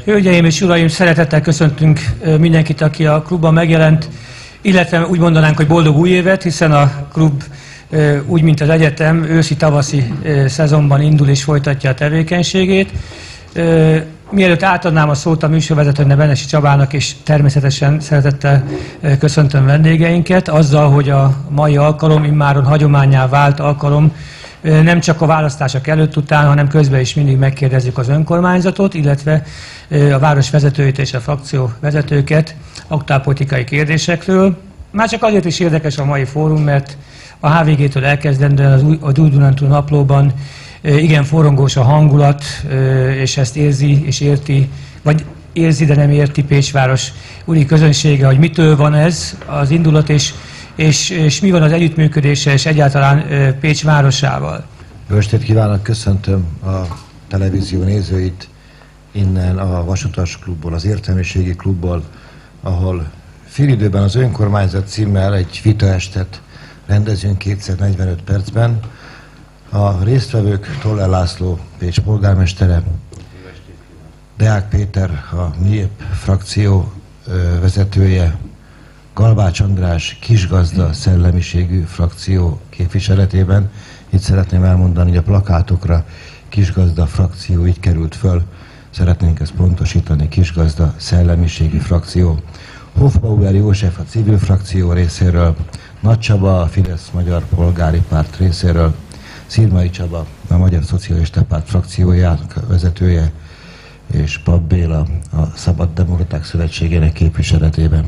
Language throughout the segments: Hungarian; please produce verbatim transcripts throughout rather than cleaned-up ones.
Hölgyeim és uraim, szeretettel köszöntünk mindenkit, aki a klubban megjelent, illetve úgy mondanánk, hogy boldog új évet, hiszen a klub úgy, mint az egyetem, őszi-tavaszi szezonban indul és folytatja a tevékenységét. Mielőtt átadnám a szót a műsorvezetőnek, Benesi Csabának, és természetesen szeretettel köszöntöm vendégeinket, azzal, hogy a mai alkalom immáron hagyománnyá vált alkalom, nem csak a választások előtt után, hanem közben is mindig megkérdezzük az önkormányzatot, illetve a város vezetőit és a frakció vezetőket aktuálpolitikai kérdésekről. Már csak azért is érdekes a mai fórum, mert a há vé gé-től elkezdendően az új, a Új-Dunántúl naplóban igen forrongós a hangulat, és ezt érzi és érti, vagy érzi, de nem érti Pécsváros úri közönsége, hogy mitől van ez az indulat, és És, és mi van az együttműködése és egyáltalán Pécs városával. Jó estét kívánok, köszöntöm a televízió nézőit innen a Vasutas klubból, az Értelmiségi klubból, ahol félidőben az önkormányzat címmel egy vitaestet rendezünk kétszer negyvenöt percben. A résztvevők Toller László, Pécs polgármestere, Deák Péter, a MIEP frakció vezetője, Galbács András kisgazda szellemiségű frakció képviseletében. Itt szeretném elmondani, hogy a plakátokra kisgazda frakció így került föl. Szeretnénk ezt pontosítani, kisgazda szellemiségű frakció. Hofbauer József a civil frakció részéről, Nagy Csaba a Fidesz Magyar Polgári Párt részéről, Szirmai Csaba a Magyar Szocialista Párt frakciójának vezetője, és Papp Béla a Szabad Demokraták Szövetségének képviseletében.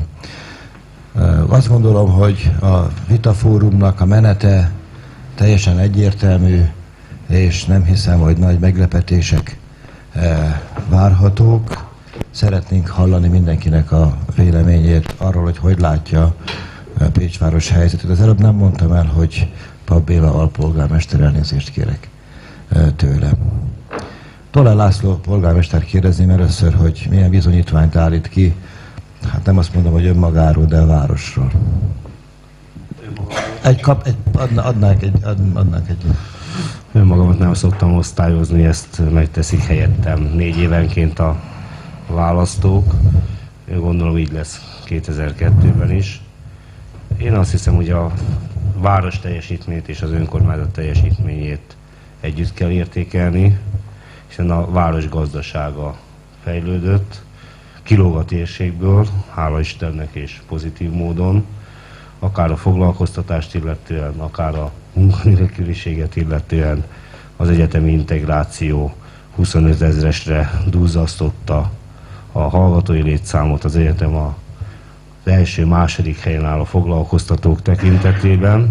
Azt gondolom, hogy a vitafórumnak a menete teljesen egyértelmű, és nem hiszem, hogy nagy meglepetések várhatók. Szeretnénk hallani mindenkinek a véleményét arról, hogy hogy látja Pécsváros helyzetét. Az előbb nem mondtam el, hogy Papp Béla alpolgármester, elnézést kérek tőle. Toller László polgármester kérdezném először, hogy milyen bizonyítványt állít ki. Hát nem azt mondom, hogy önmagáról, de a városról. Egy kap, egy, adna, adnánk egy, adnánk egy... Önmagamat nem szoktam osztályozni, ezt megteszik helyettem négy évenként a választók. Én gondolom így lesz kétezer-kettőben is. Én azt hiszem, hogy a város teljesítményét és az önkormányzat teljesítményét együtt kell értékelni, hiszen a város gazdasága fejlődött, kilóg a térségből, hála Istennek és pozitív módon, akár a foglalkoztatást illetően, akár a munkanélküliséget illetően az egyetemi integráció huszonöt ezresre duzzasztotta a hallgatói létszámot, az egyetem az első, második helyen áll a foglalkoztatók tekintetében.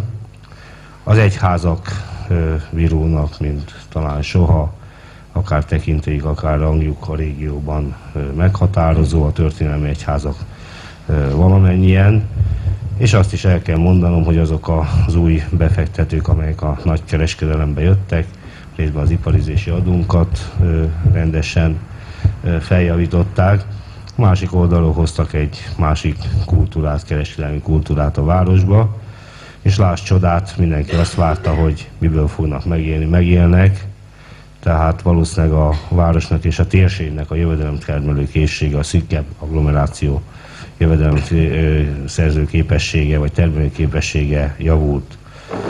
Az egyházak virulnak, mint talán soha, akár tekintélyük, akár rangjuk a régióban meghatározó, a történelmi egyházak valamennyien, és azt is el kell mondanom, hogy azok az új befektetők, amelyek a nagy kereskedelembe jöttek, részben az iparizési adónkat rendesen feljavították, másik oldalról hoztak egy másik kultúrát, kereskedelmi kultúrát a városba, és láss csodát, mindenki azt várta, hogy miből fognak megélni, megélnek. Tehát valószínűleg a városnak és a térségnek a jövedelemtermelő készsége, a szűkebb agglomeráció jövedelem szerző képessége vagy termelő képessége javult.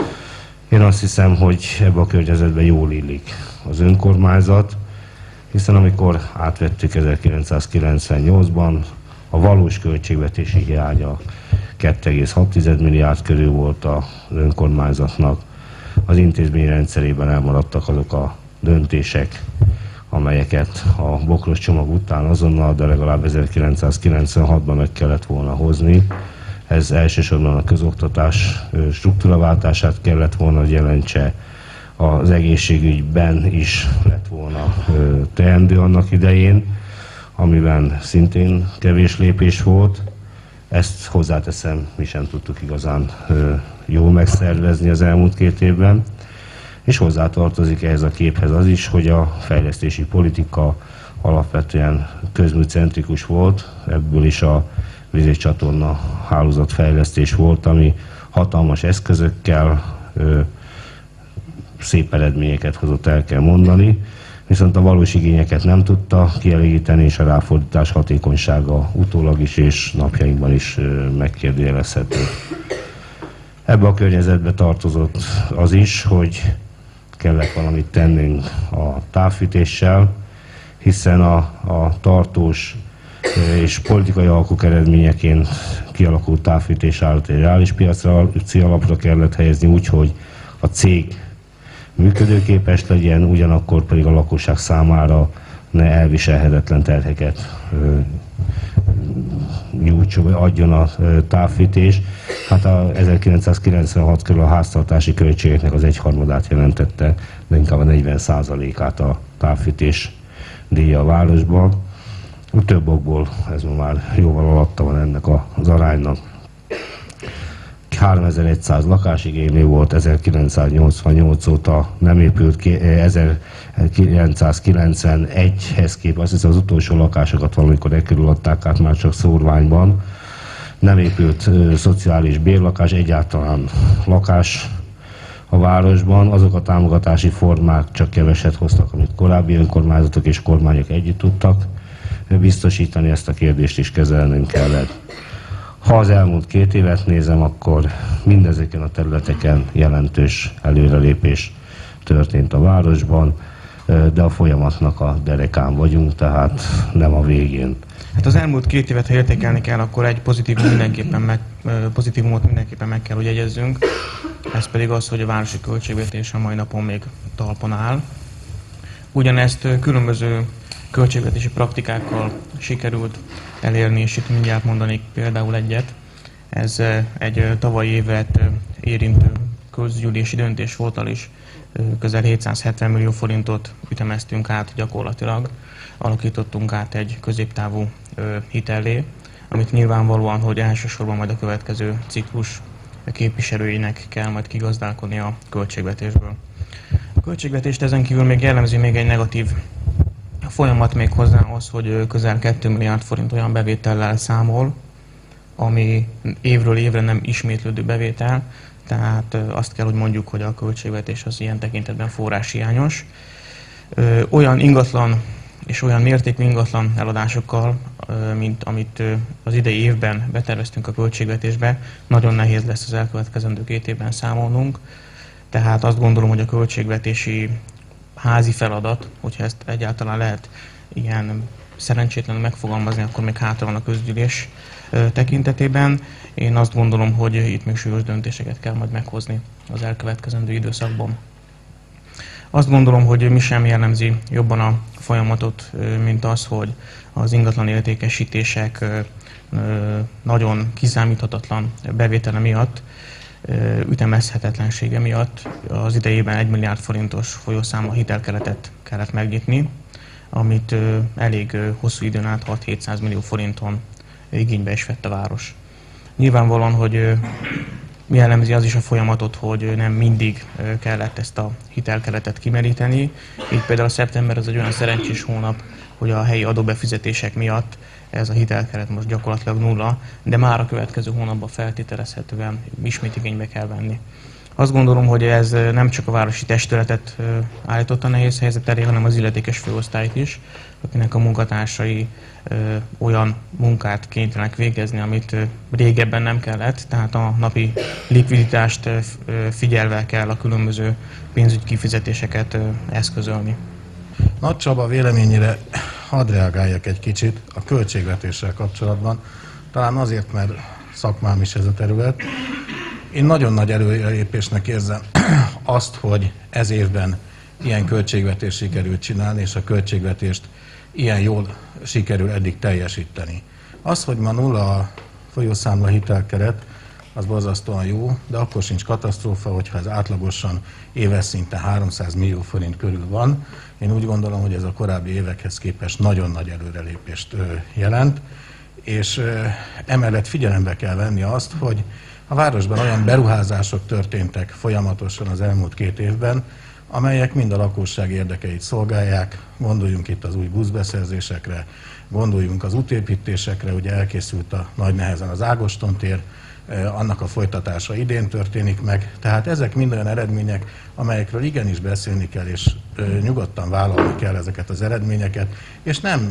Én azt hiszem, hogy ebben a környezetben jól illik az önkormányzat, hiszen amikor átvettük ezerkilencszázkilencvennyolcban, a valós költségvetési hiánya kettő egész hat milliárd körül volt az önkormányzatnak. Az intézményrendszerében elmaradtak azok a döntések, amelyeket a bokros csomag után azonnal, de legalább ezerkilencszázkilencvenhatban meg kellett volna hozni. Ez elsősorban a közoktatás struktúraváltását kellett volna, hogy jelentse, az egészségügyben is lett volna teendő annak idején, amiben szintén kevés lépés volt. Ezt hozzáteszem, mi sem tudtuk igazán jól megszervezni az elmúlt két évben. És hozzátartozik ehhez a képhez az is, hogy a fejlesztési politika alapvetően közműcentrikus volt, ebből is a vízcsatorna hálózatfejlesztés volt, ami hatalmas eszközökkel ö, szép eredményeket hozott, el kell mondani, viszont a valós igényeket nem tudta kielégíteni, és a ráfordítás hatékonysága utólag is és napjainkban is megkérdőjelezhető. Ebbe a környezetbe tartozott az is, hogy kellett valamit tennünk a távfűtéssel, hiszen a, a tartós és politikai alkuk eredményeként kialakult távfűtés állat egy reális piacra, alapra kellett helyezni úgy, hogy a cég működőképes legyen, ugyanakkor pedig a lakosság számára ne elviselhetetlen terheket nyújtson, vagy adjon a távfűtés. Hát a ezerkilencszázkilencvenhat körül a háztartási költségeknek az egyharmadát jelentette, de inkább a negyven százalékát a távfűtés díja a városban. Több okból ez már jóval alatta van ennek az aránynak. háromezer-száz lakásigénylő volt, ezerkilencszáznyolcvannyolc óta nem épült, ezerkilencszázkilencvenegyhez képest, azt hiszem az utolsó lakásokat valamikor ekkörül adták át már csak szórványban. Nem épült ö, szociális bérlakás, egyáltalán lakás a városban. Azok a támogatási formák csak keveset hoztak, amit korábbi önkormányzatok és kormányok együtt tudtak biztosítani, ezt a kérdést is kezelnünk kellett. Ha az elmúlt két évet nézem, akkor mindezeken a területeken jelentős előrelépés történt a városban, de a folyamatnak a derekán vagyunk, tehát nem a végén. Hát az elmúlt két évet, ha értékelni kell, akkor egy pozitívum mindenképpen meg, pozitívumot mindenképpen meg kell, hogy jegyezzünk. Ez pedig az, hogy a városi költségvetés a mai napon még talpon áll. Ugyanezt különböző költségvetési praktikákkal sikerült elérni, és itt mindjárt mondanék például egyet. Ez egy tavalyi évet érintő közgyűlési döntéshozatal is közel hétszázhetven millió forintot ütemeztünk át gyakorlatilag. Alakítottunk át egy középtávú hitellé, amit nyilvánvalóan, hogy elsősorban majd a következő ciklus képviselőinek kell majd kigazdálkodni a költségvetésből. A költségvetést ezen kívül még jellemzi még egy negatív folyamat még hozzá az, hogy közel két milliárd forint olyan bevétellel számol, ami évről évre nem ismétlődő bevétel, tehát azt kell, hogy mondjuk, hogy a költségvetés az ilyen tekintetben forráshiányos. Olyan ingatlan és olyan mértékű ingatlan eladásokkal, mint amit az idei évben beterveztünk a költségvetésbe, nagyon nehéz lesz az elkövetkezendő két évben számolnunk. Tehát azt gondolom, hogy a költségvetési házi feladat, hogyha ezt egyáltalán lehet ilyen szerencsétlenül megfogalmazni, akkor még hátra van a közgyűlés tekintetében. Én azt gondolom, hogy itt még súlyos döntéseket kell majd meghozni az elkövetkezendő időszakban. Azt gondolom, hogy mi sem jellemzi jobban a folyamatot, mint az, hogy az ingatlan értékesítések nagyon kiszámíthatatlan bevétele miatt, ütemezhetetlensége miatt az idejében egy milliárd forintos folyószámla hitelkeretet kellett megnyitni, amit elég hosszú időn át hat-hétszáz millió forinton igénybe is vett a város. Nyilvánvalóan, hogy jellemzi az is a folyamatot, hogy nem mindig kellett ezt a hitelkeretet kimeríteni. Így például a szeptember az egy olyan szerencsés hónap, hogy a helyi adóbefizetések miatt ez a hitelkeret most gyakorlatilag nulla, de már a következő hónapban feltételezhetően ismét igénybe kell venni. Azt gondolom, hogy ez nem csak a városi testületet állította nehéz helyzet elé, hanem az illetékes főosztályt is, akinek a munkatársai olyan munkát kénytelenek végezni, amit régebben nem kellett, tehát a napi likviditást figyelve kell a különböző pénzügyi kifizetéseket eszközölni. Nagy Csaba véleményére hadd reagáljak egy kicsit a költségvetéssel kapcsolatban, talán azért, mert szakmám is ez a terület. Én nagyon nagy előrelépésnek érzem azt, hogy ez évben ilyen költségvetést sikerült csinálni, és a költségvetést ilyen jól sikerül eddig teljesíteni. Az, hogy ma nulla a folyószámla hitelkeret, az borzasztóan jó, de akkor sincs katasztrófa, hogyha ez átlagosan éves szinten háromszáz millió forint körül van. Én úgy gondolom, hogy ez a korábbi évekhez képest nagyon nagy előrelépést jelent, és emellett figyelembe kell venni azt, hogy a városban olyan beruházások történtek folyamatosan az elmúlt két évben, amelyek mind a lakosság érdekeit szolgálják. Gondoljunk itt az új buszbeszerzésekre, gondoljunk az útépítésekre, ugye elkészült a nagy nehezen az Ágoston tér, annak a folytatása idén történik meg. Tehát ezek mind olyan eredmények, amelyekről igenis beszélni kell, és nyugodtan vállalni kell ezeket az eredményeket, és nem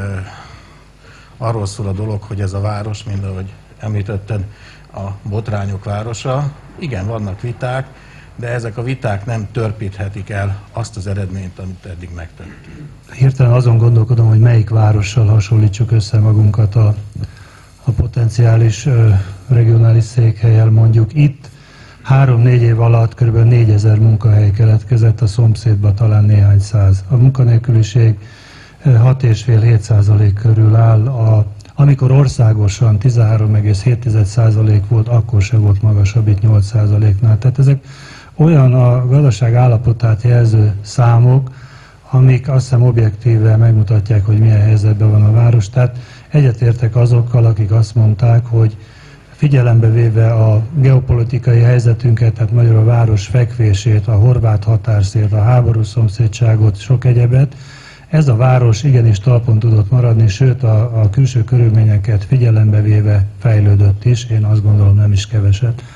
arról szól a dolog, hogy ez a város, mint ahogy említetted, a botrányok városa. Igen, vannak viták, de ezek a viták nem törpíthetik el azt az eredményt, amit eddig megtettünk. Hirtelen azon gondolkodom, hogy melyik várossal hasonlítsuk össze magunkat a, a potenciális ö, regionális székhellyel. Mondjuk itt három-négy év alatt kb. négyezer munkahely keletkezett, a szomszédban talán néhány száz. A munkanélküliség hat egész öt-hét százalék körül áll. A, amikor országosan tizenhárom egész hét százalék volt, akkor se volt magasabb, itt nyolc százaléknál. Tehát ezek olyan a gazdaság állapotát jelző számok, amik azt hiszem objektíve megmutatják, hogy milyen helyzetben van a város. Tehát egyetértek azokkal, akik azt mondták, hogy figyelembe véve a geopolitikai helyzetünket, tehát magyarul a város fekvését, a horvát határszélt, a háborús szomszédságot, sok egyebet, ez a város igenis talpon tudott maradni, sőt a, a külső körülményeket figyelembe véve fejlődött is, én azt gondolom nem is keveset.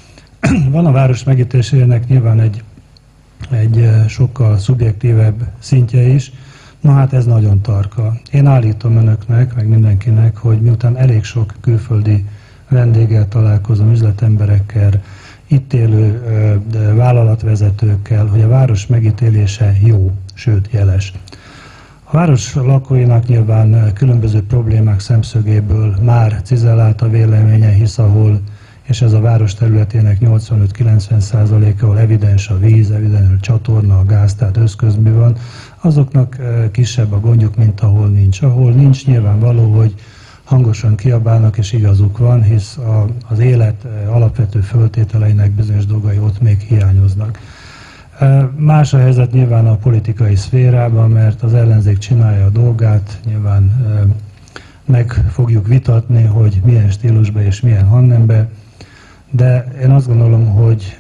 Van a város megítélésének nyilván egy, egy sokkal szubjektívebb szintje is, na hát ez nagyon tarka. Én állítom önöknek, meg mindenkinek, hogy miután elég sok külföldi vendéggel találkozom, üzletemberekkel, itt élő ö, vállalatvezetőkkel, hogy a város megítélése jó, sőt jeles. A város lakóinak nyilván különböző problémák szemszögéből már cizellált a véleménye, hisz ahol, és ez a város területének nyolcvanöt-kilencven százaléka, ahol evidens a víz, evidens a csatorna, a gáz, tehát összközmű van, azoknak kisebb a gondjuk, mint ahol nincs. Ahol nincs, nyilvánvaló, hogy hangosan kiabálnak, és igazuk van, hisz a, az élet alapvető föltételeinek bizonyos dolgai ott még hiányoznak. Más a helyzet nyilván a politikai szférában, mert az ellenzék csinálja a dolgát, nyilván meg fogjuk vitatni, hogy milyen stílusba és milyen hangnembe, de én azt gondolom, hogy,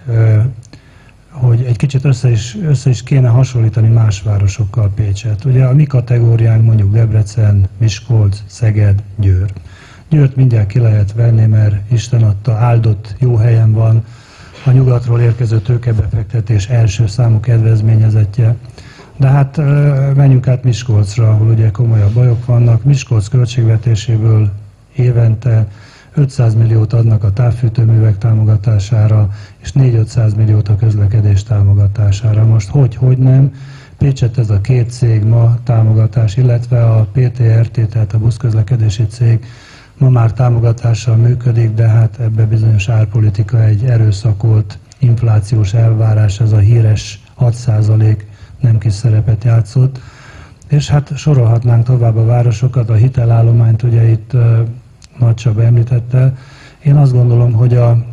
hogy egy kicsit össze is, össze is kéne hasonlítani más városokkal Pécset. Ugye a mi kategóriánk mondjuk Debrecen, Miskolc, Szeged, Győr. Győrt mindjárt ki lehet venni, mert Isten adta, áldott, jó helyen van, a nyugatról érkező tőkebefektetés első számú kedvezményezettje. De hát menjünk át Miskolcra, ahol ugye komolyabb bajok vannak. Miskolc költségvetéséből évente ötszáz milliót adnak a távfűtőművek támogatására, és négy-ötszáz milliót a közlekedés támogatására. Most hogy, hogy nem? Pécset ez a két cég ma támogatás, illetve a pé té er té, tehát a buszközlekedési cég ma már támogatással működik, de hát ebbe bizonyos árpolitika, egy erőszakolt inflációs elvárás, ez a híres hat százalék nem kis szerepet játszott. És hát sorolhatnánk tovább a városokat, a hitelállományt ugye itt uh, Nagy Csaba említette. Én azt gondolom, hogy a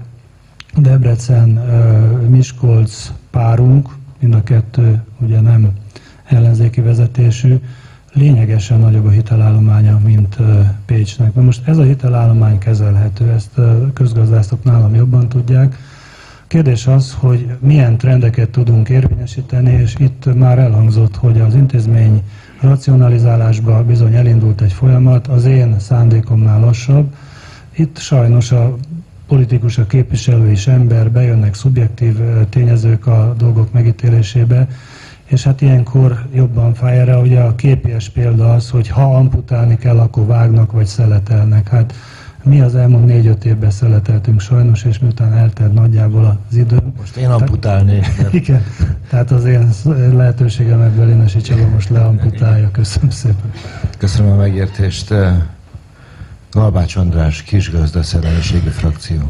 Debrecen-Miskolc uh, párunk, mind a kettő ugye nem ellenzéki vezetésű, lényegesen nagyobb a hitelállománya, mint uh, Pécsnek. Na most ez a hitelállomány kezelhető, ezt uh, közgazdászok nálam jobban tudják. Kérdés az, hogy milyen trendeket tudunk érvényesíteni, és itt már elhangzott, hogy az intézmény racionalizálásba bizony elindult egy folyamat, az én szándékomnál lassabb. Itt sajnos a politikus, a képviselő és ember, bejönnek szubjektív tényezők a dolgok megítélésébe, és hát ilyenkor jobban fáj erre. Ugye a képies példa az, hogy ha amputálni kell, akkor vágnak vagy szeletelnek. Hát mi az elmúlt négy-öt évben szeleteltünk sajnos, és miután eltelt nagyjából az idő. Most én amputálnék. Tehát, igen, tehát az én lehetőségem ebből Lénesi Csaba most leamputálja. Köszönöm szépen. Köszönöm a megértést. Galbács András, Kisgazda Szellemiségi Frakció.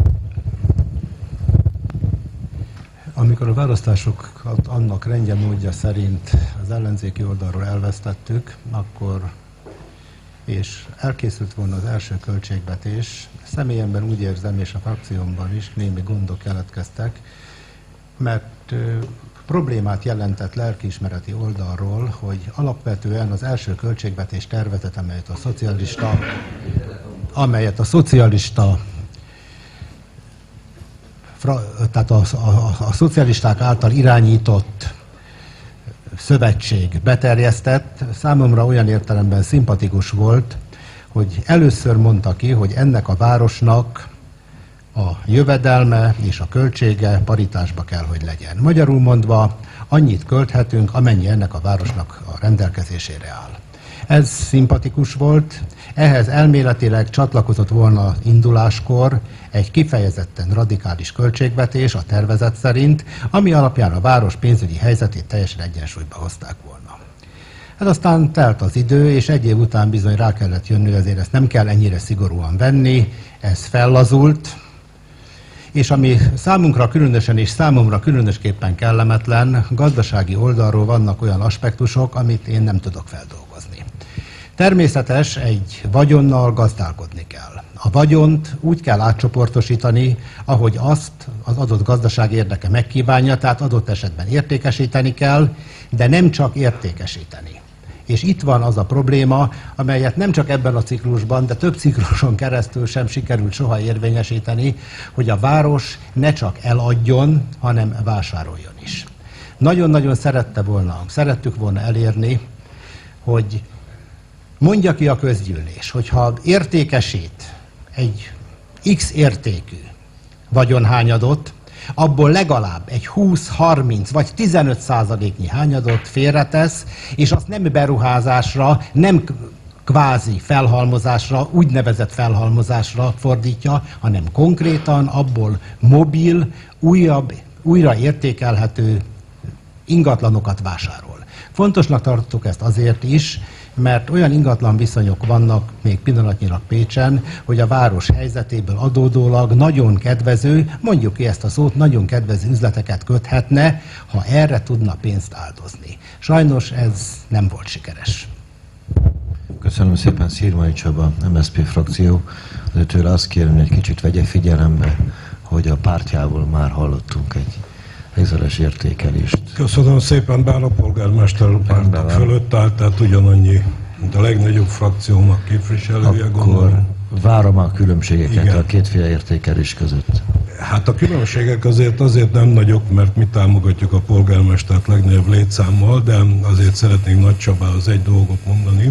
Amikor a választásokat annak rendje módja szerint az ellenzéki oldalról elvesztettük, akkor és elkészült volna az első költségvetés, személyemben úgy érzem, és a frakciómban is némi gondok keletkeztek, mert ö, problémát jelentett lelkiismereti oldalról, hogy alapvetően az első költségvetés tervezet, amelyet a szocialista, amelyet a szocialista tehát a, a, a szocialisták által irányított szövetség beterjesztett, számomra olyan értelemben szimpatikus volt, hogy először mondta ki, hogy ennek a városnak a jövedelme és a költsége paritásba kell, hogy legyen. Magyarul mondva, annyit költhetünk, amennyi ennek a városnak a rendelkezésére áll. Ez szimpatikus volt, ehhez elméletileg csatlakozott volna induláskor egy kifejezetten radikális költségvetés a tervezet szerint, ami alapján a város pénzügyi helyzetét teljesen egyensúlyba hozták volna. Hát aztán telt az idő, és egy év után bizony rá kellett jönni, hogy azért ezt nem kell ennyire szigorúan venni, ez fellazult, és ami számunkra különösen és számomra különösképpen kellemetlen, gazdasági oldalról vannak olyan aspektusok, amit én nem tudok feldolgozni. Természetes, egy vagyonnal gazdálkodni kell. A vagyont úgy kell átcsoportosítani, ahogy azt az adott gazdaság érdeke megkívánja, tehát adott esetben értékesíteni kell, de nem csak értékesíteni. És itt van az a probléma, amelyet nem csak ebben a ciklusban, de több cikluson keresztül sem sikerült soha érvényesíteni, hogy a város ne csak eladjon, hanem vásároljon is. Nagyon-nagyon szerette volna, szerettük volna elérni, hogy mondja ki a közgyűlés, hogyha értékesít egy X értékű vagyonhányadot, abból legalább egy húsz, harminc vagy tizenöt százaléknyi hányadot félretesz, és azt nem beruházásra, nem kvázi felhalmozásra, úgynevezett felhalmozásra fordítja, hanem konkrétan abból mobil, újabb, újra értékelhető ingatlanokat vásárol. Fontosnak tartottuk ezt azért is, mert olyan ingatlan viszonyok vannak még pillanatnyilag Pécsen, hogy a város helyzetéből adódólag nagyon kedvező, mondjuk ki ezt a szót, nagyon kedvező üzleteket köthetne, ha erre tudna pénzt áldozni. Sajnos ez nem volt sikeres. Köszönöm szépen, Szirmai Csaba, em es zé pé frakció. Azért tőle azt kérem, hogy egy kicsit vegye figyelembe, hogy a pártjából már hallottunk egy részletes értékelést. Köszönöm szépen, bár a polgármester pártok fölött állt, tehát ugyanannyi, mint a legnagyobb frakciónak képviselője, Akkor gondolom. várom a különbségeket Igen. a kétféle értékelés között. Hát a különbségek azért azért nem nagyok, mert mi támogatjuk a polgármestert legnagyobb létszámmal, de azért szeretnénk Nagy Csabához egy dolgot mondani.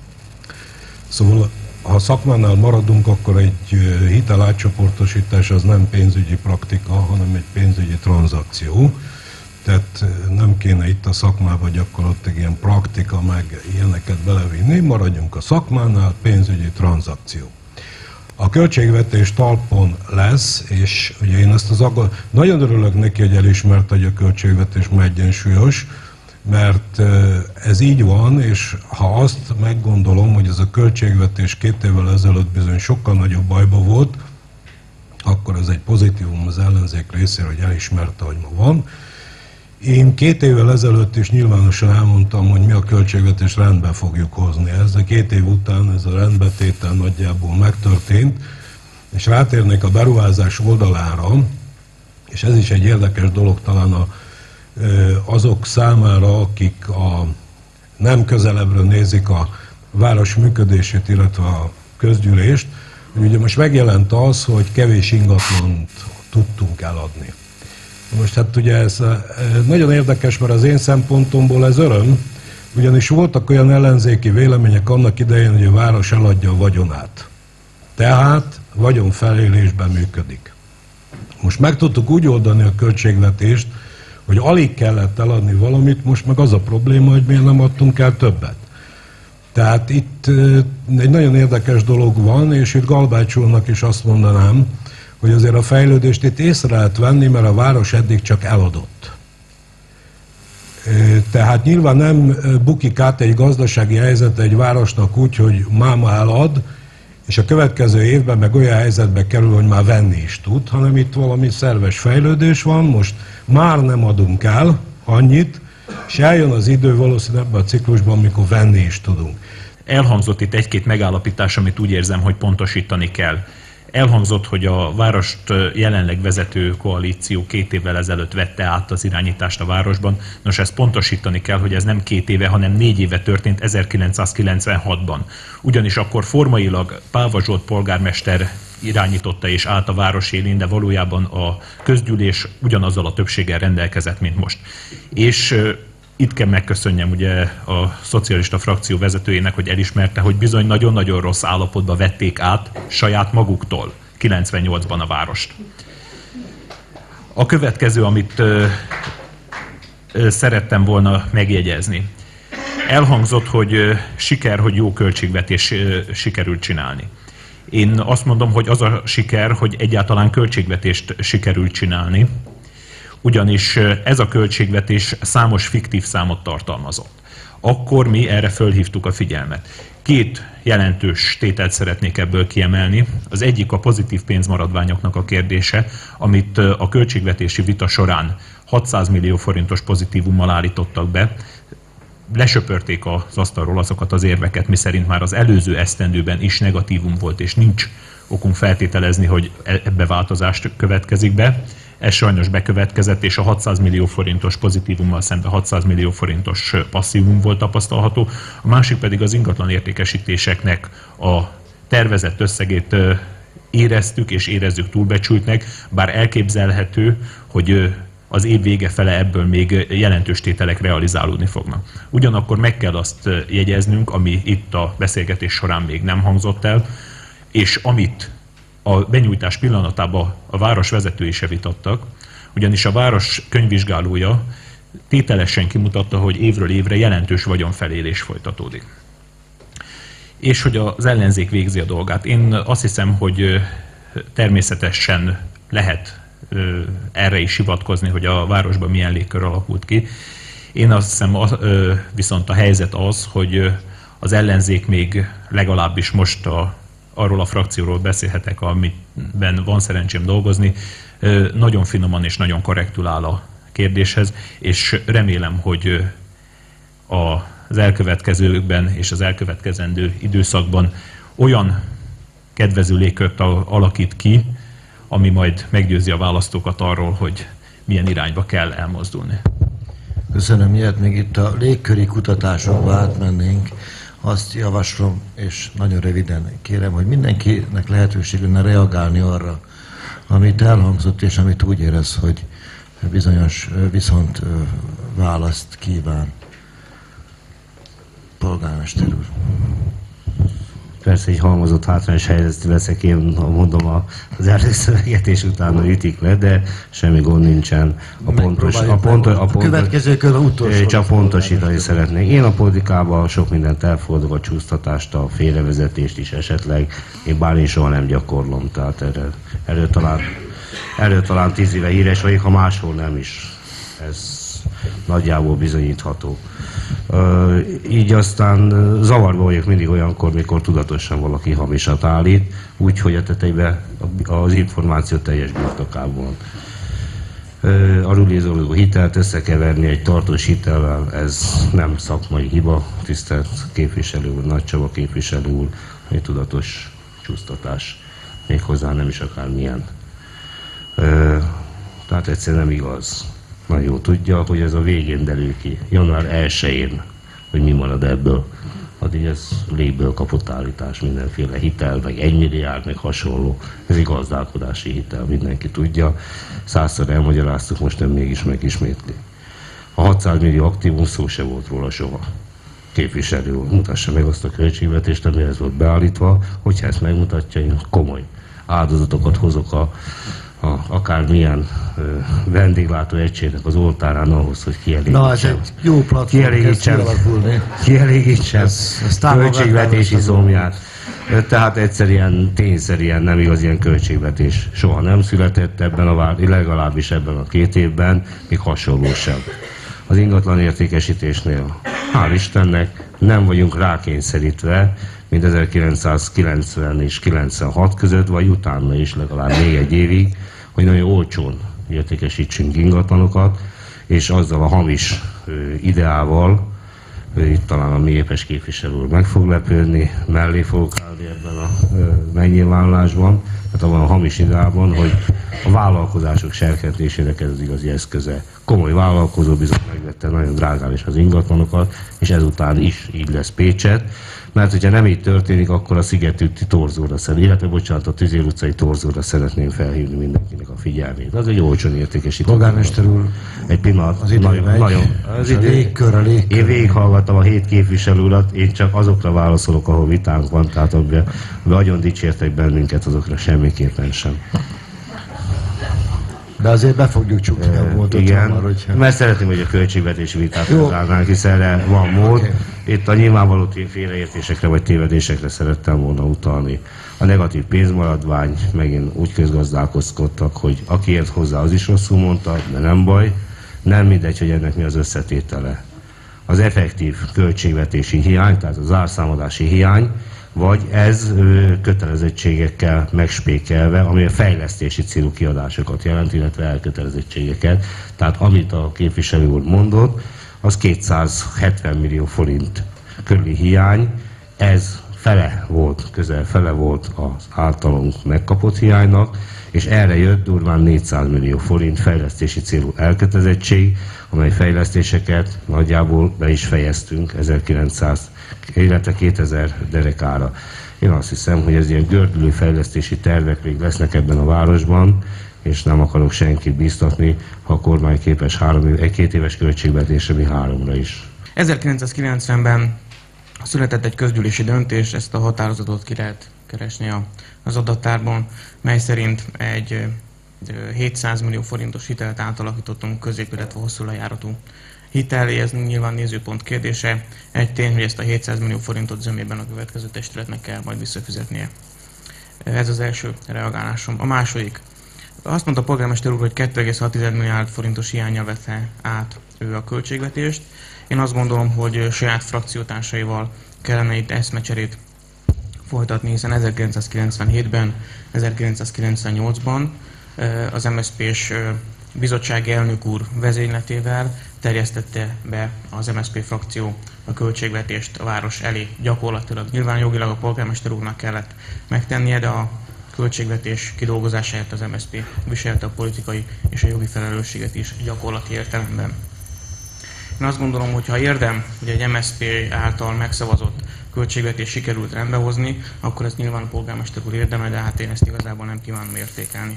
Szóval, ha szakmánál maradunk, akkor egy hitel átcsoportosítás az nem pénzügyi praktika, hanem egy pénzügyi tranzakció. Tehát nem kéne itt a szakmába gyakorlatilag ilyen praktika, meg ilyeneket belevinni, maradjunk a szakmánál, pénzügyi tranzakció. A költségvetés talpon lesz, és ugye én ezt az aggal... Nagyon örülök neki, hogy elismert, hogy a költségvetés már egyensúlyos, mert ez így van, és ha azt meggondolom, hogy ez a költségvetés két évvel ezelőtt bizony sokkal nagyobb bajba volt, akkor ez egy pozitívum az ellenzék részéről, hogy elismerte, hogy ma van. Én két évvel ezelőtt is nyilvánosan elmondtam, hogy mi a költségvetés rendbe fogjuk hozni. Ez a két év után ez a rendbetétel nagyjából megtörtént, és rátérnék a beruházás oldalára, és ez is egy érdekes dolog talán a, azok számára, akik a, nem közelebbről nézik a város működését, illetve a közgyűlést. Ugye most megjelent az, hogy kevés ingatlant tudtunk eladni. Most hát ugye ez nagyon érdekes, mert az én szempontomból ez öröm, ugyanis voltak olyan ellenzéki vélemények annak idején, hogy a város eladja a vagyonát. Tehát vagyonfelélésben működik. Most meg tudtuk úgy oldani a költségvetést, hogy alig kellett eladni valamit, most meg az a probléma, hogy miért nem adtunk el többet. Tehát itt egy nagyon érdekes dolog van, és itt Galbács úrnak is azt mondanám, hogy azért a fejlődést itt észre lehet venni, mert a város eddig csak eladott. Tehát nyilván nem bukik át egy gazdasági helyzet egy városnak úgy, hogy máma elad, és a következő évben meg olyan helyzetbe kerül, hogy már venni is tud, hanem itt valami szerves fejlődés van, most már nem adunk el annyit, és eljön az idő valószínűleg ebben a ciklusban, amikor venni is tudunk. Elhangzott itt egy-két megállapítás, amit úgy érzem, hogy pontosítani kell. Elhangzott, hogy a várost jelenleg vezető koalíció két évvel ezelőtt vette át az irányítást a városban. Nos, ezt pontosítani kell, hogy ez nem két éve, hanem négy éve történt ezerkilencszázkilencvenhatban. Ugyanis akkor formailag Pálva Zsolt polgármester irányította és állt a város élén, de valójában a közgyűlés ugyanazzal a többséggel rendelkezett, mint most. És itt kell megköszönjem ugye a szocialista frakció vezetőjének, hogy elismerte, hogy bizony nagyon-nagyon rossz állapotba vették át saját maguktól kilencvennyolcban a várost. A következő, amit ö, ö, szerettem volna megjegyezni. Elhangzott, hogy ö, siker, hogy jó költségvetés ö, sikerült csinálni. Én azt mondom, hogy az a siker, hogy egyáltalán költségvetést sikerült csinálni, ugyanis ez a költségvetés számos fiktív számot tartalmazott. Akkor mi erre fölhívtuk a figyelmet. Két jelentős tételt szeretnék ebből kiemelni. Az egyik a pozitív pénzmaradványoknak a kérdése, amit a költségvetési vita során hatszáz millió forintos pozitívummal állítottak be. Lesöpörték az asztalról azokat az érveket, miszerint már az előző esztendőben is negatívum volt, és nincs okunk feltételezni, hogy ebbe változást következik be. Ez sajnos bekövetkezett, és a hatszáz millió forintos pozitívummal szemben hatszáz millió forintos passzívum volt tapasztalható. A másik pedig az ingatlan értékesítéseknek a tervezett összegét éreztük és érezzük túlbecsültnek, bár elképzelhető, hogy az év vége fele ebből még jelentős tételek realizálódni fognak. Ugyanakkor meg kell azt jegyeznünk, ami itt a beszélgetés során még nem hangzott el, és amit a benyújtás pillanatában a város vezetői se vitattak, ugyanis a város könyvvizsgálója tételesen kimutatta, hogy évről évre jelentős vagyonfelélés folytatódik. És hogy az ellenzék végzi a dolgát. Én azt hiszem, hogy természetesen lehet erre is hivatkozni, hogy a városban milyen légkör alakult ki. Én azt hiszem, viszont a helyzet az, hogy az ellenzék még legalábbis most a arról a frakcióról beszélhetek, amiben van szerencsém dolgozni, nagyon finoman és nagyon korrektül áll a kérdéshez, és remélem, hogy az elkövetkezőkben és az elkövetkezendő időszakban olyan kedvező légkört alakít ki, ami majd meggyőzi a választókat arról, hogy milyen irányba kell elmozdulni. Köszönöm, miért még itt a légköri kutatásokba átmennénk. Azt javaslom, és nagyon röviden kérem, hogy mindenkinek lehetőség lenne reagálni arra, amit elhangzott, és amit úgy érez, hogy bizonyos viszont választ kíván. Polgármester úr. Persze egy halmozott hátrányos helyzetű leszek, én mondom az előszöveget, és utána ütik le, de semmi gond nincsen. A, pontos, a, pont, a, pont, a következőkön utolsó. Csak pontosítani szeretnék. Én a politikában sok mindent elfordulok, a csúsztatást, a félrevezetést is esetleg, én bár én soha nem gyakorlom, tehát erről, erről, talán, erről talán tíz éve híres vagyok, ha máshol nem is. Ez nagyjából bizonyítható. Uh, így aztán zavarba vagyok mindig olyankor, mikor tudatosan valaki hamisat állít, úgyhogy a tetejében az információ teljes birtokában. Uh, a rulizoló hitelt összekeverni egy tartós hitelvel, ez nem szakmai hiba, tisztelt képviselő úr, Nagy Csaba képviselő úr, egy tudatos csúsztatás, méghozzá nem is akármilyen. Uh, tehát egyszerűen nem igaz. Nagyon jó tudja, hogy ez a végén derül ki, január elsején, hogy mi marad ebből. Addig ez légből kapott állítás, mindenféle hitel, meg egy milliárd, meg hasonló. Ez egy gazdálkodási hitel, mindenki tudja. Százszor elmagyaráztuk, most nem mégis megismétli. A hatszáz millió aktívum szó se volt róla soha. Képviselő úr, mutassa meg azt a költségvetést, ami ez volt beállítva, hogyha ezt megmutatja, én komoly áldozatokat hozok a A, akármilyen ö, vendéglátó egységnek az oltárán ahhoz, hogy kielégítsen, jó kielégítsen, kielégítsen költségvetési szomját. Tehát egyszerűen, tényszerűen nem igaz, ilyen költségvetés soha nem született ebben a vár, legalábbis ebben a két évben, még hasonló sem. Az ingatlan értékesítésnél, hál' Istennek, nem vagyunk rákényszerítve, mint ezerkilencszázkilencven és kilencvenhat között, vagy utána is legalább még egy évig, hogy nagyon olcsón értékesítsünk ingatlanokat, és azzal a hamis ö, ideával, ö, itt talán a mi épes képviselő úr meg fog lepődni, mellé fogok állni ebben a ö, megnyilvánulásban, tehát abban a hamis ideában, hogy a vállalkozások serkentésének ez az igazi eszköze. Komoly vállalkozó bizony megvette nagyon drágán is az ingatlanokat, és ezután is így lesz Pécset, mert hogyha nem így történik, akkor a Szigetúti torzóra szeretném, illetve bocsánat, a Tüzér utcai torzóra szeretném felhívni mindenkinek a figyelmét. Az egy olcsón értékesítő. Polgármester úr, egy pillanat, az idő nagyon, megy, nagyon, az a idő, légkör, a légkör. Én végighallgattam a hét képviselő urat, én csak azokra válaszolok, ahol vitánk van, tehát abban nagyon dicsértek bennünket, azokra semmiképpen sem. De azért be fogjuk csukni a módot. Igen, hamar, hogyha... mert szeretném, hogy a költségvetési vitát találnánk, hiszen erre van mód. Okay. Itt a nyilvánvaló félreértésekre vagy tévedésekre szerettem volna utalni. A negatív pénzmaradvány, megint úgy közgazdálkodtak, hogy aki ért hozzá, az is rosszul mondta, de nem baj. Nem mindegy, hogy ennek mi az összetétele. Az effektív költségvetési hiány, tehát az árszámadási hiány, vagy ez ö, kötelezettségekkel megspékelve, ami a fejlesztési célú kiadásokat jelent, illetve elkötelezettségeket. Tehát amit a képviselő úr mondott, az kétszázhetven millió forint körüli hiány, ez fele volt, közel fele volt az általunk megkapott hiánynak, és erre jött durván négyszáz millió forint fejlesztési célú elkötelezettség, amely fejlesztéseket nagyjából be is fejeztünk ezerkilencszáz, illetve kétezer derekára. Én azt hiszem, hogy ez ilyen gördülő fejlesztési tervek még lesznek ebben a városban, és nem akarok senkit bíztatni, ha a kormány képes három, egy két éves költségvetésre, mi háromra is. ezerkilencszázkilencvenben született egy közgyűlési döntés, ezt a határozatot ki lehet keresni a, az adattárban, mely szerint egy hétszáz millió forintos hitelt átalakítottunk közép, illetve hosszú lejáratú hitelé, ez nyilván nézőpont kérdése. Egy tény, hogy ezt a hétszáz millió forintot zömében a következő testületnek kell majd visszafizetnie. Ez az első reagálásom. A második. Azt mondta a polgármester úr, hogy kettő egész hat milliárd forintos hiánnyal vette át ő a költségvetést. Én azt gondolom, hogy saját frakciótársaival kellene itt eszmecserét folytatni, hiszen ezerkilencszázkilencvenhétben, ezerkilencszázkilencvennyolcban az em es zé pés bizottsági elnök úr vezényletével terjesztette be az em es zé pé frakció a költségvetést a város elé. Gyakorlatilag nyilván jogilag a polgármester úrnak kellett megtennie, de a költségvetés kidolgozásáért az em es zé pé viselte a politikai és a jogi felelősséget is gyakorlati értelemben. Én azt gondolom, hogy ha érdem, hogy egy em es zé pé által megszavazott költségvetés sikerült rendbehozni, akkor ez nyilván a polgármester úr érdeme, de hát én ezt igazából nem kívánom értékelni.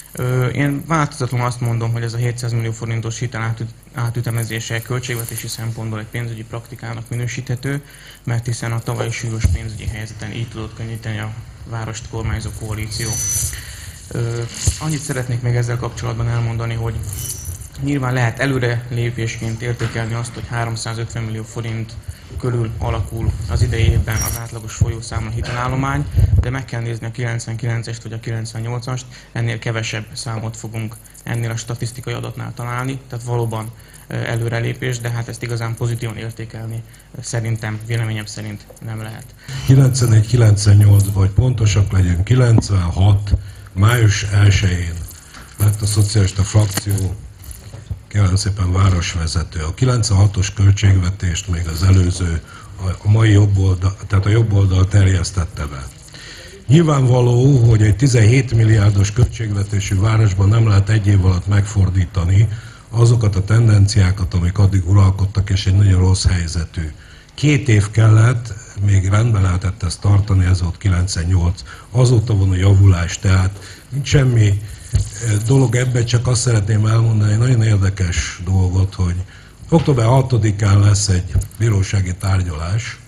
Én változatlanul azt mondom, hogy ez a hétszáz millió forintos hitel átütemezése költségvetési szempontból egy pénzügyi praktikának minősíthető, mert hiszen a tavalyi súlyos pénzügyi helyzeten így tudott könnyíteni a várost kormányzó koalíció. Annyit szeretnék még ezzel kapcsolatban elmondani, hogy nyilván lehet előre lépésként értékelni azt, hogy háromszázötven millió forint körül alakul az idei évben az átlagos folyószámla hitelállomány, de meg kell nézni a kilencvenkilencest vagy a kilencvennyolcast, ennél kevesebb számot fogunk ennél a statisztikai adatnál találni, tehát valóban előrelépés, de hát ezt igazán pozitívan értékelni szerintem, véleményem szerint nem lehet. kilencvenegy kilencvennyolcban, hogy pontosak legyünk, kilencvenhat május elsején lett a szocialista frakció kérem szépen városvezető. A kilencvenhatos költségvetést még az előző, a mai jobb oldal, tehát a jobb oldal terjesztette be. Nyilvánvaló, hogy egy tizenhét milliárdos költségvetésű városban nem lehet egy év alatt megfordítani azokat a tendenciákat, amik addig uralkodtak, és egy nagyon rossz helyzetű. Két év kellett, még rendben lehetett ezt tartani, ez volt kilencvennyolc. Azóta van a javulás, tehát nincs semmi dolog ebben, csak azt szeretném elmondani, egy nagyon érdekes dolgot, hogy október hatodikán lesz egy bírósági tárgyalás,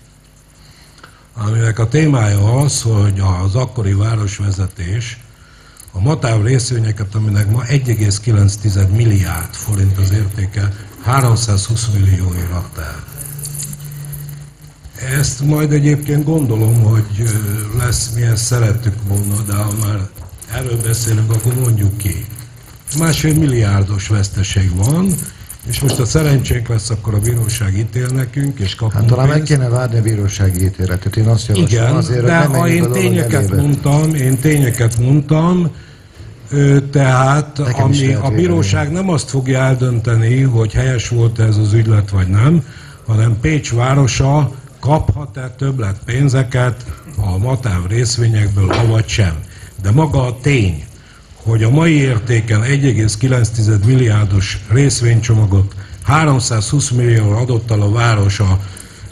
aminek a témája az, hogy az akkori városvezetés a Matáv részvényeket, aminek ma egy egész kilenc milliárd forint az értéke, háromszázhúsz millióért adta el. Ezt majd egyébként gondolom, hogy lesz, mi ezt szerettük volna, de ha már erről beszélünk, akkor mondjuk ki. Másfél milliárdos veszteség van, és most a szerencsénk lesz, akkor a bíróság ítél nekünk, és kapunk hát talán pénzt. meg kéne várni a bírósági ítéletet, én azt javaslom. Igen, azért, de hogy ha én tényeket mondtam, én tényeket mondtam, tehát ami a bíróság nem azt fogja eldönteni, hogy helyes volt ez az ügylet vagy nem, hanem Pécs városa kaphat-e többlet pénzeket a Matáv részvényekből, avagy sem. De maga a tény, hogy a mai értéken egy egész kilenc milliárdos részvénycsomagot háromszázhúsz millióra adott el a város a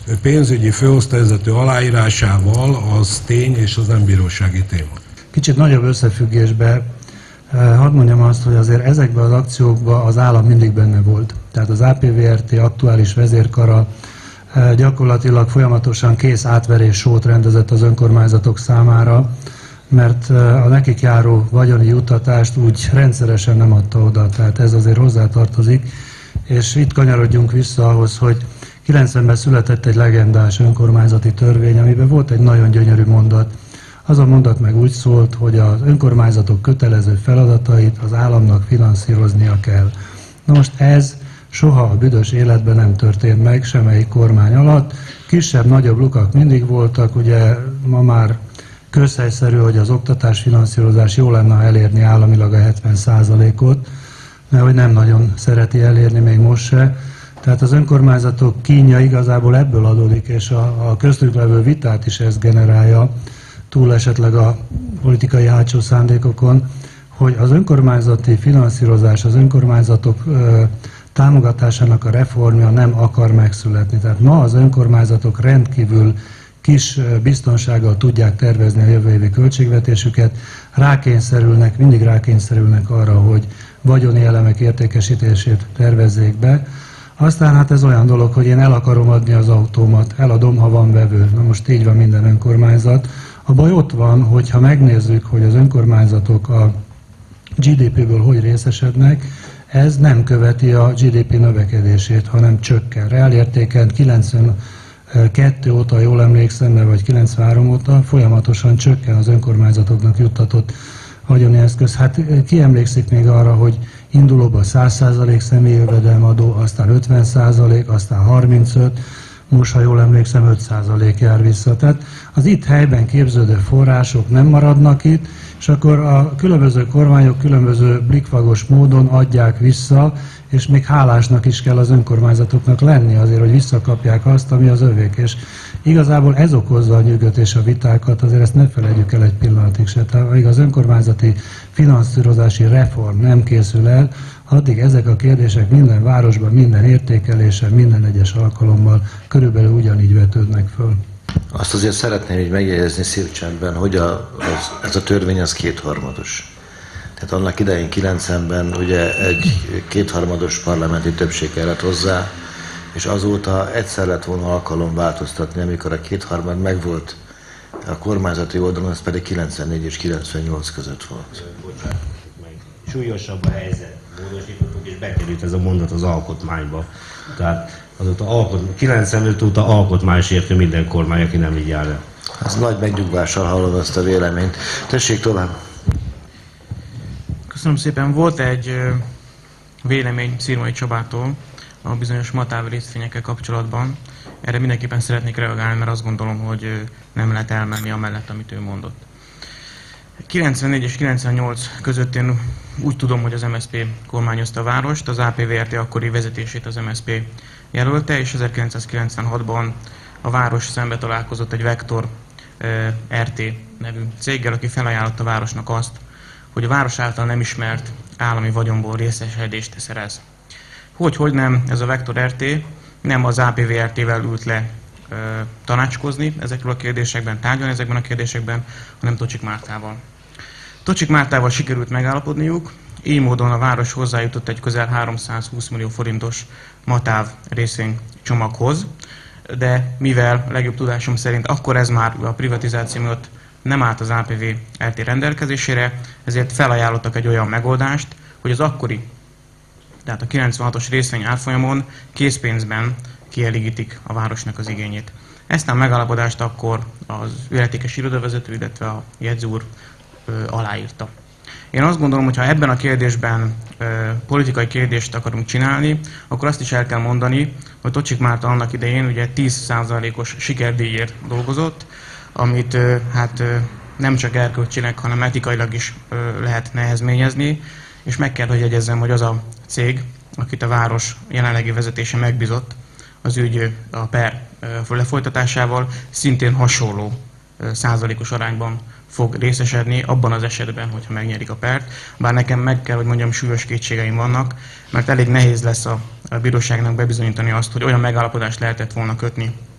pénzügyi főosztályvezető aláírásával, az tény és az nem bírósági téma. Kicsit nagyobb összefüggésbe hadd mondjam azt, hogy azért ezekben az akciókban az állam mindig benne volt. Tehát az á pé vé er té aktuális vezérkara gyakorlatilag folyamatosan kész átverés sót rendezett az önkormányzatok számára, mert a nekik járó vagyoni juttatást úgy rendszeresen nem adta oda, tehát ez azért hozzátartozik, és itt kanyarodjunk vissza ahhoz, hogy kilencvenben született egy legendás önkormányzati törvény, amiben volt egy nagyon gyönyörű mondat. Az a mondat meg úgy szólt, hogy az önkormányzatok kötelező feladatait az államnak finanszíroznia kell. Na most ez soha a büdös életben nem történt meg, semmelyik kormány alatt. Kisebb-nagyobb lukak mindig voltak, ugye ma már közhelyszerű, hogy az oktatás finanszírozás jó lenne elérni államilag a hetven százalékot, mert hogy nem nagyon szereti elérni még most se. Tehát az önkormányzatok kínja igazából ebből adódik, és a, a köztük levő vitát is ez generálja, túl esetleg a politikai hátsó szándékokon, hogy az önkormányzati finanszírozás, az önkormányzatok ö, támogatásának a reformja nem akar megszületni. Tehát ma az önkormányzatok rendkívül kis biztonsággal tudják tervezni a jövő évi költségvetésüket, rákényszerülnek, mindig rákényszerülnek arra, hogy vagyoni elemek értékesítését tervezzék be. Aztán hát ez olyan dolog, hogy én el akarom adni az autómat, eladom, ha van vevő. Na most így van minden önkormányzat. A baj ott van, hogyha megnézzük, hogy az önkormányzatok a gé dé péből hogy részesednek, ez nem követi a gé dé pé növekedését, hanem csökken. Reálértéken kilencvenkettő óta, jól emlékszem, vagy kilencvenhárom óta folyamatosan csökken az önkormányzatoknak juttatott vagyoni eszköz. Hát ki emlékszik még arra, hogy indulóban száz százalék személyi jövedelmadó, aztán ötven százalék, aztán harmincöt, most, ha jól emlékszem, öt százalék jár vissza. Tehát az itt helyben képződő források nem maradnak itt, és akkor a különböző kormányok különböző blikfagos módon adják vissza, és még hálásnak is kell az önkormányzatoknak lenni azért, hogy visszakapják azt, ami az övék. És igazából ez okozza a nyűgöt és a vitákat, azért ezt ne felejtjük el egy pillanatig se. Tehát amíg az önkormányzati finanszírozási reform nem készül el, addig ezek a kérdések minden városban, minden értékelésen, minden egyes alkalommal körülbelül ugyanígy vetődnek föl. Azt azért szeretném így megjegyezni szívcsendben, hogy a, az, ez a törvény az kétharmados. Tehát annak idején kilencvenben ugye egy kétharmados parlamenti többség kellett hozzá, és azóta egyszer lett volna alkalom változtatni, amikor a kétharmad megvolt a kormányzati oldalon, az pedig kilencvennégy és kilencvennyolc között volt. Bocsánat, súlyosabb a helyzet, módosítottuk, és bekerült ez a mondat az alkotmányba. Tehát azóta alkot, kilencvenöt óta alkotmánysértő minden kormány, aki nem így jár el. Az nagy megnyugvással hallom ezt a véleményt. Tessék tovább! Köszönöm szépen. Volt egy vélemény Szirmai Csabától a bizonyos matáv részvényekkel kapcsolatban. Erre mindenképpen szeretnék reagálni, mert azt gondolom, hogy nem lehet elmenni amellett, amit ő mondott. kilencvennégy és kilencvennyolc között én úgy tudom, hogy az em es zé pé kormányozta a várost, az á pé vé er té akkori vezetését az em es zé pé jelölte, és ezerkilencszázkilencvenhatban a város szembe találkozott egy Vektor er té nevű céggel, aki felajánlotta a városnak azt, hogy a város által nem ismert állami vagyonból részesedést szerez. Hogy, hogy nem, ez a Vektor er té nem az á pé vé er té-vel ült le ö, tanácskozni ezekről a kérdésekben, tárgyalni ezekben a kérdésekben, hanem Tocsik Mártával. Tocsik Mártával sikerült megállapodniuk, így módon a város hozzájutott egy közel háromszázhúsz millió forintos matáv részvénycsomaghoz, de mivel legjobb tudásom szerint akkor ez már a privatizáció miatt nem állt az á pé vé er té rendelkezésére, ezért felajánlottak egy olyan megoldást, hogy az akkori, tehát a kilencvenhatos részvény árfolyamon készpénzben kielégítik a városnak az igényét. Ezt a megállapodást akkor az illetékes irodavezető, illetve a jegyző úr ö, aláírta. Én azt gondolom, hogy ha ebben a kérdésben ö, politikai kérdést akarunk csinálni, akkor azt is el kell mondani, hogy Tocsik Márta annak idején ugye tíz százalékos sikerdíjért dolgozott, amit ö, hát ö, nem csak erkölcsileg, hanem etikailag is ö, lehet nehezményezni, és meg kell, hogy jegyezzem, hogy az a cég, akit a város jelenlegi vezetése megbízott az ügy a per lefolytatásával, szintén hasonló százalékos arányban fog részesedni abban az esetben, hogyha megnyerik a pert. Bár nekem meg kell, hogy mondjam, súlyos kétségeim vannak, mert elég nehéz lesz a, a bíróságnak bebizonyítani azt, hogy olyan megállapodást lehetett volna kötni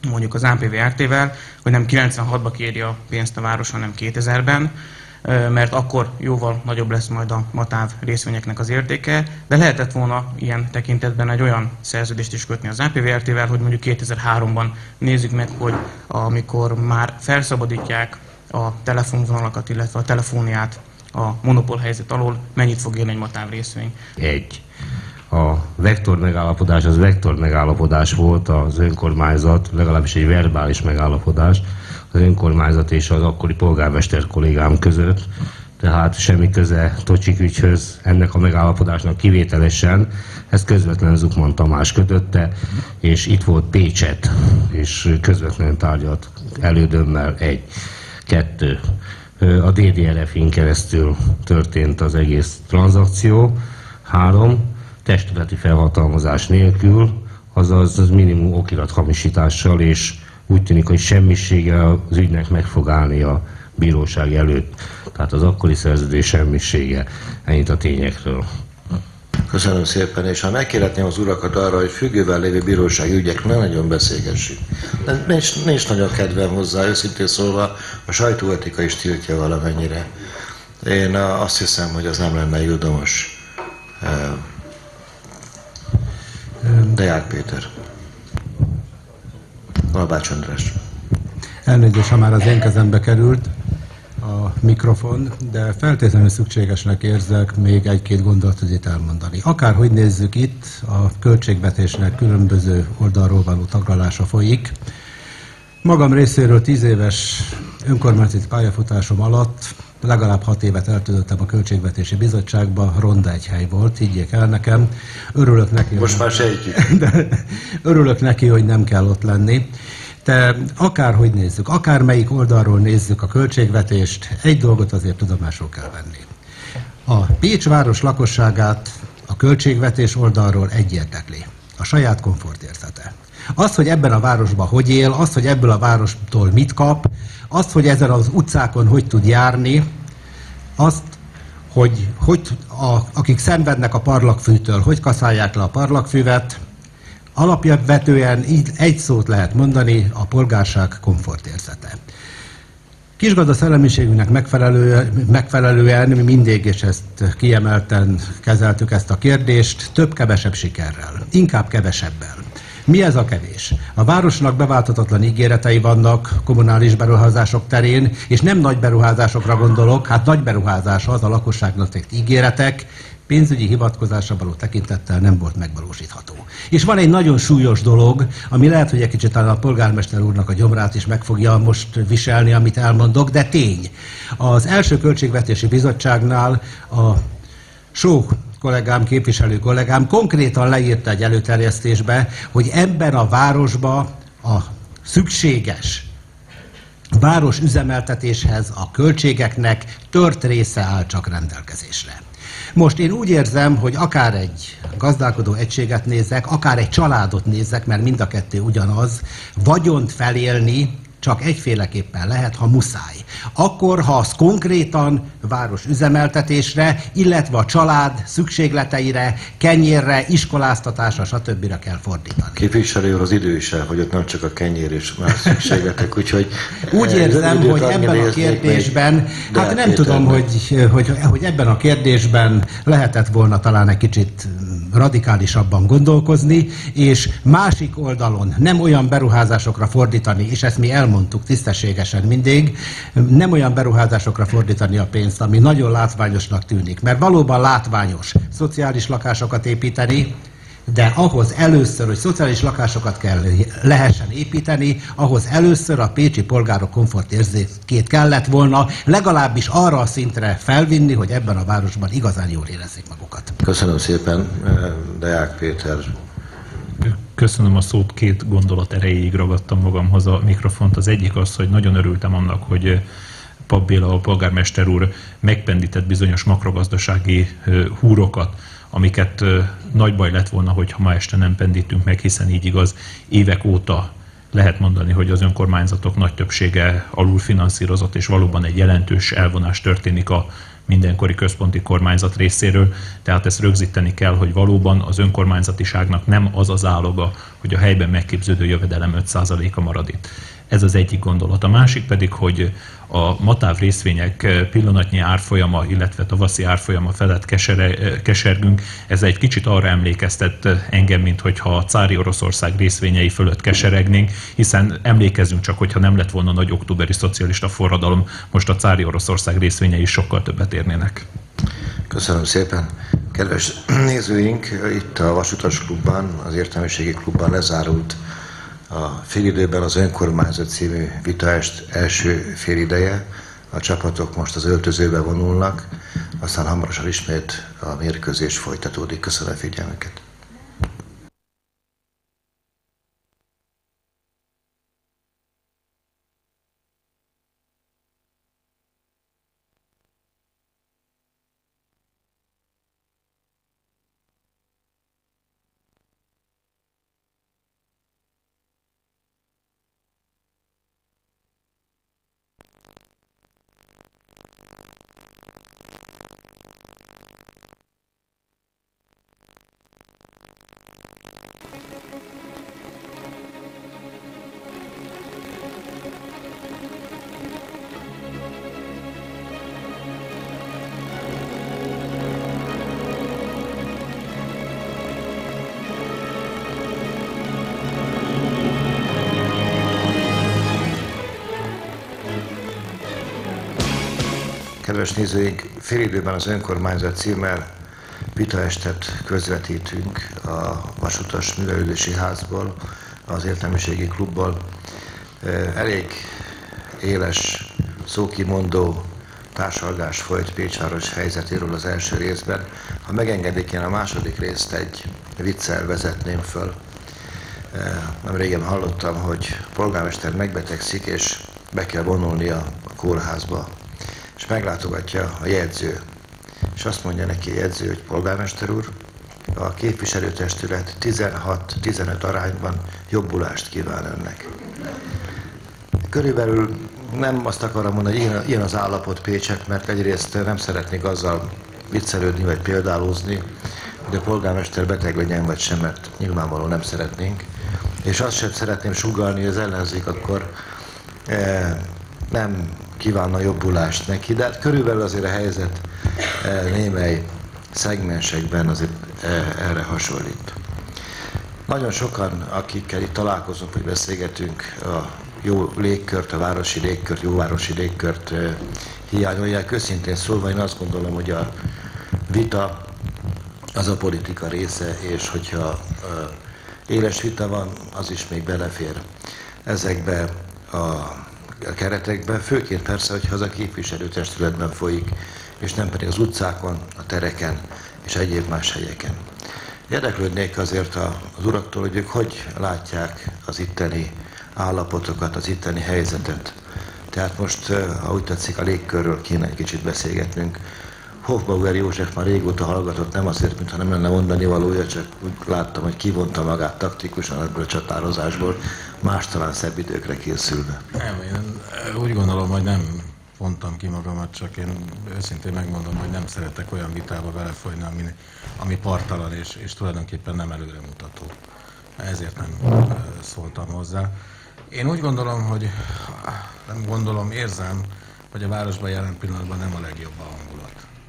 mondjuk az á pé vé er té-vel, hogy nem kilencvenhatba kéri a pénzt a város, hanem kétezerben, mert akkor jóval nagyobb lesz majd a Matáv részvényeknek az értéke, de lehetett volna ilyen tekintetben egy olyan szerződést is kötni az á pé vé er té-vel, hogy mondjuk kétezer-háromban nézzük meg, hogy amikor már felszabadítják a telefonvonalakat, illetve a telefóniát a monopól helyzet alól, mennyit fog érni egy Matáv részvény. Egy. A vektor megállapodás az vektor megállapodás volt, az önkormányzat, legalábbis egy verbális megállapodás, az önkormányzat és az akkori polgármester kollégám között, tehát semmi köze Tocsik ügyhöz, ennek a megállapodásnak kivételesen, ezt közvetlen Zukman Tamás kötötte, és itt volt Pécset, és közvetlen tárgyalt elődömmel egy, kettő. A dé dé er ef-in keresztül történt az egész tranzakció, három. Testületi felhatalmazás nélkül, azaz az minimum okirat hamisítással, és úgy tűnik, hogy semmisége az ügynek meg fog állni a bíróság előtt. Tehát az akkori szerződés semmisége. Ennyit a tényekről. Köszönöm szépen, és ha megkérhetném az urakat arra, hogy függővel lévő bírósági ügyek ne nagyon beszélgessük. Nincs, nincs nagyon kedvem hozzá, őszintén szólva, a sajtóetika is tiltja valamennyire. Én azt hiszem, hogy az nem lenne ildomos. Deák Péter. Albács András. Elnézést, ha már az én kezembe került a mikrofon, de feltétlenül szükségesnek érzek még egy-két gondolatot itt elmondani. Akárhogy nézzük itt, a költségvetésnek különböző oldalról való taglalása folyik. Magam részéről tíz éves önkormányzati pályafutásom alatt legalább hat évet eltöltöttem a Költségvetési Bizottságban, ronda egy hely volt, higgyék el nekem. Örülök neki, Most már sejtjük. De örülök neki, hogy nem kell ott lenni. De akárhogy nézzük, akármelyik oldalról nézzük a költségvetést, egy dolgot azért tudomásul kell venni. A Pécs város lakosságát a költségvetés oldalról egy érdekli, a saját komfortérzete. Az, hogy ebben a városban hogy él, az, hogy ebből a várostól mit kap, azt, hogy ezen az utcákon hogy tud járni, azt, hogy, hogy a, akik szenvednek a parlagfűtől, hogy kaszálják le a parlagfűvet, alapvetően így egy szót lehet mondani, a polgárság komfortérzete. Kisgazda szellemiségünknek megfelelően, megfelelően mi mindig, és ezt kiemelten kezeltük ezt a kérdést, több-kevesebb sikerrel, inkább kevesebbel. Mi ez a kevés? A városnak beválthatatlan ígéretei vannak kommunális beruházások terén, és nem nagy beruházásokra gondolok, hát nagy beruházás az a lakosságnak tett ígéretek, pénzügyi hivatkozásra való tekintettel nem volt megvalósítható. És van egy nagyon súlyos dolog, ami lehet, hogy egy kicsit talán a polgármester úrnak a gyomrát is meg fogja most viselni, amit elmondok, de tény. Az első költségvetési bizottságnál a Só kollégám, képviselő kollégám konkrétan leírta egy előterjesztésbe, hogy ebben a városban a szükséges város üzemeltetéshez a költségeknek tört része áll csak rendelkezésre. Most én úgy érzem, hogy akár egy gazdálkodó egységet nézek, akár egy családot nézek, mert mind a kettő ugyanaz, vagyont felélni csak egyféleképpen lehet, ha muszáj. Akkor, ha az konkrétan város üzemeltetésre, illetve a család szükségleteire, kenyérre, iskoláztatásra, stb. Kell fordítani. Képviselő úr, az idő is elfogyott, nem csak a kenyér és más szükségletek, úgyhogy... Úgy érzem, hogy ebben a kérdésben, hát nem tudom, hogy, hogy, hogy ebben a kérdésben lehetett volna talán egy kicsit radikálisabban gondolkozni, és másik oldalon nem olyan beruházásokra fordítani, és ezt mi elmondtuk tisztességesen mindig, nem olyan beruházásokra fordítani a pénzt, ami nagyon látványosnak tűnik. Mert valóban látványos szociális lakásokat építeni, de ahhoz először, hogy szociális lakásokat kell lehessen építeni, ahhoz először a pécsi polgárok komfortérzékét kellett volna legalábbis arra a szintre felvinni, hogy ebben a városban igazán jól érezzék magukat. Köszönöm szépen, Deák Péter. Köszönöm a szót, két gondolat erejéig ragadtam magamhoz a mikrofont. Az egyik az, hogy nagyon örültem annak, hogy Papp Béla, a polgármester úr megpendített bizonyos makrogazdasági húrokat, amiket nagy baj lett volna, hogyha ma este nem pendítünk meg, hiszen így igaz, évek óta lehet mondani, hogy az önkormányzatok nagy többsége alulfinanszírozott, és valóban egy jelentős elvonás történik a mindenkori központi kormányzat részéről, tehát ezt rögzíteni kell, hogy valóban az önkormányzatiságnak nem az az áloga, hogy a helyben megképződő jövedelem öt százaléka marad itt. Ez az egyik gondolat. A másik pedig, hogy a MATÁV részvények pillanatnyi árfolyama, illetve tavaszi árfolyama felett kesere, kesergünk. Ez egy kicsit arra emlékeztet engem, mint hogyha a cári Oroszország részvényei fölött keseregnénk, hiszen emlékezzünk csak, hogyha nem lett volna nagy októberi szocialista forradalom, most a cári Oroszország részvényei sokkal többet érnének. Köszönöm szépen. Kedves nézőink, itt a Vasutas Klubban, az Értelmiségi Klubban lezárult a félidőben az Önkormányzat című vitaest első félideje. A csapatok most az öltözőbe vonulnak, aztán hamarosan ismét a mérkőzés folytatódik. Köszönöm a figyelmüket. Kedves nézőink, félidőben az Önkormányzat címmel vitaestet közvetítünk a Vasutas Művelődési Házból, az Értelmiségi Klubból. Elég éles, szókimondó társalgás folyt Pécsváros helyzetéről az első részben. Ha megengedik, én a második részt egy viccel vezetném föl. Nem régen hallottam, hogy a polgármester megbetegszik, és be kell vonulnia a kórházba, és meglátogatja a jegyző, és azt mondja neki a jegyző, hogy polgármester úr, a képviselőtestület tizenhat-tizenöt arányban jobbulást kíván önnek. Körülbelül nem azt akarom mondani, hogy ilyen, ilyen az állapot Pécset, mert egyrészt nem szeretnék azzal viccelődni vagy példálózni, hogy a polgármester beteg legyen vagy sem, mert nyilvánvalóan nem szeretnénk. És azt sem szeretném sugallni, hogy az ellenzék akkor eh, nem kívánna jobbulást neki, de hát körülbelül azért a helyzet eh, némely szegmensekben azért eh, erre hasonlít. Nagyon sokan, akikkel itt találkozunk, vagy beszélgetünk, a jó légkört, a városi légkört, jó városi légkört eh, hiányolják. Őszintén szólva én azt gondolom, hogy a vita az a politika része, és hogyha eh, éles vita van, az is még belefér ezekbe a a keretekben, főként persze, hogyha az a képviselőtestületben folyik, és nem pedig az utcákon, a tereken és egyéb más helyeken. Érdeklődnék azért az uraktól, hogy ők hogy látják az itteni állapotokat, az itteni helyzetet. Tehát most, ha úgy tetszik, a légkörről kéne egy kicsit beszélgetnünk. Hofbauer József már régóta hallgatott, nem azért, mintha nem lenne mondani valója, csak úgy láttam, hogy kivonta magát taktikusan ebből a csatározásból, más talán szebb időkre készülve. Nem, én úgy gondolom, hogy nem vontam ki magamat, csak én őszintén megmondom, hogy nem szeretek olyan vitába belefolyni, ami, ami parttalan és, és tulajdonképpen nem előremutató. Ezért nem szóltam hozzá. Én úgy gondolom, hogy nem gondolom, érzem, hogy a városban jelen pillanatban nem a legjobb a hangulat.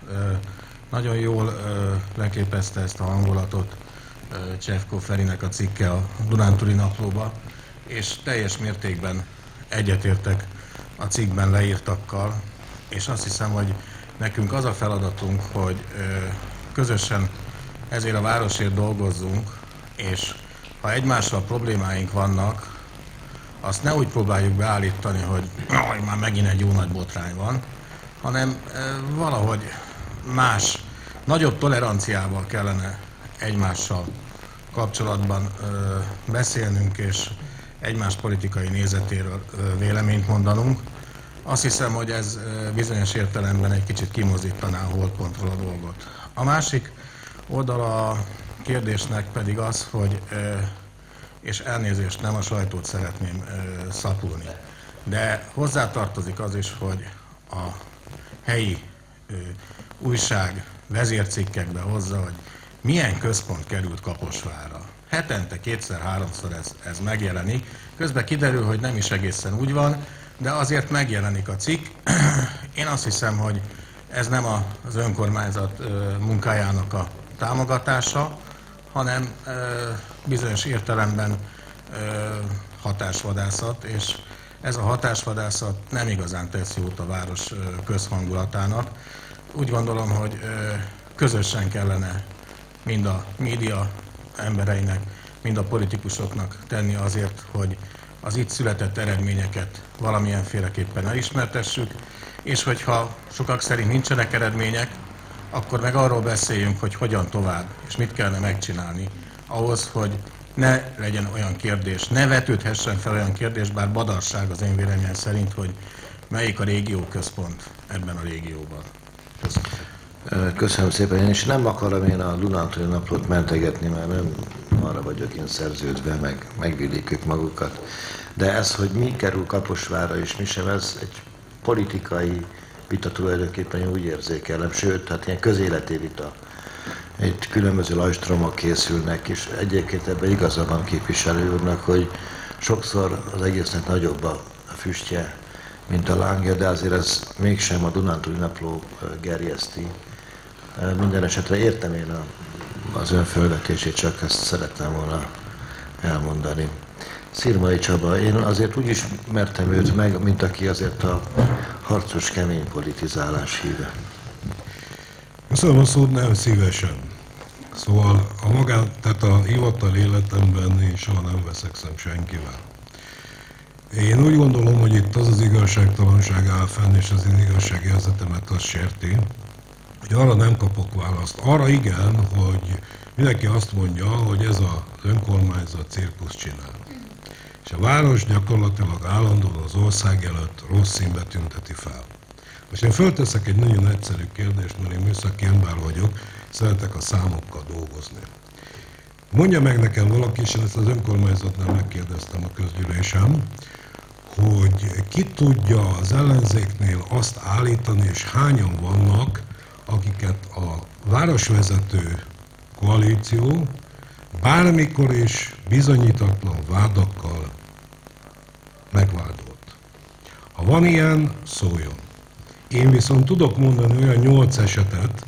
Nagyon jól leképezte ezt a hangulatot Csefko Ferinek a cikke a Dunántúli Naplóba, és teljes mértékben egyetértek a cikkben leírtakkal, és azt hiszem, hogy nekünk az a feladatunk, hogy közösen ezért a városért dolgozzunk, és ha egymással problémáink vannak, azt ne úgy próbáljuk beállítani, hogy már megint egy jó nagy botrány van, hanem valahogy más, nagyobb toleranciával kellene egymással kapcsolatban beszélnünk, és egymás politikai nézetéről véleményt mondanunk. Azt hiszem, hogy ez bizonyos értelemben egy kicsit kimozdítaná a holdpontról a dolgot. A másik oldala a kérdésnek pedig az, hogy, és elnézést, nem a sajtót szeretném szapulni, de hozzátartozik az is, hogy a helyi ö, újság vezércikkekbe hozza, hogy milyen központ került Kaposvárra. Hetente kétszer-háromszor ez, ez megjelenik. Közben kiderül, hogy nem is egészen úgy van, de azért megjelenik a cikk. Én azt hiszem, hogy ez nem az önkormányzat munkájának a támogatása, hanem bizonyos értelemben hatásvadászat, és ez a hatásvadászat nem igazán tesz jót a város közhangulatának. Úgy gondolom, hogy közösen kellene mind a média embereinek, mind a politikusoknak tenni azért, hogy az itt született eredményeket valamilyenféleképpen elismertessük, és hogyha sokak szerint nincsenek eredmények, akkor meg arról beszéljünk, hogy hogyan tovább, és mit kellene megcsinálni ahhoz, hogy ne legyen olyan kérdés, ne vetődhessen fel olyan kérdés, bár badarság az én véleményem szerint, hogy melyik a régió központ ebben a régióban. Köszönöm. Köszönöm szépen. Én is nem akarom én a Dunántúli Naplót mentegetni, mert nem arra vagyok én szerződve, meg megvédik ők magukat. De ez, hogy mi kerül Kaposvárra és mi sem, ez egy politikai vita tulajdonképpen én úgy érzékelem, sőt, hát ilyen közéleti vita. Egy különböző lajstromok készülnek, és egyébként ebben igaza van képviselő úrnak, hogy sokszor az egésznek nagyobb a füstje, mint a lángja, de azért ez mégsem a Dunántúli Napló gerjeszti. Minden esetre értem én a, az ön fölvetését, csak ezt szerettem volna elmondani. Szirmai Csaba, én azért úgy ismertem őt meg, mint aki azért a harcos, kemény politizálás híve. Köszönöm a szót, nem szívesen. Szóval a magán, tehát a hivatal életemben én soha nem veszekszem senkivel. Én úgy gondolom, hogy itt az az igazságtalanság áll fenn, és az én igazságérzetemet azt sérti, hogy arra nem kapok választ. Arra igen, hogy mindenki azt mondja, hogy ez az önkormányzat cirkusz csinál. És a város gyakorlatilag állandóan az ország előtt rossz színbe tünteti fel. Most én fölteszek egy nagyon egyszerű kérdést, mert én műszaki ember vagyok, szeretek a számokkal dolgozni. Mondja meg nekem valaki, és ezt az önkormányzatnál megkérdeztem a közgyűlésem, hogy ki tudja az ellenzéknél azt állítani, és hányan vannak, akiket a városvezető koalíció bármikor is bizonyítatlan vádakkal megvádolt. Ha van ilyen, szóljon. Én viszont tudok mondani olyan nyolc esetet,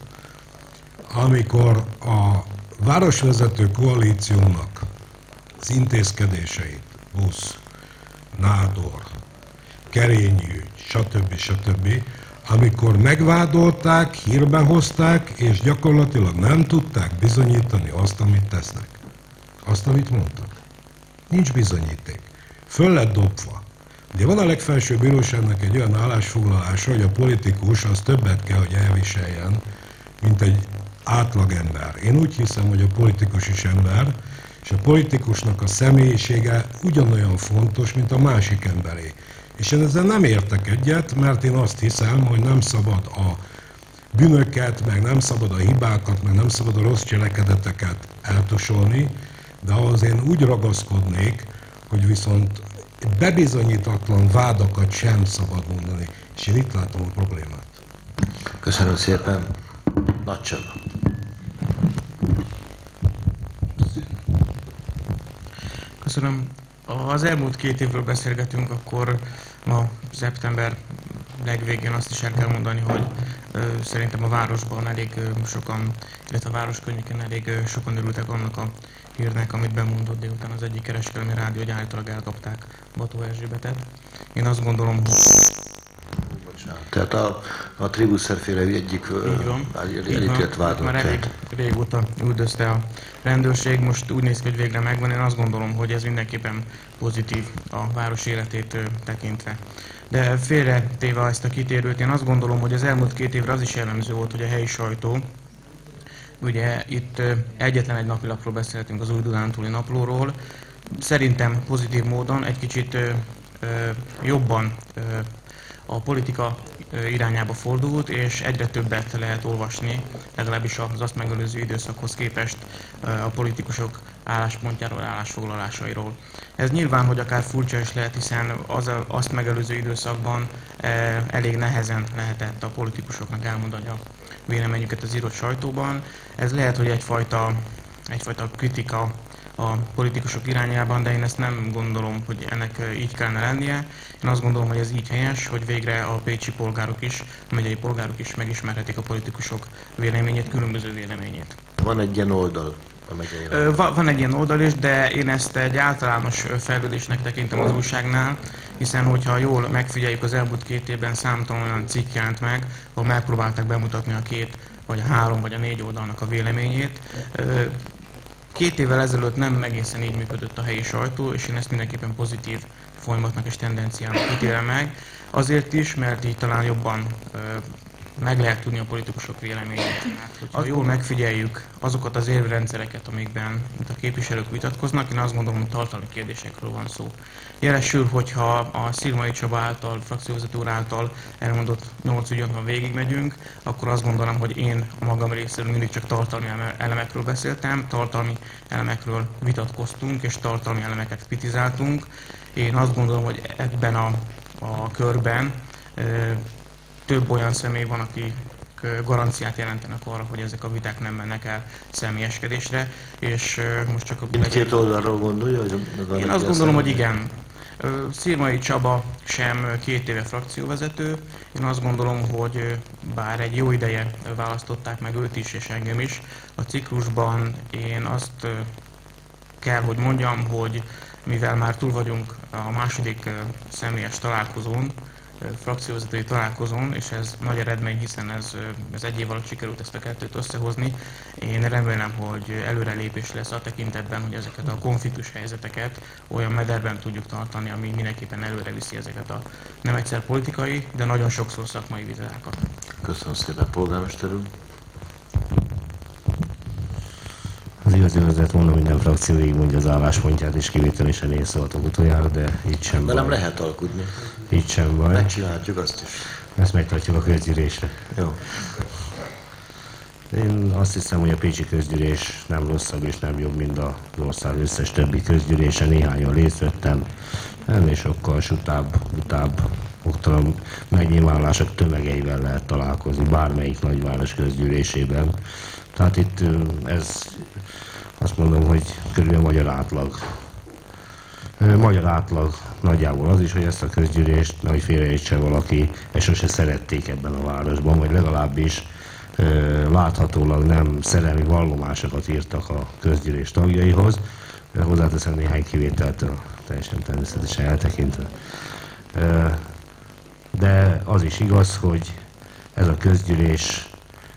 amikor a városvezető koalíciónak az intézkedéseit, busz, nádor, kerényű, stb. stb., amikor megvádolták, hírbe hozták, és gyakorlatilag nem tudták bizonyítani azt, amit tesznek. Azt, amit mondtak. Nincs bizonyíték. Föl lett dobva. Ugye van a legfelsőbb bíróságnak egy olyan állásfoglalása, hogy a politikus az többet kell, hogy elviseljen, mint egy átlagember. Én úgy hiszem, hogy a politikus is ember, és a politikusnak a személyisége ugyanolyan fontos, mint a másik emberé. És én ezzel nem értek egyet, mert én azt hiszem, hogy nem szabad a bűnöket, meg nem szabad a hibákat, meg nem szabad a rossz cselekedeteket eltusolni, de ahhoz én úgy ragaszkodnék, hogy viszont bebizonyítatlan vádakat sem szabad mondani. És én itt látom a problémát. Köszönöm szépen. Nagy Csaba. Köszönöm. Az elmúlt két évről beszélgetünk, akkor ma szeptember legvégén azt is el kell mondani, hogy ö, szerintem a városban elég ö, sokan, illetve a város környéken elég ö, sokan örültek annak a hírnek, amit bemondott délután az egyik kereskedelmi rádió, hogy állítólag elkapták Bató Erzsébetet. Én azt gondolom, hogy... Tehát a, a Tribuszer-féle egyik elítélt vádott. Már elég régóta üldözte a rendőrség, most úgy néz ki, hogy végre megvan. Én azt gondolom, hogy ez mindenképpen pozitív a város életét ö, tekintve. De félretéve ezt a kitérőt, én azt gondolom, hogy az elmúlt két évre az is jellemző volt, hogy a helyi sajtó, ugye itt ö, egyetlen egy napilapról beszélhetünk, az Új Dunántúli Naplóról, szerintem pozitív módon egy kicsit ö, ö, jobban ö, a politika irányába fordult, és egyre többet lehet olvasni, legalábbis az azt megelőző időszakhoz képest a politikusok álláspontjáról, állásfoglalásairól. Ez nyilván, hogy akár furcsa is lehet, hiszen az azt megelőző időszakban elég nehezen lehetett a politikusoknak elmondani a véleményüket az írott sajtóban. Ez lehet, hogy egyfajta, egyfajta kritika a politikusok irányában, de én ezt nem gondolom, hogy ennek így kellene lennie. Én azt gondolom, hogy ez így helyes, hogy végre a pécsi polgárok is, a megyei polgárok is megismerhetik a politikusok véleményét, különböző véleményét. Van egy ilyen oldal a megyei. Van egy ilyen oldal is, de én ezt egy általános fejlődésnek tekintem az újságnál, hiszen hogyha jól megfigyeljük, az elmúlt két évben számtalan olyan cikk jelent meg, ahol megpróbálták bemutatni a két, vagy a három, vagy a négy oldalnak a véleményét. Két évvel ezelőtt nem egészen így működött a helyi sajtó, és én ezt mindenképpen pozitív folyamatnak és tendenciának ítélem meg. Azért is, mert így talán jobban ö, meg lehet tudni a politikusok véleményét. Ha jól megfigyeljük azokat az érvrendszereket, amikben a képviselők vitatkoznak, én azt gondolom, hogy tartalmi kérdésekről van szó. Jelesül, hogyha a Szirmai Csaba által, frakcióvezető úr által elmondott nyolc ügyön, ha végigmegyünk, akkor azt gondolom, hogy én a magam részéről mindig csak tartalmi elemekről beszéltem, tartalmi elemekről vitatkoztunk, és tartalmi elemeket kritizáltunk. Én azt gondolom, hogy ebben a, a körben e, több olyan személy van, aki garanciát jelentenek arra, hogy ezek a viták nem mennek el személyeskedésre, és most csak a... Mindkét oldalról gondolja? Hogy én azt gondolom, hogy igen. Szirmai Csaba sem két éve frakcióvezető. Én azt gondolom, hogy bár egy jó ideje választották meg őt is, és engem is, a ciklusban én azt kell, hogy mondjam, hogy mivel már túl vagyunk a második személyes találkozón, frakcióvezetői találkozón, és ez nagy eredmény, hiszen ez, ez egy év alatt sikerült ezt a kettőt összehozni. Én remélem, hogy előrelépés lesz a tekintetben, hogy ezeket a konfliktus helyzeteket olyan mederben tudjuk tartani, ami mindenképpen előre viszi ezeket a nem egyszer politikai, de nagyon sokszor szakmai vitákat. Köszönöm szépen, polgármester úr. Az igazi azért mondom, hogy minden frakció így mondja az álláspontját, és kivételésen én szóltam utoljára, de így sem de baj. nem lehet alkudni. Így sem baj. Megcsinálhatjuk azt is. Ezt megtartjuk a közgyűlésre. Jó. Én azt hiszem, hogy a pécsi közgyűlés nem rosszabb és nem jobb, mint az ország összes többi közgyűlése. Néhányan részt vettem. Ennél sokkal sutább, utább, oktalan megnyilvánulások tömegeivel lehet találkozni bármelyik nagyváros közgyűlésében. Tehát itt ez, azt mondom, hogy körülbelül magyar átlag. Magyar átlag nagyjából az is, hogy ezt a közgyűlést, nehogy félreértse valaki, ezt sose szerették ebben a városban, vagy legalábbis láthatólag nem szerelmi vallomásokat írtak a közgyűlés tagjaihoz. Hozzáteszem néhány kivételt, teljesen természetesen eltekintve. De az is igaz, hogy ez a közgyűlés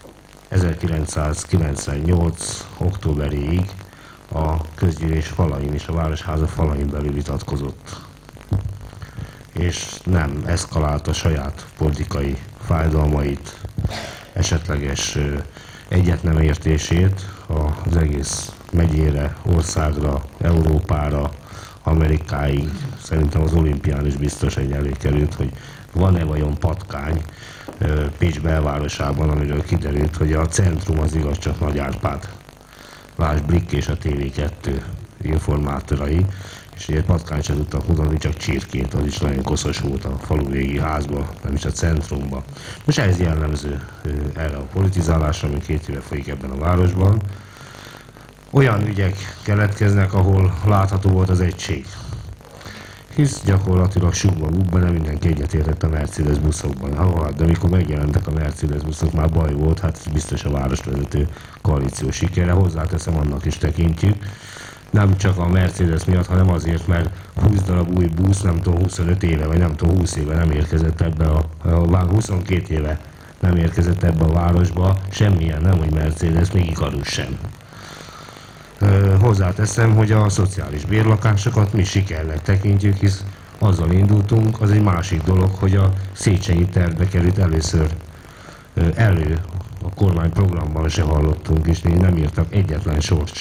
ezerkilencszázkilencvennyolc októberéig a közgyűlés falain és a városháza falain belül vitatkozott. És nem eszkalálta saját politikai fájdalmait, esetleges egyet nem értését az egész megyére, országra, Európára, Amerikáig. Szerintem az olimpián is biztos egy előkerült, hogy van-e vajon patkány Pécs belvárosában, amiről kiderült, hogy a centrum az igaz csak Nagy Árpád. Lásd Blikk és a té vé kettő informátorai, és ugye patkány sem tudtak mutatni, csak csirkét, az is nagyon koszos volt a faluvégi házban, nem is a centrumban. Most ez jellemző erre a politizálásra, ami két éve folyik ebben a városban. Olyan ügyek keletkeznek, ahol látható volt az egység. Hisz gyakorlatilag sugba-bugba nem mindenki egyetértett a Mercedes buszokban. Ha, de amikor megjelentek a Mercedes buszok, már baj volt, hát biztos a városvezető koalíció sikere. Hozzáteszem, annak is tekintjük. Nem csak a Mercedes miatt, hanem azért, mert húsz darab új busz, nem tudom, huszonöt éve, vagy nem tudom, húsz éve nem érkezett ebbe a, a huszonkét éve nem érkezett ebbe a városba, semmilyen, nem, hogy Mercedes, még Ikarus sem. Hozzáteszem, hogy a szociális bérlakásokat mi sikernek tekintjük, hisz azzal indultunk, az egy másik dolog, hogy a Széchenyi tervbe került először elő, a kormányprogramban se hallottunk, és még nem írtak egyetlen sort se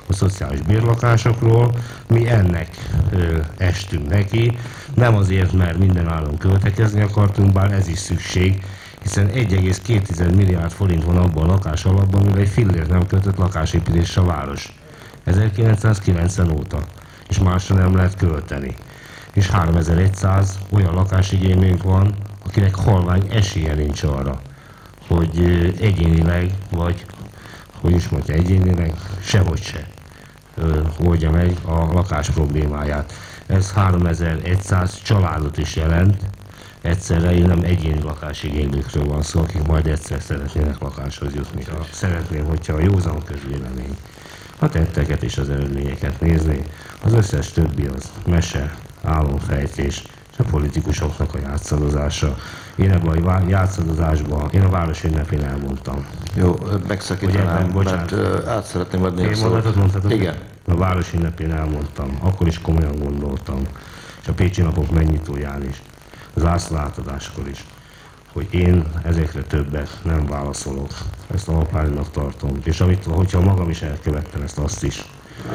a szociális bérlakásokról. Mi ennek ö, estünk neki, nem azért, mert minden állon költekezni akartunk, bár ez is szükség, hiszen egy egész két milliárd forint van abban a lakás alapban, mire egy fillért nem költött lakásépítésre a város. ezerkilencszázkilencven óta, és másra nem lehet költeni. És háromezer-száz olyan lakásigényünk van, akinek halvány esélye nincs arra, hogy egyénileg, vagy hogy is mondja, egyénileg, sehogy se oldja meg a lakás problémáját. Ez háromezer-száz családot is jelent, egyszerre nem egyéni lakásigénylőkről van szó, akik majd egyszer szeretnének lakáshoz jutni. Szeretném, hogyha a józan közvélemény a tetteket és az eredményeket nézni, az összes többi az mese, álomfejtés, és a politikusoknak a játszadozása. Én ebben a játszadozásban, én a város ünnepén elmondtam. Jó, megszakítanám, mert uh, át szeretném adni én a szót. Mondhatok? Igen. A város ünnepén elmondtam, akkor is komolyan gondoltam, és a Pécsi Napok megnyitóján is, az ászlátadáskor is, hogy én ezekre többet nem válaszolok. Ezt a apáimnak tartom. És amit, hogyha magam is elkövettem, ezt azt is.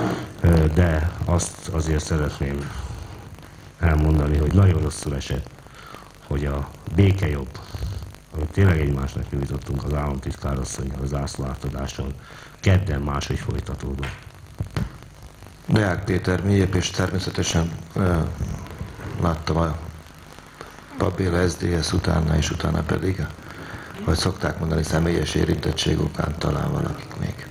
De azt azért szeretném elmondani, hogy nagyon rosszul esett, hogy a békejobb, amit tényleg egymásnak nyújtottunk az államtitkárasszonnyal az ászlátadáson, kedden máshogy folytatódott. Deák Péter, miépp és természetesen uh, láttam a Papp Béla es zé dé es utána, és utána pedig, hogy szokták mondani, személyes érintettség okán talán valakik még.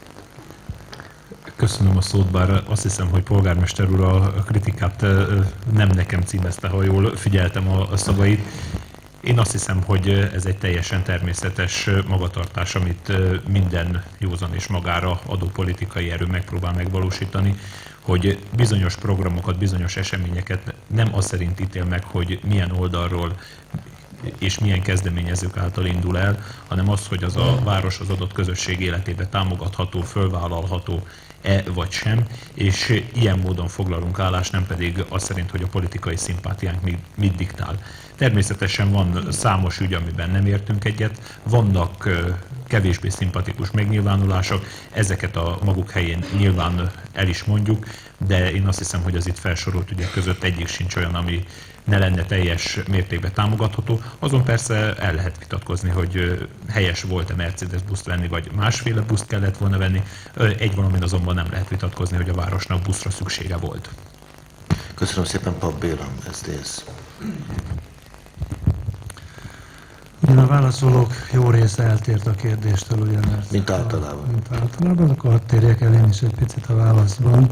Köszönöm a szót, bár azt hiszem, hogy polgármester úr a kritikát nem nekem címezte, ha jól figyeltem a szavait. Én azt hiszem, hogy ez egy teljesen természetes magatartás, amit minden józan és magára adó politikai erő megpróbál megvalósítani, hogy bizonyos programokat, bizonyos eseményeket nem az szerint ítél meg, hogy milyen oldalról és milyen kezdeményezők által indul el, hanem az, hogy az a város az adott közösség életébe támogatható, fölvállalható-e vagy sem, és ilyen módon foglalunk állást, nem pedig az szerint, hogy a politikai szimpátiánk mit, mit diktál. Természetesen van számos ügy, amiben nem értünk egyet, vannak kevésbé szimpatikus megnyilvánulások, ezeket a maguk helyén nyilván el is mondjuk, de én azt hiszem, hogy az itt felsorolt ügyek között egyik sincs olyan, ami ne lenne teljes mértékben támogatható. Azon persze el lehet vitatkozni, hogy helyes volt-e Mercedes buszt venni, vagy másféle buszt kellett volna venni. Egy valamin azonban nem lehet vitatkozni, hogy a városnak buszra szüksége volt. Köszönöm szépen, Papp Béla, es zé dé es. A válaszolók jó része eltért a kérdéstől, ugye, mert mint általában. A, mint általában, akkor hadd térjek el én is egy picit a válaszban.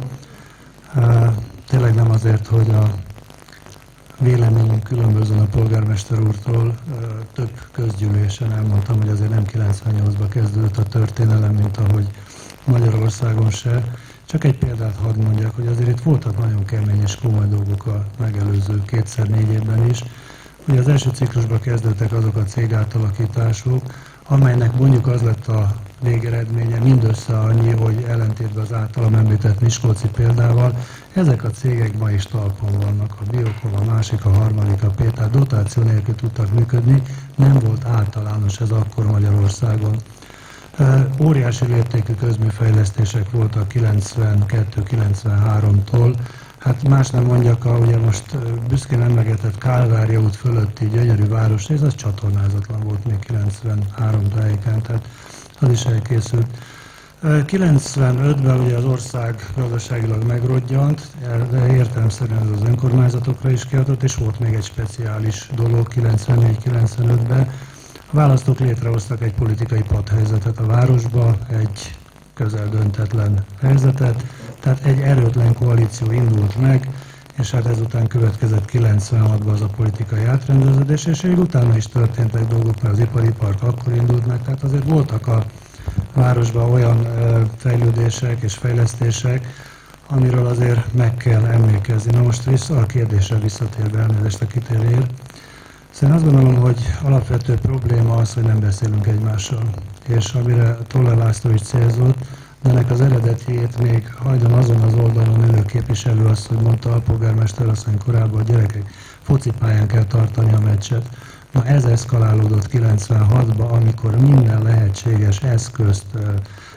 Tényleg nem azért, hogy a véleményünk különböző a polgármester úrtól, több közgyűlésen elmondtam, hogy azért nem kilencvennyolcban kezdődött a történelem, mint ahogy Magyarországon se. Csak egy példát hadd mondjak, hogy azért itt voltak nagyon kemény és komoly dolgok a megelőző kétszer négy évben is. Ugye az első ciklusban kezdődtek azok a cégátalakítások, amelynek mondjuk az lett a végeredménye, mindössze annyi, hogy ellentétben az általam említett miskolci példával, ezek a cégek ma is talpon vannak, a Biokon, a másik, a harmadik, a Péter, dotáció nélkül tudtak működni, nem volt általános ez akkor Magyarországon. Óriási léptékű közműfejlesztések voltak kilencvenkettő kilencvenháromtól, hát más nem mondjak, a, ugye most büszkén emlegetett Kálvária út fölötti gyönyörű városrész, az csatornázatlan volt még kilencvenhárom tájékán, tehát az is elkészült. kilencvenötben ugye az ország gazdaságilag megrodjant, de értelemszerűen ez az önkormányzatokra is kiadott, és volt még egy speciális dolog kilencvennégy kilencvenötben. A választók létrehoztak egy politikai padhelyzetet a városba, egy közel döntetlen helyzetet, tehát egy erőtlen koalíció indult meg, és hát ezután következett kilencvenhatban az a politikai átrendeződés, és még utána is történtek dolgok, mert az ipari park akkor indult meg, tehát azért voltak a városban olyan fejlődések és fejlesztések, amiről azért meg kell emlékezni. Na most vissza a kérdésre visszatérve, elnézést a kitérért. Szóval azt gondolom, hogy alapvető probléma az, hogy nem beszélünk egymással. És amire Toller László is célzott, de ennek az eredetjét még hajdan azon az oldalon ülő képviselő azt, hogy mondta a polgármester asszony korábban, a gyerekek focipályán kell tartani a meccset. Na ez eszkalálódott kilencvenhatban, amikor minden lehetséges eszközt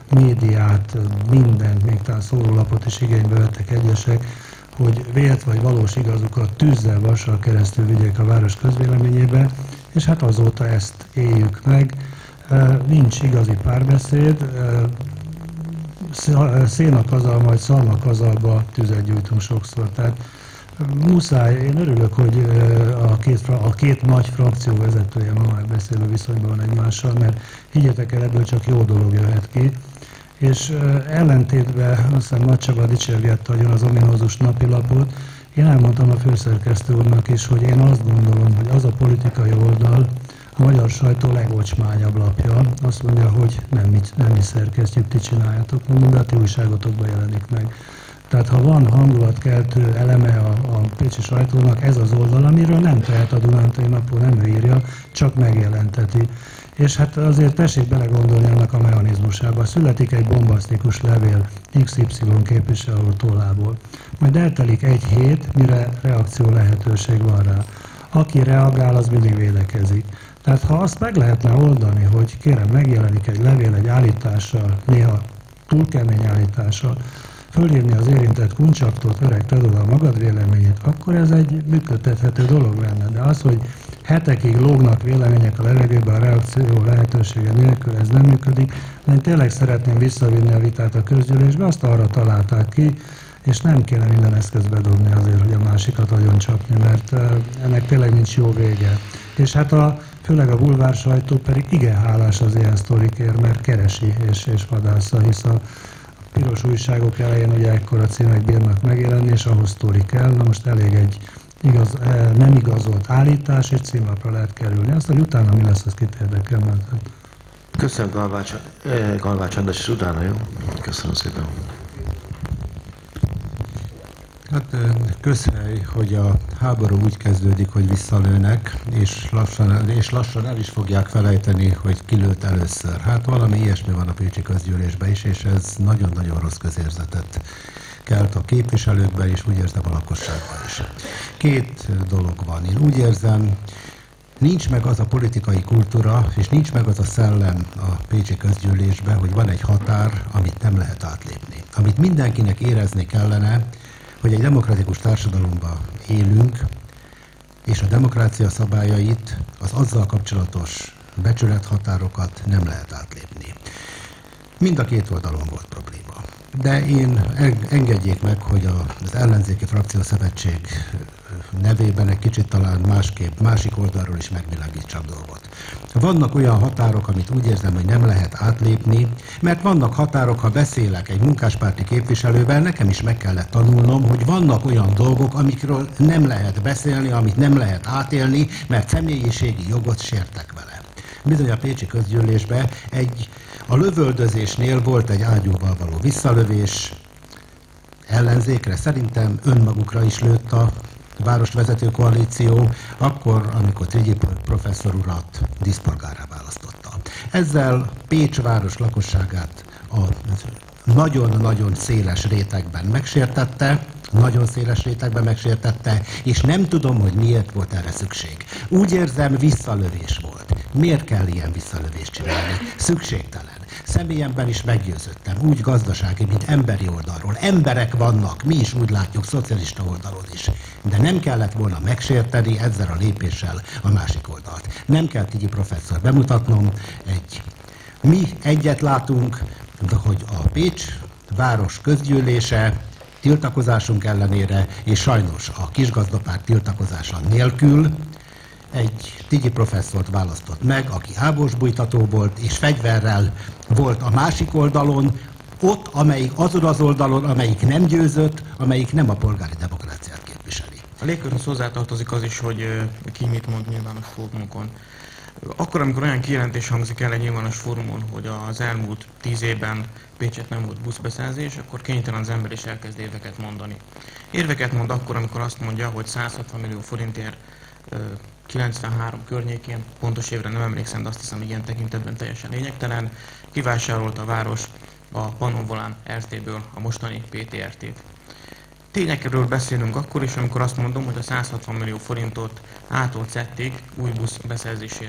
médiát, mindent, még talán szórólapot is igénybe vettek egyesek, hogy vélt vagy valós igazukat tűzzel, vassal keresztül vigyék a város közvéleményébe, és hát azóta ezt éljük meg. Nincs igazi párbeszéd, szénakazal, majd szalmakazalba tüzet gyújtunk sokszor. Tehát muszáj, én örülök, hogy a két, a két nagy frakció vezetője ma már beszélő viszonyban van egymással, mert higgyetek el, ebből csak jó dolog jöhet ki. És ellentétben, azt hiszem Nagy Csaba dicsérgette agyon az ominózus napilapot, én elmondtam a főszerkesztő úrnak is, hogy én azt gondolom, hogy az a politikai oldal, a magyar sajtó legocsmányabb lapja, azt mondja, hogy nem mi, nem mi szerkesztjük, ti csináljátok, mondom, a ti újságotokban jelenik meg. Tehát ha van hangulatkeltő eleme a, a pécsi sajtónak, ez az oldal, amiről nem tehet a Dunántúli Napról, nem ő írja, csak megjelenteti. És hát azért tessék belegondolni annak a mechanizmusába. Születik egy bombasztikus levél iksz ipszilon képviselő tollából. Majd eltelik egy hét, mire reakció lehetőség van rá. Aki reagál, az mindig védekezik. Tehát ha azt meg lehetne oldani, hogy kérem, megjelenik egy levél egy állítással, néha túl kemény állítással, fölírni az érintett kuncsaktot, öreg, tedd oda a magad véleményét, akkor ez egy működtethető dolog lenne. De az, hogy hetekig lógnak vélemények a levegőben a reakció lehetősége nélkül, ez nem működik. Én tényleg szeretném visszavinni a vitát a közgyűlésbe, azt arra találták ki, és nem kéne minden eszközt bedobni azért, hogy a másikat agyon csapni, mert ennek tényleg nincs jó vége. És hát a, főleg a bulvár sajtó pedig igen hálás az ilyen sztorikért, mert keresi és, és vadásza, hisz a piros újságok elején ugye ekkora címek bírnak megjelenni, és ahhoz sztori kell. Na most elég egy igaz, nem igazolt állítás, és címlapra lehet kerülni. Azt, hogy utána mi lesz, az kit érdekel. Mert... Köszönöm, Galvács, Galvács András, és utána, jó? Köszönöm szépen. Hát közhely, hogy a háború úgy kezdődik, hogy visszalőnek, és lassan, és lassan el is fogják felejteni, hogy kilőtt először. Hát valami ilyesmi van a pécsi közgyűlésben is, és ez nagyon-nagyon rossz közérzetet kelt a képviselőkben, és úgy érzem a lakosságban is. Két dolog van. Én úgy érzem, nincs meg az a politikai kultúra, és nincs meg az a szellem a pécsi közgyűlésben, hogy van egy határ, amit nem lehet átlépni. Amit mindenkinek érezni kellene, hogy egy demokratikus társadalomban élünk, és a demokrácia szabályait, az azzal kapcsolatos becsülethatárokat nem lehet átlépni. Mind a két oldalon volt probléma. De én engedjék meg, hogy az ellenzéki frakciószövetség nevében egy kicsit talán másképp, másik oldalról is megvilágítsak dolgot. Vannak olyan határok, amit úgy érzem, hogy nem lehet átlépni, mert vannak határok, ha beszélek egy munkáspárti képviselővel, nekem is meg kellett tanulnom, hogy vannak olyan dolgok, amikről nem lehet beszélni, amit nem lehet átélni, mert személyiségi jogot sértek vele. Bizony a pécsi közgyűlésben egy, a lövöldözésnél volt egy ágyúval való visszalövés ellenzékre, szerintem önmagukra is lőtt a városvezető koalíció, akkor, amikor Trigyi professzor urat díszpolgárrá választotta. Ezzel Pécs város lakosságát a nagyon-nagyon széles rétegben megsértette, nagyon széles rétegben megsértette, és nem tudom, hogy miért volt erre szükség. Úgy érzem, visszalövés volt. Miért kell ilyen visszalövést csinálni? Szükségtelen. Személyemben is meggyőződtem, úgy gazdasági, mint emberi oldalról. Emberek vannak, mi is úgy látjuk, szocialista oldalon is. De nem kellett volna megsérteni ezzel a lépéssel a másik oldalt. Nem kell Tigyi professzor bemutatnom, egy, mi egyet látunk, de hogy a Pécs város közgyűlése tiltakozásunk ellenére, és sajnos a kisgazdapárt tiltakozása nélkül egy Tigyi professzort választott meg, aki háborúsbújtató volt, és fegyverrel volt a másik oldalon, ott, amelyik azon az oldalon, amelyik nem győzött, amelyik nem a polgári demokráciát képviseli. A légkörhöz hozzátartozik az is, hogy ki mit mond nyilvános fórumokon. Akkor, amikor olyan kijelentés hangzik el egy nyilvános fórumon, hogy az elmúlt tíz évben Pécset nem volt buszbeszerzés, akkor kénytelen az ember is elkezd érveket mondani. Érveket mond akkor, amikor azt mondja, hogy száz hatvan millió forintért kilencvenhárom környékén, pontos évre nem emlékszem, de azt hiszem, ilyen tekintetben teljesen lényegtelen, kivásárolta a város a Pannonvolán er té-ből a mostani pé té er té-t. Tényekről beszélünk akkor is, amikor azt mondom, hogy a száz hatvan millió forintot ától cették új busz beszerzésére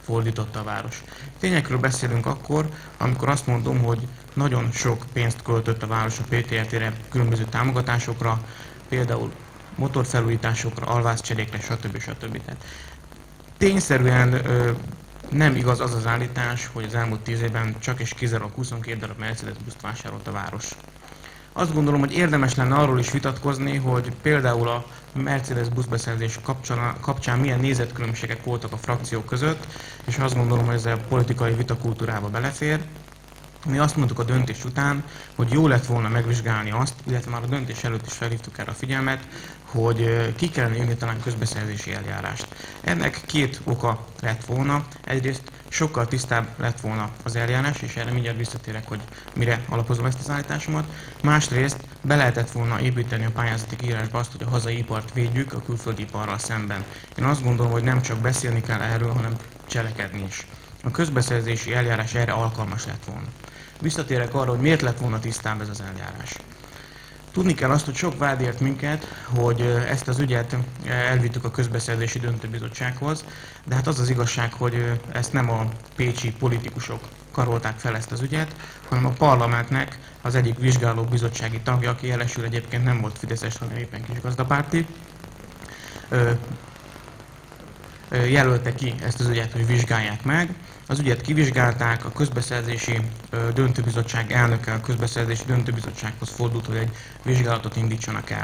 fordította a város. Tényekről beszélünk akkor, amikor azt mondom, hogy nagyon sok pénzt költött a város a pé té er té-re különböző támogatásokra, például motorfelújításokra, alvászcserékre, stb. stb. Tehát tényszerűen ö, nem igaz az az állítás, hogy az elmúlt tíz évben csak és kizárólag huszonkét darab Mercedes buszt vásárolt a város. Azt gondolom, hogy érdemes lenne arról is vitatkozni, hogy például a Mercedes buszbeszerzés kapcsán, kapcsán milyen nézetkülönbségek voltak a frakciók között, és azt gondolom, hogy ez a politikai vitakultúrába belefér. Mi azt mondtuk a döntés után, hogy jó lett volna megvizsgálni azt, illetve már a döntés előtt is felhívtuk erre a figyelmet, hogy ki kellene írni talán közbeszerzési eljárást. Ennek két oka lett volna. Egyrészt sokkal tisztább lett volna az eljárás, és erre mindjárt visszatérek, hogy mire alapozom ezt az állításomat. Másrészt be lehetett volna építeni a pályázati kiírásba azt, hogy a hazai ipart védjük a külföldi iparral szemben. Én azt gondolom, hogy nem csak beszélni kell erről, hanem cselekedni is. A közbeszerzési eljárás erre alkalmas lett volna. Visszatérek arra, hogy miért lett volna tisztább ez az eljárás. Tudni kell azt, hogy sok vád ért minket, hogy ezt az ügyet elvittük a közbeszerzési döntőbizottsághoz, de hát az az igazság, hogy ezt nem a pécsi politikusok karolták fel ezt az ügyet, hanem a parlamentnek az egyik vizsgáló bizottsági tagja, aki jelesül egyébként nem volt fideszes, hanem éppen kisgazdapárti, jelölte ki ezt az ügyet, hogy vizsgálják meg. Az ügyet kivizsgálták, a közbeszerzési döntőbizottság elnöke a közbeszerzési döntőbizottsághoz fordult, hogy egy vizsgálatot indítsanak el.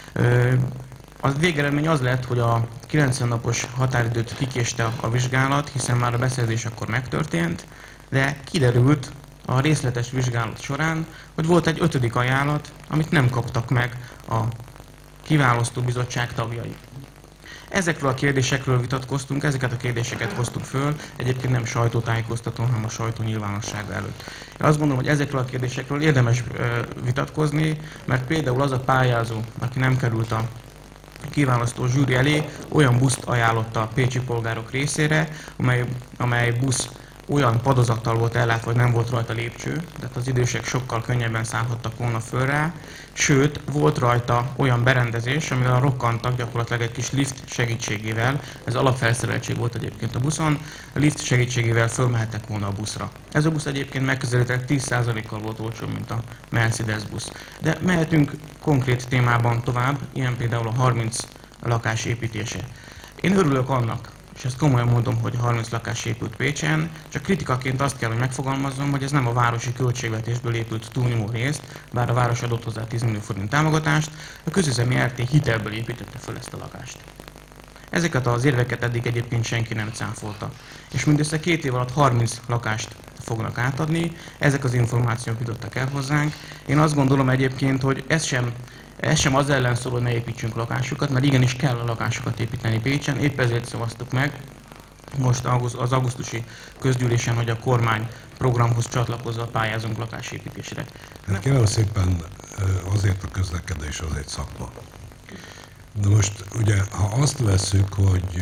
A végeredmény az lett, hogy a kilencven napos határidőt kikéste a vizsgálat, hiszen már a beszerzés akkor megtörtént, de kiderült a részletes vizsgálat során, hogy volt egy ötödik ajánlat, amit nem kaptak meg a kiválasztó bizottság tagjai. Ezekről a kérdésekről vitatkoztunk, ezeket a kérdéseket hoztuk föl, egyébként nem sajtótájékoztatón, hanem a sajtó nyilvánossága előtt. Én azt gondolom, hogy ezekről a kérdésekről érdemes vitatkozni, mert például az a pályázó, aki nem került a kiválasztó zsűri elé, olyan buszt ajánlotta a pécsi polgárok részére, amely, amely busz olyan padozattal volt ellátva, hogy nem volt rajta lépcső, tehát az idősek sokkal könnyebben szállhattak volna föl rá, sőt, volt rajta olyan berendezés, amivel rokkantak gyakorlatilag egy kis lift segítségével, ez alapfelszereltség volt egyébként a buszon, a lift segítségével fölmehettek volna a buszra. Ez a busz egyébként megközelítőleg tíz százalékkal volt olcsóbb, mint a Mercedes busz. De mehetünk konkrét témában tovább, ilyen például a harminc lakás építése. Én örülök annak, és ezt komolyan mondom, hogy harminc lakás épült Pécsen, csak kritikaként azt kell, hogy megfogalmazzam, hogy ez nem a városi költségvetésből épült túlnyomó részt, bár a város adott hozzá tíz millió forint támogatást, a közüzemi er té hitelből építette fel ezt a lakást. Ezeket az érveket eddig egyébként senki nem cáfolta. És mindössze két év alatt harminc lakást fognak átadni, ezek az információk jutottak el hozzánk. Én azt gondolom egyébként, hogy ez sem Ez sem az ellen szól, hogy ne építsünk lakásokat, mert igenis kell a lakásokat építeni Pécsen, épp ezért szavaztuk meg most az augusztusi közgyűlésen, hogy a kormány programhoz csatlakozva pályázunk lakásépítésre. Hát kérem szépen, azért a közlekedés az egy szakma. De most ugye, ha azt vesszük, hogy,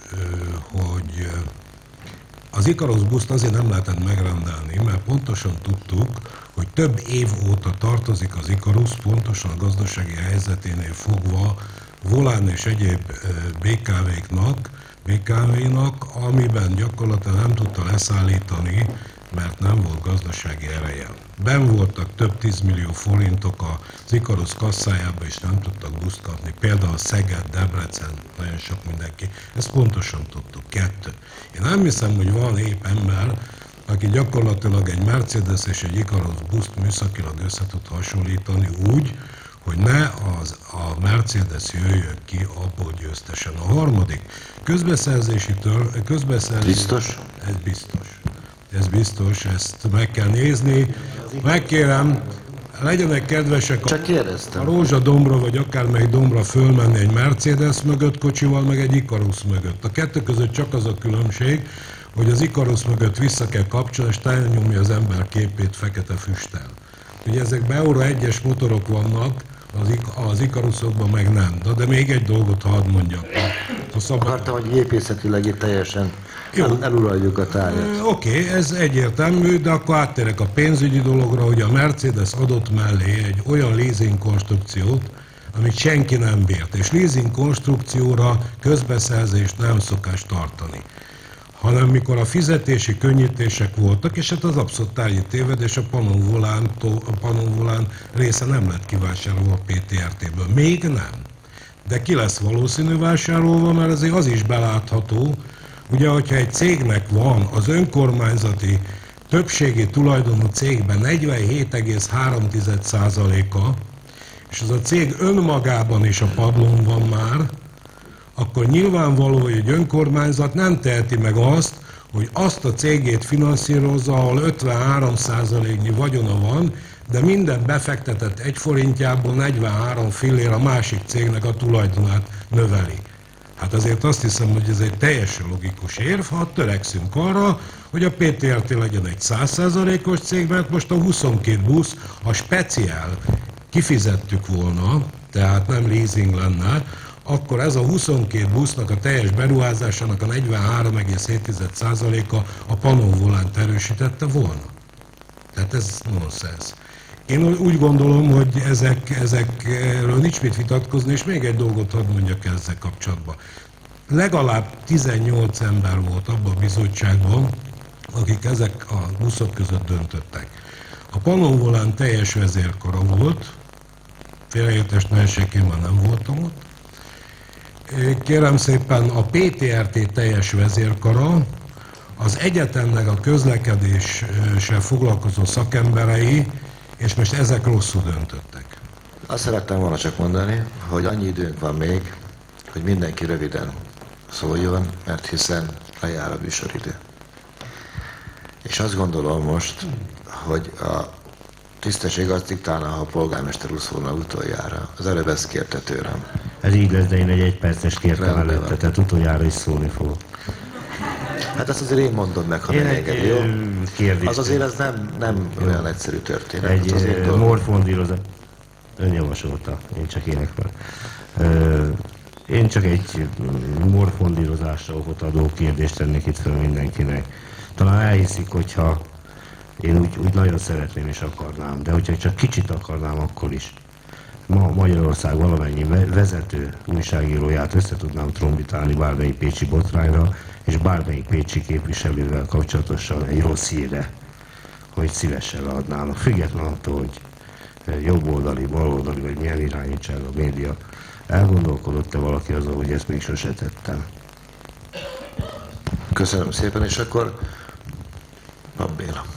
hogy az Ikarus buszt azért nem lehetett megrendelni, mert pontosan tudtuk, hogy több év óta tartozik az Ikarus, pontosan a gazdasági helyzeténél fogva Volán és egyéb bé ká véknak, bé ká vénak, amiben gyakorlatilag nem tudta leszállítani, mert nem volt gazdasági ereje. Ben voltak több tízmillió forintok az Ikarus kasszájába, és nem tudtak buszt kapni. Például Szeged, Debrecen, nagyon sok mindenki. Ezt pontosan tudtuk. Kettő. Én nem hiszem, hogy van épp ember, aki gyakorlatilag egy Mercedes és egy Ikarus buszt műszakilag össze tud hasonlítani úgy, hogy ne az a Mercedes jöjjön ki abból győztesen. A harmadik, közbeszerzési tör, közbeszerzési... Biztos? Ez biztos. Ez biztos, ezt meg kell nézni. Megkérem, legyenek kedvesek Csak kérdeztem. a Rózsadombra, vagy akármely dombra fölmenni egy Mercedes mögött kocsival, meg egy Ikarus mögött. A kettő között csak az a különbség, hogy az Ikarus mögött vissza kell kapcsolni, és nyomja az ember képét fekete füsttel. Ugye ezekben Euro egyes motorok vannak, az, az Ikarusokban meg nem. De, de még egy dolgot hadd mondjak. Ha szabad... Akartam, hogy gépészetileg itt teljesen el, eluraljuk a tárgyat. Oké, okay, ez egyértelmű, de akkor áttérek a pénzügyi dologra, hogy a Mercedes adott mellé egy olyan leasing konstrukciót, amit senki nem bírt. És leasing konstrukcióra közbeszerzést nem szokás tartani. hanem mikor a fizetési könnyítések voltak, és hát az abszolút tárgyi tévedés, a Pannonvolán, a Pannonvolán része nem lett kivásárolva a pé té er té-ből. Még nem. De ki lesz valószínű vásárolva, mert azért az is belátható, ugye, hogyha egy cégnek van az önkormányzati többségi tulajdonú cégben negyvenhét egész három százaléka, és az a cég önmagában is a padlón van már, akkor nyilvánvaló, hogy egy önkormányzat nem teheti meg azt, hogy azt a cégét finanszírozza, ahol ötvenhárom százaléknyi vagyona van, de minden befektetett egy forintjából negyvenhárom fillér a másik cégnek a tulajdonát növeli. Hát azért azt hiszem, hogy ez egy teljesen logikus érv, ha törekszünk arra, hogy a pé té er té legyen egy száz százalékos cég, mert most a huszonkét busz, a speciál kifizettük volna, tehát nem leasing lenne, akkor ez a huszonkét busznak a teljes beruházásának a negyvenhárom egész hét százaléka a Pannonvolánt erősítette volna. Tehát ez nonsens. Én úgy gondolom, hogy ezek, ezekről nincs mit vitatkozni, és még egy dolgot hadd mondjak ezzel kapcsolatban. Legalább tizennyolc ember volt abban a bizottságban, akik ezek a buszok között döntöttek. A Pannonvolán teljes vezérkara volt, félreértést ne essék, én már nem voltam ott. Kérem szépen, a pé té er té teljes vezérkara, az egyetemnek a közlekedéssel foglalkozó szakemberei, és most ezek rosszul döntöttek. Azt szerettem volna csak mondani, hogy annyi időnk van még, hogy mindenki röviden szóljon, mert hiszen lejár a műsoridő. És azt gondolom most, hogy a tisztesség azt diktálna, ha a polgármester úr szólna utoljára. Az előbb ezt kérte tőlem. Ez így lesz, de én egy egyperces kértem előtte, tehát utoljára is szólni fogok. Hát azt azért én mondom meg, ha megengedi, jó? Kérdés. Az azért ez nem, nem olyan egyszerű történet. Egy morfondírozat. Ön javasolta, én csak énekel. Én csak egy morfondírozásra okot adó kérdést tennék itt fel mindenkinek. Talán elhiszik, hogyha én úgy, úgy nagyon szeretném és akarnám, de hogyha csak kicsit akarnám, akkor is. Ma Magyarország valamennyi vezető újságíróját össze tudnám trombitálni bármelyik pécsi botrányra, és bármelyik pécsi képviselővel kapcsolatosan egy rossz hírre, hogy szívesen leadnának. Független attól, hogy jobboldali, baloldali, vagy milyen irányítság a média. Elgondolkodott-e valaki azon, hogy ezt még sose tettem? Köszönöm szépen, és akkor Pap Béla.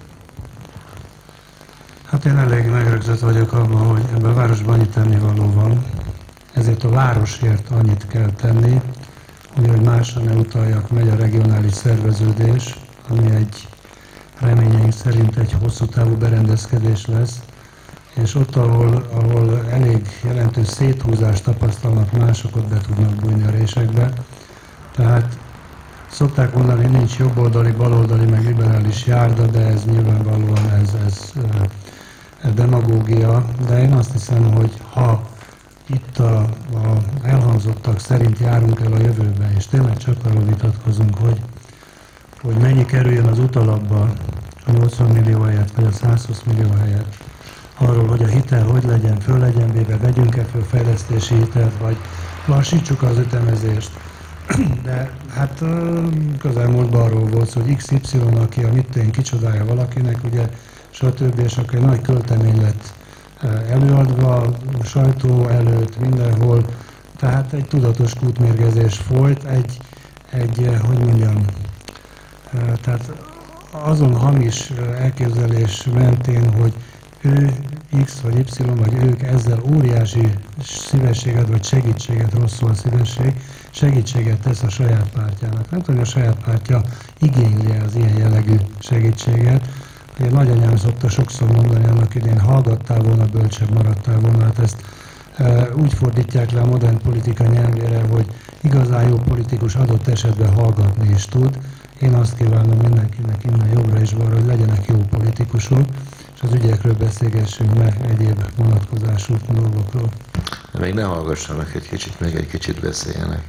Hát én elég megrögzött vagyok abban, hogy ebben a városban annyi tennivaló van, ezért a városért annyit kell tenni, hogy másra ne utaljak, megy a regionális szerveződés, ami egy reményeink szerint egy hosszú távú berendezkedés lesz, és ott, ahol, ahol elég jelentős széthúzást tapasztalnak mások, ott be tudnak bújni a résekbe. Tehát szokták mondani, hogy nincs jobboldali, baloldali, meg liberális járda, de ez nyilvánvalóan ez, ez, ez demagógia. De én azt hiszem, hogy ha itt a, a elhangzottak szerint járunk el a jövőben, és tényleg csak arról vitatkozunk, hogy, hogy mennyi kerüljön az utalapba a nyolcvan millió helyett, vagy a százhúsz millió helyett, arról, hogy a hitel hogy legyen, föl legyen véve, vegyünk-e föl fejlesztési hitelt, vagy lassítsuk az ütemezést. De hát közelmúltban arról volt, hogy iksz ipszilon, aki a mittén kicsodája valakinek, ugye, stb. És akkor egy nagy költemény lett előadva, a sajtó előtt, mindenhol. Tehát egy tudatos kútmérgezés folyt, egy, egy hogy mondjam, tehát azon hamis elképzelés mentén, hogy ő X vagy Y, vagy ők ezzel óriási szívességet vagy segítséget, rosszul a szívesség, segítséget tesz a saját pártjának. Nem tudom, hogy a saját pártja igényli az ilyen jellegű segítséget. Ugye nagyanyám szokta sokszor mondani, annak idén hallgattál volna, bölcsebb maradtál volna. Hát ezt e, úgy fordítják le a modern politika nyelvére, hogy igazán jó politikus adott esetben hallgatni is tud. Én azt kívánom mindenkinek innen jobbra és balra, hogy legyenek jó politikusok, és az ügyekről beszélgessünk meg egyéb vonatkozású dolgokról. Még ne hallgassanak egy kicsit, még egy kicsit beszéljenek.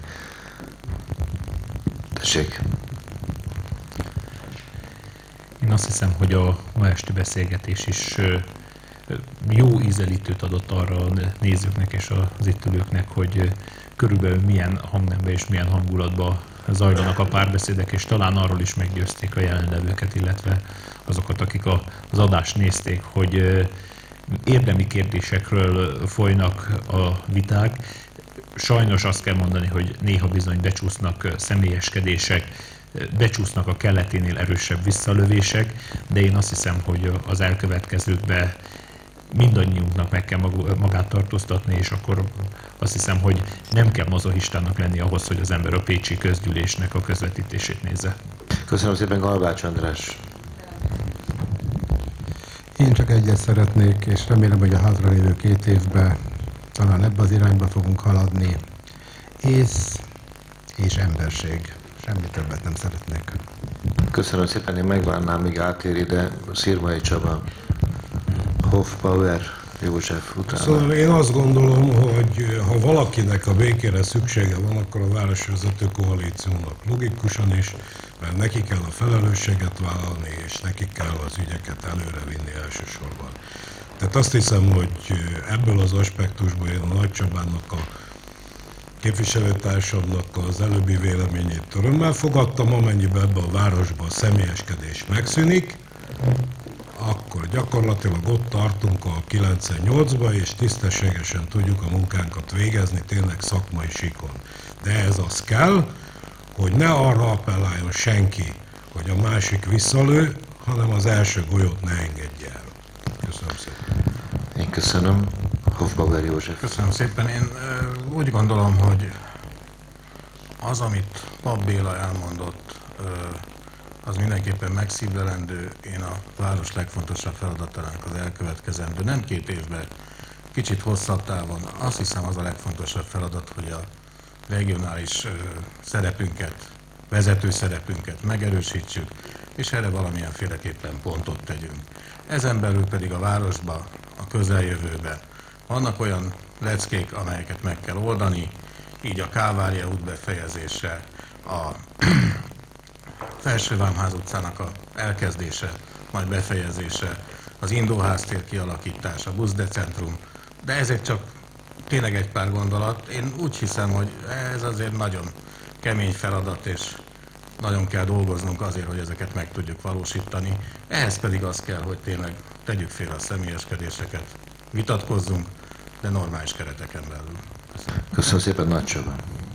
Tessék! Én azt hiszem, hogy a ma esti beszélgetés is jó ízelítőt adott arra a nézőknek és az itt ülőknek, hogy körülbelül milyen hangnemben és milyen hangulatban zajlanak a párbeszédek, és talán arról is meggyőzték a jelenlevőket, illetve azokat, akik a, az adást nézték, hogy érdemi kérdésekről folynak a viták. Sajnos azt kell mondani, hogy néha bizony becsúsznak személyeskedések, becsúsznak a kelleténél erősebb visszalövések, de én azt hiszem, hogy az elkövetkezőkben mindannyiunknak meg kell magát tartóztatni, és akkor azt hiszem, hogy nem kell mazohistának lenni ahhoz, hogy az ember a pécsi közgyűlésnek a közvetítését nézze. Köszönöm szépen, Galbács András. Én csak egyet szeretnék, és remélem, hogy a hátralévő két évben talán ebbe az irányba fogunk haladni. Ész és emberség. Semmi többet nem szeretnék. Köszönöm szépen, én megvárnám, míg átér ide Szirmai Csaba, Hofbauer József utána. Szóval én azt gondolom, hogy ha valakinek a békére szüksége van, akkor a városvezető koalíciónak logikusan is, mert neki kell a felelősséget vállalni, és neki kell az ügyeket előrevinni elsősorban. Tehát azt hiszem, hogy ebből az aspektusból én a Nagy Csabának, a képviselőtársamnak az előbbi véleményét örömmel fogadtam, amennyiben ebben a városban a személyeskedés megszűnik, akkor gyakorlatilag ott tartunk a kilencvennyolcba, és tisztességesen tudjuk a munkánkat végezni, tényleg szakmai síkon. De ez az kell, hogy ne arra appelláljon senki, hogy a másik visszalő, hanem az első golyót ne engedje el. Köszönöm szépen. Én köszönöm. Hofbauer József. Köszönöm szépen. Én ö, úgy gondolom, hogy az, amit Pap Béla elmondott, ö, az mindenképpen megszívlelendő. Én a város legfontosabb feladatának az elkövetkezendő, nem két évben, kicsit hosszabb távon. Azt hiszem, az a legfontosabb feladat, hogy a regionális ö, szerepünket, vezető szerepünket megerősítsük, és erre valamilyenféleképpen pontot tegyünk. Ezen belül pedig a városba, a közeljövőben vannak olyan leckék, amelyeket meg kell oldani, így a Kávária út befejezése, a Felsővámház utcának a elkezdése, majd befejezése, az Indóháztér kialakítása, a buszdecentrum, de ezek csak tényleg egy pár gondolat. Én úgy hiszem, hogy ez azért nagyon kemény feladat, és nagyon kell dolgoznunk azért, hogy ezeket meg tudjuk valósítani. Ehhez pedig az kell, hogy tényleg tegyük félre a személyeskedéseket, vitatkozzunk, de normális kereteken belül. Köszönöm, Köszönöm szépen, Nagy Csaba.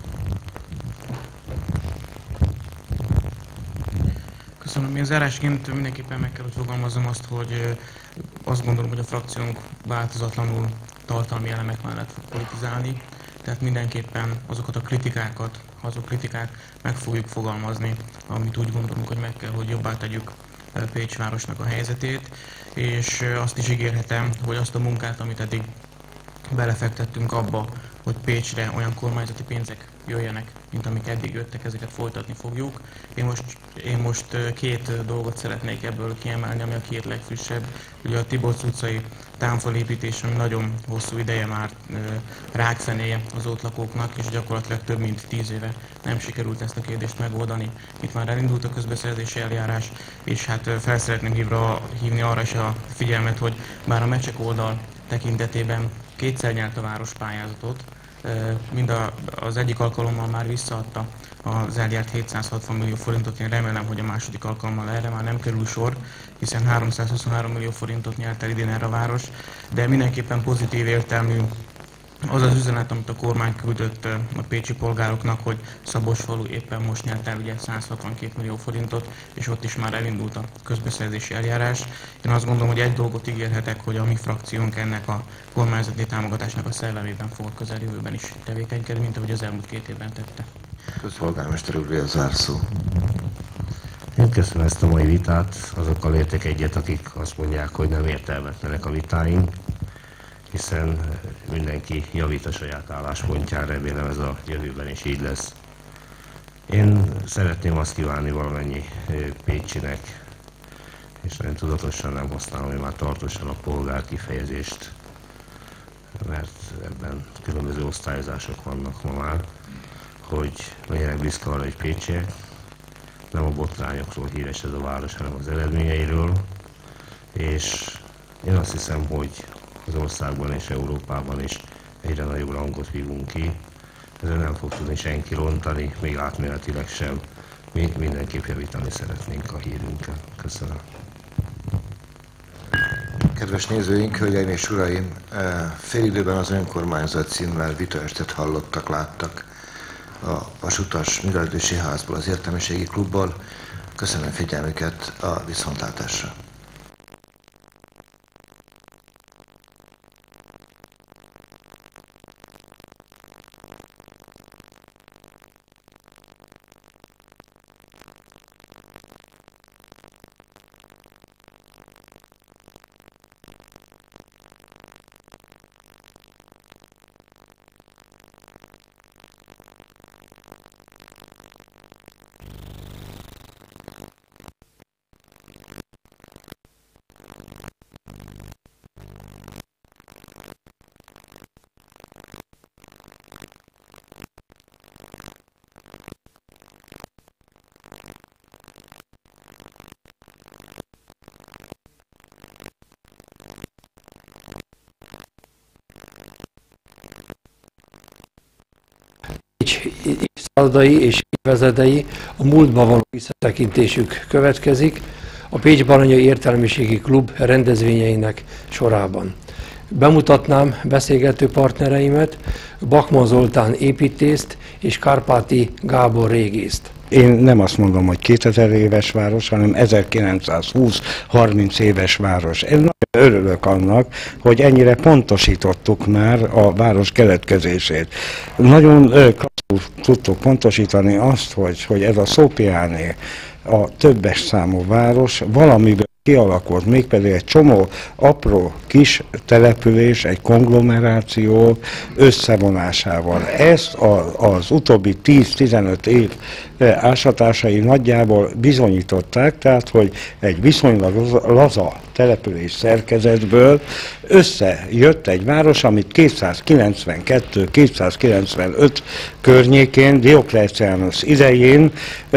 Köszönöm. Én zárásként mindenképpen meg kell, hogy fogalmazom azt, hogy azt gondolom, hogy a frakciónk változatlanul tartalmi elemek mellett fog politizálni, tehát mindenképpen azokat a kritikákat, azok kritikák meg fogjuk fogalmazni, amit úgy gondolunk, hogy meg kell, hogy jobbá tegyük Pécs városnak a helyzetét, és azt is ígérhetem, hogy azt a munkát, amit eddig belefektettünk abba, hogy Pécsre olyan kormányzati pénzek jöjjenek, mint amik eddig jöttek, ezeket folytatni fogjuk. Én most, én most két dolgot szeretnék ebből kiemelni, ami a két legfrissebb. Ugye a Tiborcs utcai támfalépítés, ami nagyon hosszú ideje már rákfenéje az ott lakóknak, és gyakorlatilag több mint tíz éve nem sikerült ezt a kérdést megoldani. Itt már elindult a közbeszerzési eljárás, és hát fel szeretném hívra, hívni arra is a figyelmet, hogy bár a Mecsek oldal tekintetében kétszer nyert a város pályázatot, mind a, az egyik alkalommal már visszaadta az eljárt hétszázhatvan millió forintot, én remélem, hogy a második alkalommal erre már nem kerül sor, hiszen háromszázhuszonhárom millió forintot nyert el idén erre a város, de mindenképpen pozitív értelmű az az üzenet, amit a kormány küldött a pécsi polgároknak, hogy Szabolcsfalu éppen most nyert el ugye százhatvankét millió forintot, és ott is már elindult a közbeszerzési eljárás. Én azt gondolom, hogy egy dolgot ígérhetek, hogy a mi frakciónk ennek a kormányzati támogatásnak a szellemében fog a közeljövőben is tevékenykedni, mint ahogy az elmúlt két évben tette. Közpolgármester úr, a zárszó. Én köszönöm ezt a mai vitát, azokkal értek egyet, akik azt mondják, hogy nem értelmetlenek a vitáink, hiszen mindenki javít a saját álláspontján, remélem ez a jövőben is így lesz. Én szeretném azt kívánni valamennyi pécsinek, és nagyon tudatosan nem használom, hogy már tartósan a polgár kifejezést, mert ebben különböző osztályozások vannak ma már, hogy legyenek büszke arra, hogy pécsiek, nem a botrányokról híres ez a város, hanem az eredményeiről, és én azt hiszem, hogy az országban és Európában is egyre nagyobb rangot vívunk ki ezen nem fog tudni senki rontani, még átmenetileg sem. Mi mindenképp javítani szeretnénk a hírünkkel. Köszönöm. Kedves nézőink, hölgyeim és uraim, félidőben az önkormányzat címmel vitaestet hallottak, láttak a Vasutas Művelődési Házból, az Értelmiségi Klubból. Köszönöm figyelmüket, a viszontlátásra. Szállodai és vezedei a múltba való visszatekintésük következik a Pécs-Baranyai Értelmiségi Klub rendezvényeinek sorában. Bemutatnám beszélgető partnereimet, Bachmann Zoltán építészt és Kárpáti Gábor régészt. Én nem azt mondom, hogy kétezer éves város, hanem ezerkilencszázhúsz-harminc éves város. Én nagyon örülök annak, hogy ennyire pontosítottuk már a város keletkezését. Nagyon klasszul tudtuk pontosítani azt, hogy, hogy ez a Szopiáné, a többes számú város valamiből kialakult, mégpedig egy csomó apró kis település, egy konglomeráció összevonásával. Ezt az utóbbi tíz-tizenöt év ásatásai nagyjából bizonyították, tehát hogy egy viszonylag laza település szerkezetből összejött egy város, amit kétszázkilencvenkettő-kétszázkilencvenöt környékén, Diocletianus idején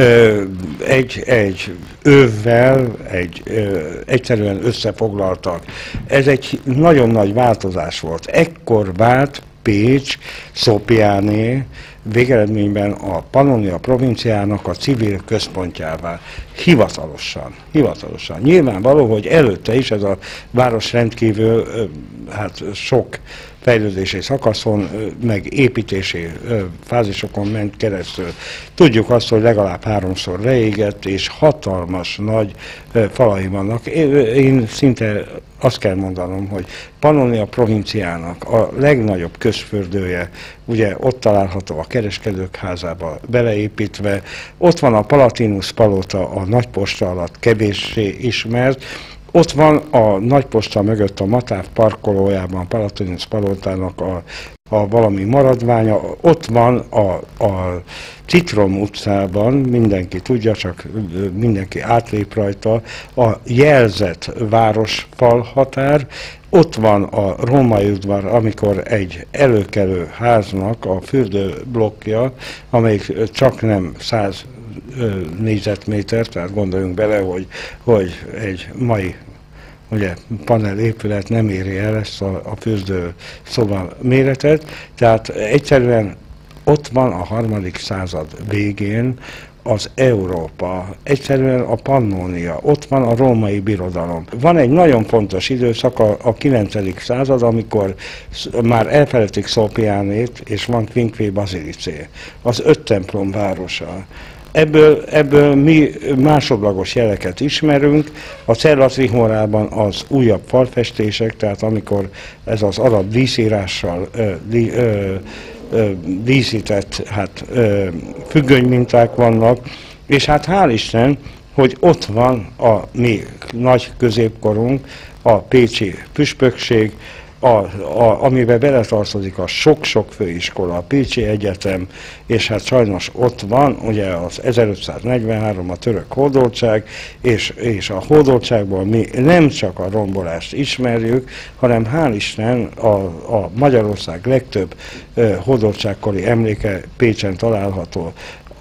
egy, egy övvel, egy, egyszerűen összefoglaltak. Ez egy nagyon nagy változás volt. Ekkor vált Pécs, Szopiáné, végeredményben a Pannonia provinciának a civil központjává. Hivatalosan, hivatalosan. Nyilvánvaló, hogy előtte is ez a város rendkívül hát sok fejlődési szakaszon, meg építési fázisokon ment keresztül. Tudjuk azt, hogy legalább háromszor leégett, és hatalmas nagy falai vannak. Én szinte azt kell mondanom, hogy Pannonia provinciának a legnagyobb közfürdője, ugye ott található a kereskedők házába beleépítve, ott van a Palatinus palota a Nagyposta alatt kevéssé ismert, ott van a Nagyposta mögött a Matáv parkolójában, Palatinus palotának a, a valami maradványa, ott van a, a Citrom utcában, mindenki tudja, csak mindenki átlép rajta, a jelzett városfal határ, ott van a római udvar, amikor egy előkelő háznak a fürdőblokkja, amelyik csak nem száz négyzetméter, tehát gondoljunk bele, hogy, hogy egy mai ugye, panel épület nem éri el ezt a, a fürdő szoba méretet, tehát egyszerűen ott van a harmadik század végén az Európa, egyszerűen a Pannonia, ott van a római birodalom. Van egy nagyon fontos időszak, a, a kilencedik század, amikor már elfelejtik Szopiánét, és van Quinque Basilicé, az öt templom városa. Ebből, ebből mi másodlagos jeleket ismerünk, a Cellatrihorában az újabb falfestések, tehát amikor ez az arab díszírással ö, dí, ö, ö, díszített hát, ö, függönyminták vannak, és hát hál' Isten, hogy ott van a mi nagy középkorunk, a pécsi püspökség, A, a, amiben beletartozik a sok-sok főiskola, a Pécsi Egyetem, és hát sajnos ott van ugye az ezerötszáznegyvenhárom, a török hódoltság, és, és a hódoltságból mi nem csak a rombolást ismerjük, hanem hál' Isten a, a Magyarország legtöbb uh, hódoltságkori emléke Pécsen található.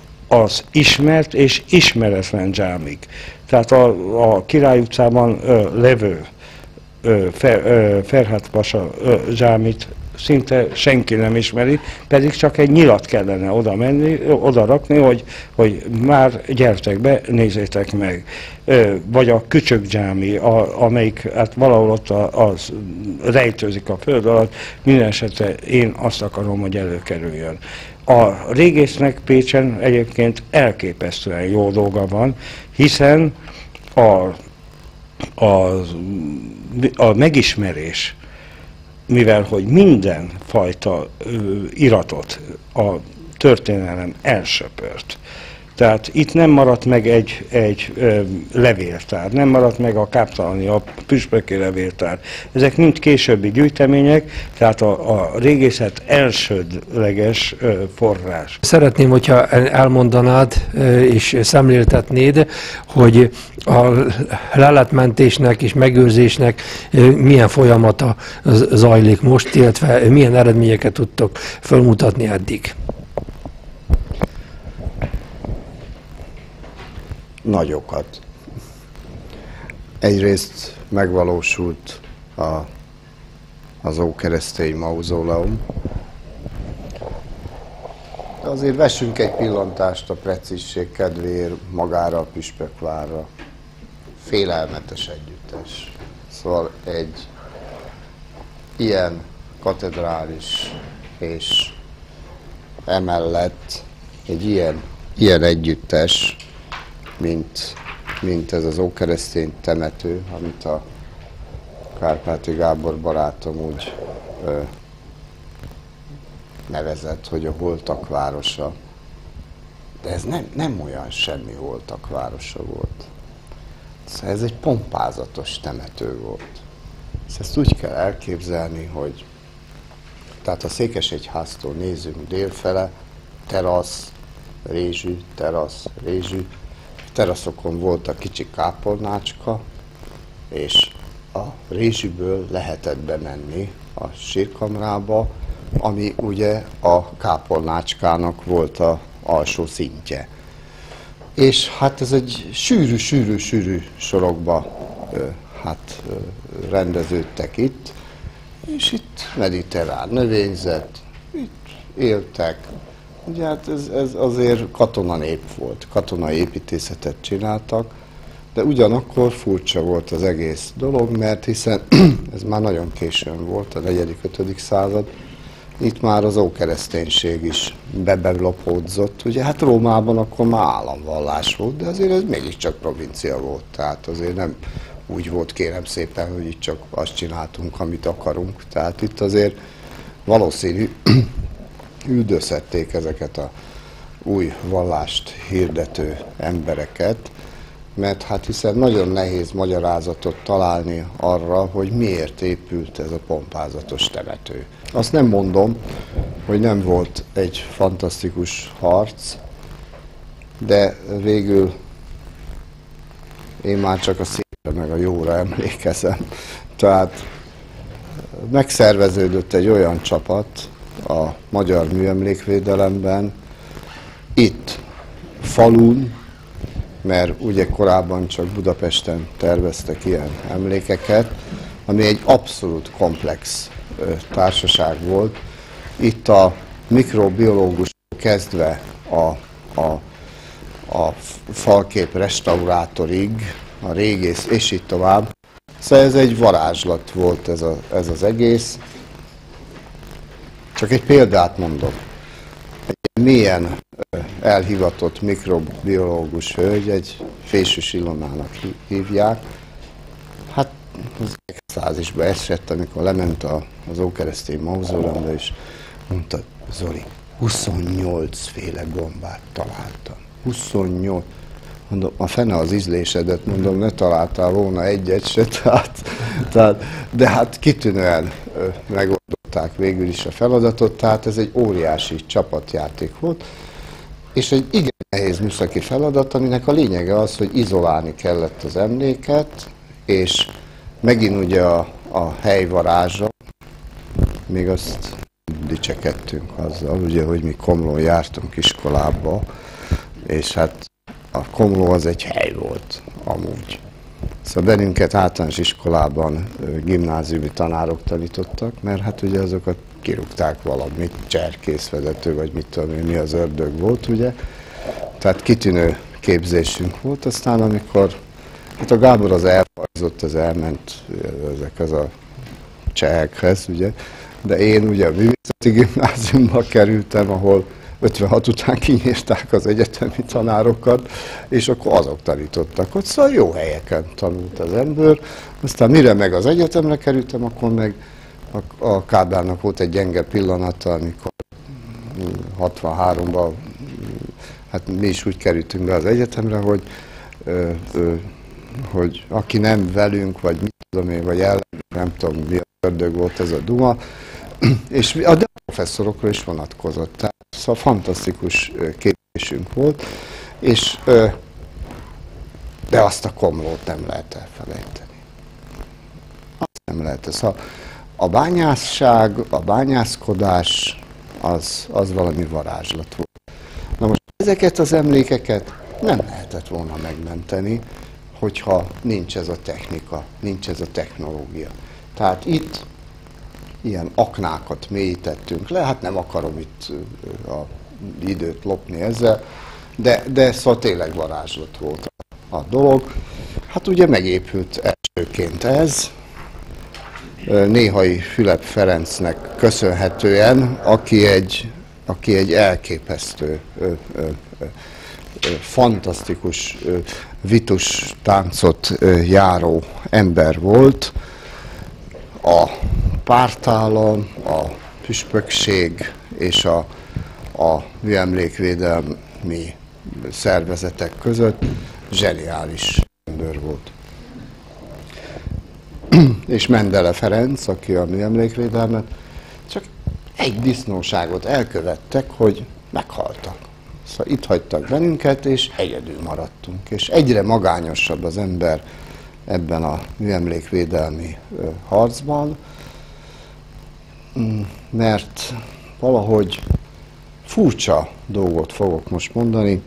Az ismert és ismeretlen dzsámik. Tehát a, a Király utcában uh, levő Fer, Ferhat Pasa dzsámit szinte senki nem ismeri, pedig csak egy nyilat kellene oda menni, oda rakni, hogy, hogy már gyertek be, nézzétek meg. Vagy a Kücsökgyámi, a, amelyik hát valahol ott az rejtőzik a föld alatt, minden esetre én azt akarom, hogy előkerüljön. A régésznek Pécsen egyébként elképesztően jó dolga van, hiszen a, a, a megismerés, mivel hogy minden fajta ö, iratot a történelem elsöpört. Tehát itt nem maradt meg egy, egy ö, levéltár, nem maradt meg a káptalani, a püspöki levéltár. Ezek mind későbbi gyűjtemények, tehát a, a régészet elsődleges ö, forrás. Szeretném, hogyha elmondanád ö, és szemléltetnéd, hogy a leletmentésnek és megőrzésnek ö, milyen folyamata zajlik most, illetve milyen eredményeket tudtok felmutatni eddig. Nagyokat. Egyrészt megvalósult a, az ókeresztény mauzóleum. De azért vessünk egy pillantást a precízség kedvéért magára a püspökvárra. Félelmetes együttes. Szóval egy ilyen katedrális és emellett egy ilyen, ilyen együttes, mint, mint ez az ókeresztény temető, amit a Kárpáti Gábor barátom úgy ö, nevezett, hogy a holtak városa. De ez nem, nem olyan semmi holtak városa volt. Szóval ez egy pompázatos temető volt. Ezt úgy kell elképzelni, hogy tehát a Székesegyháztól nézünk délfele, terasz, rézsű, terasz, rézsű. Teraszokon volt a kicsi kápolnácska, és a rézsűből lehetett bemenni a sírkamrába, ami ugye a kápolnácskának volt az alsó szintje. És hát ez egy sűrű, sűrű, sűrű sorokba hát rendeződtek itt, és itt mediterrán növényzet, itt éltek. Ugye hát ez, ez azért katonanép volt, katonai építészetet csináltak, de ugyanakkor furcsa volt az egész dolog, mert hiszen ez már nagyon későn volt, a negyedik-ötödik század, itt már az ókereszténység is bebelopódzott. Ugye hát Rómában akkor már államvallás volt, de azért ez mégiscsak provincia volt, tehát azért nem úgy volt, kérem szépen, hogy itt csak azt csináltunk, amit akarunk. Tehát itt azért valószínű, üldözhették ezeket a új vallást hirdető embereket, mert hát hiszen nagyon nehéz magyarázatot találni arra, hogy miért épült ez a pompázatos temető. Azt nem mondom, hogy nem volt egy fantasztikus harc, de végül én már csak a szépre meg a jóra emlékezem. Tehát megszerveződött egy olyan csapat a magyar műemlékvédelemben, itt falun, mert ugye korábban csak Budapesten terveztek ilyen emlékeket, ami egy abszolút komplex társaság volt. Itt a mikrobiológus kezdve a, a, a falkép restaurátorig, a régész és így tovább. Szóval ez egy varázslat volt ez, a, ez az egész. Csak egy példát mondok. Egy mélyen elhivatott mikrobiológus hölgy, egy Fésűs Ilonának hívják. Hát az extázisba esett, amikor lement az ókeresztény mauzóleumra, és mondta, Zoli, huszonnyolc féle gombát találtam. huszonnyolc. Mondom, a fene az ízlésedet, mondom, ne találtál volna egyet se, tehát, tehát, de hát kitűnően megoldották végül is a feladatot, tehát ez egy óriási csapatjáték volt, és egy igen nehéz műszaki feladat, aminek a lényege az, hogy izolálni kellett az emléket, és megint ugye a, a hely varázsa, még azt dicsekedtünk azzal, ugye, hogy mi Komlón jártunk iskolába, és hát a Komló az egy hely volt, amúgy. Szóval bennünket általános iskolában gimnáziumi tanárok tanítottak, mert hát ugye azokat kirúgták valamit, cserkészvezető, vagy mit tudom én, mi az ördög volt, ugye. Tehát kitűnő képzésünk volt, aztán amikor hát a Gábor az elfajzott, az elment ezekhez a csehekhez, ugye, de én ugye a művészeti gimnáziumba kerültem, ahol ötvenhat után kinyírták az egyetemi tanárokat, és akkor azok tanítottak ott, szóval jó helyeken tanult az ember. Aztán mire meg az egyetemre kerültem, akkor meg a, a Kádárnak volt egy gyenge pillanata, amikor hatvanháromban, hát mi is úgy kerültünk be az egyetemre, hogy, ö, ö, hogy aki nem velünk, vagy mit tudom én, vagy ellen, nem tudom, mi a ördög volt ez a duma, és a professzorokra is vonatkozott. Tehát, szóval fantasztikus képzésünk volt, és de azt a Komlót nem lehet elfelejteni. Azt nem lehet. Szóval a bányászság, a bányászkodás az, az valami varázslat volt. Na most ezeket az emlékeket nem lehetett volna megmenteni, hogyha nincs ez a technika, nincs ez a technológia. Tehát itt ilyen aknákat mélyítettünk le, hát nem akarom itt a időt lopni ezzel, de, de szóval tényleg varázslat volt a, a dolog. Hát ugye megépült elsőként ez, Néhai Fülep Ferencnek köszönhetően, aki egy, aki egy elképesztő, ö, ö, ö, fantasztikus ö, vitus táncot ö, járó ember volt. A pártállam, a püspökség és a, a műemlékvédelmi szervezetek között zseniális ember volt. És Mendele Ferenc, aki a műemlékvédelmet, csak egy disznóságot elkövettek, hogy meghaltak. Szóval itt hagytak bennünket, és egyedül maradtunk. És egyre magányosabb az ember ebben a műemlékvédelmi harcban, mert valahogy furcsa dolgot fogok most mondani.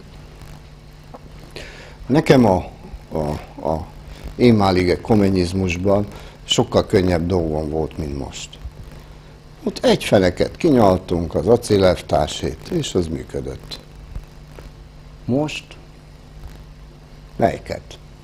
Nekem a, a, a énmálige kommunizmusban sokkal könnyebb dolgom volt, mint most. Ott egy feneket kinyaltunk, az acélelvtársét, és az működött. Most melyiket?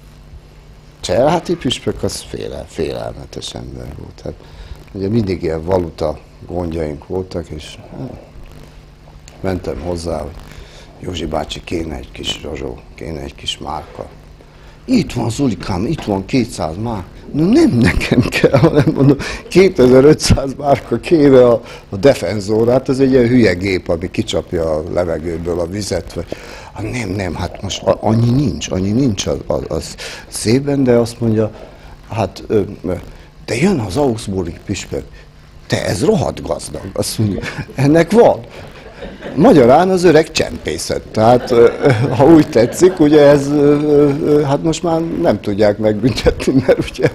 Cserháti püspök az féle, félelmetes ember volt. Hát, ugye mindig ilyen valuta gondjaink voltak, és hát, mentem hozzá, hogy Józsi bácsi, kéne egy kis rozsó, kéne egy kis márka. Itt van, Zulikám, itt van kétszáz márka. No nem nekem kell, hanem mondom, kétezer-ötszáz márka kéne a, a defenzórát, ez egy ilyen hülye gép, ami kicsapja a levegőből a vizet. Vagy, ah, nem, nem, hát most annyi nincs, annyi nincs az, az, az szében, de azt mondja, hát, de jön az augsburgi püspök, te ez rohadt gazdag, azt mondja, ennek van. Magyarán az öreg csempészet, tehát ha úgy tetszik, ugye ez, hát most már nem tudják megbüntetni, mert ugye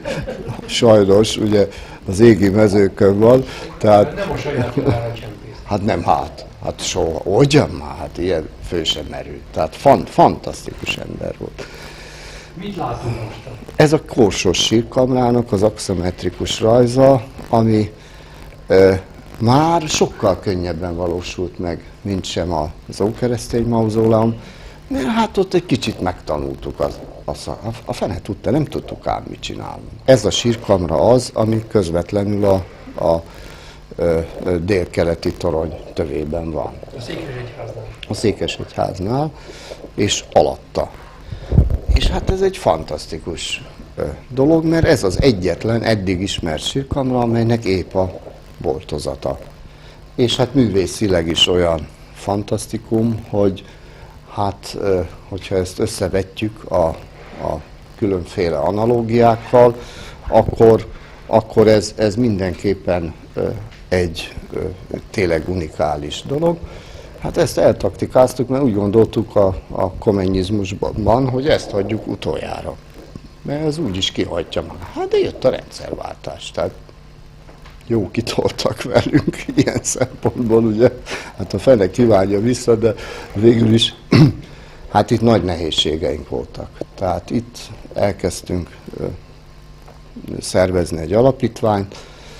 sajnos ugye az égi mezőkön van, tehát nem a saját jogára csempészet. Hát nem, hát, hát soha, ugyan már, hát ilyen fő sem merül, tehát fan, fantasztikus ember volt. Mit látunk most? Ez a Korsos sírkamrának az axiometrikus rajza, ami ö, már sokkal könnyebben valósult meg, mint sem az ókeresztény mauzóleum, mert hát ott egy kicsit megtanultuk, az, az a, a fene tudta, nem tudtuk ám mit csinálni. Ez a sírkamra az, ami közvetlenül a, a, a, a délkeleti torony tövében van. A Székesegyháznál. A Székesegyháznál, és alatta. És hát ez egy fantasztikus dolog, mert ez az egyetlen eddig ismert sírkamra, amelynek épp a boltozata. És hát művészileg is olyan fantasztikum, hogy hát, hogyha ezt összevetjük a, a különféle analógiákkal, akkor, akkor ez, ez mindenképpen egy tényleg unikális dolog. Hát ezt eltaktikáztuk, mert úgy gondoltuk a, a kommunizmusban, hogy ezt hagyjuk utoljára. Mert ez úgyis kihagyja már. Hát de jött a rendszerváltás, tehát jó kitoltak velünk ilyen szempontból, ugye. Hát a fene kívánja vissza, de végül is Hát itt nagy nehézségeink voltak. Tehát itt elkezdtünk szervezni egy alapítványt,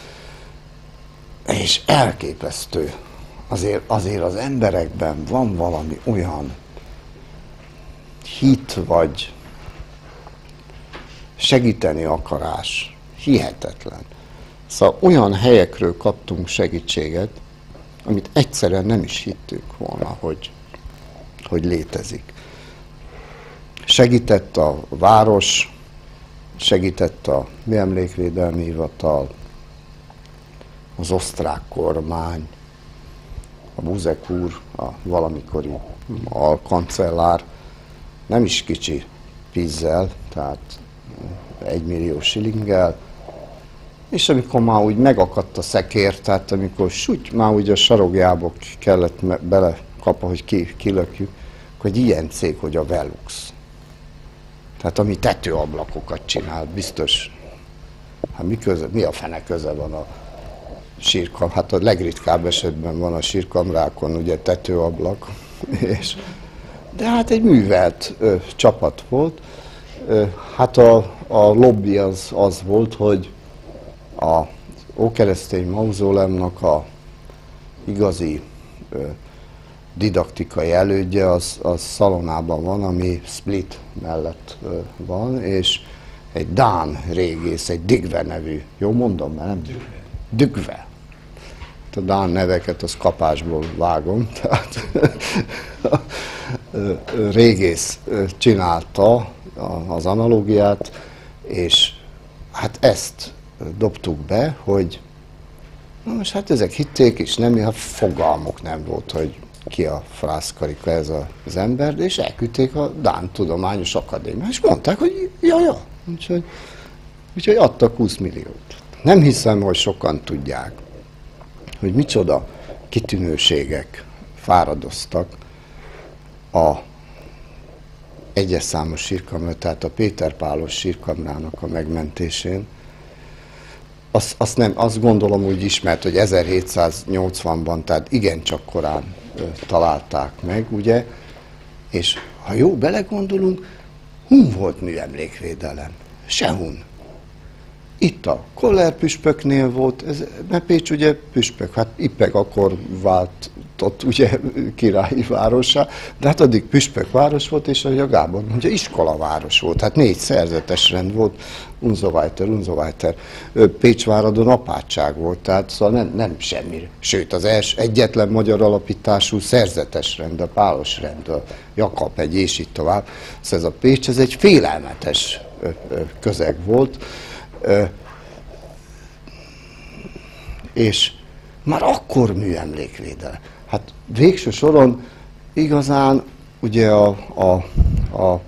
és elképesztő. Azért, azért az emberekben van valami olyan hit, vagy segíteni akarás. Hihetetlen. Szóval olyan helyekről kaptunk segítséget, amit egyszerűen nem is hittünk volna, hogy, hogy létezik. Segített a város, segített a Műemlékvédelmi Hivatal, az osztrák kormány, a Buzek úr, a valamikori alkancellár, nem is kicsi pénzzel, tehát egymillió shillinggel, és amikor már úgy megakadt a szekér, tehát amikor súgy, már úgy a sarokjába kellett bele kapni, hogy ki, kilökjük, hogy ilyen cég, hogy a Velux. Tehát ami tetőablakokat csinál, biztos, hát mi, köze, mi a fene köze van a sírkam, hát a legritkább esetben van a sírkamrákon ugye tetőablak, és, de hát egy művelt ö, csapat volt. Ö, hát a, a lobby az, az volt, hogy a Ókeresztény Mauzóleumnak a igazi ö, didaktikai elődje az, az Szalonában van, ami Split mellett ö, van, és egy dán régész, egy Digve nevű, jó mondom, mert nem? Digve. A dán neveket az kapásból vágom, tehát régész csinálta az analógiát, és hát ezt dobtuk be, hogy na most hát ezek hitték, és nem, hát fogalmuk nem volt, hogy ki a frászkarika ez az ember, és elküldték a Dán Tudományos Akadémiát, és mondták, hogy ja, ja, úgyhogy, úgyhogy adtak húsz milliót. Nem hiszem, hogy sokan tudják, hogy micsoda kitűnőségek fáradoztak a egyes számos sírkamra, tehát a Péter Pálos sírkamrának a megmentésén. Azt, azt, nem, azt gondolom úgy ismert, hogy ezerhétszáznyolcvanban, tehát igencsak korán ö, találták meg, ugye, és ha jó belegondolunk, hun volt műemlékvédelem? Sehun. Itt a Koller püspöknél volt, ez, mert Pécs ugye püspök, hát Ipeg akkor váltott ugye királyi várossá, de hát addig püspökváros volt, és a Gábor ugye iskolaváros volt, hát négy szerzetes rend volt, Unzowajter, Unzowajter, Pécsváradon apátság volt, tehát szóval nem, nem semmi. Sőt, az els, egyetlen magyar alapítású szerzetes rend, a Pálos rend, a Jakab egy, és így tovább. Szóval ez a Pécs, ez egy félelmetes közeg volt, és már akkor műemlékvédelem. Hát végső soron igazán ugye a, a, a, a,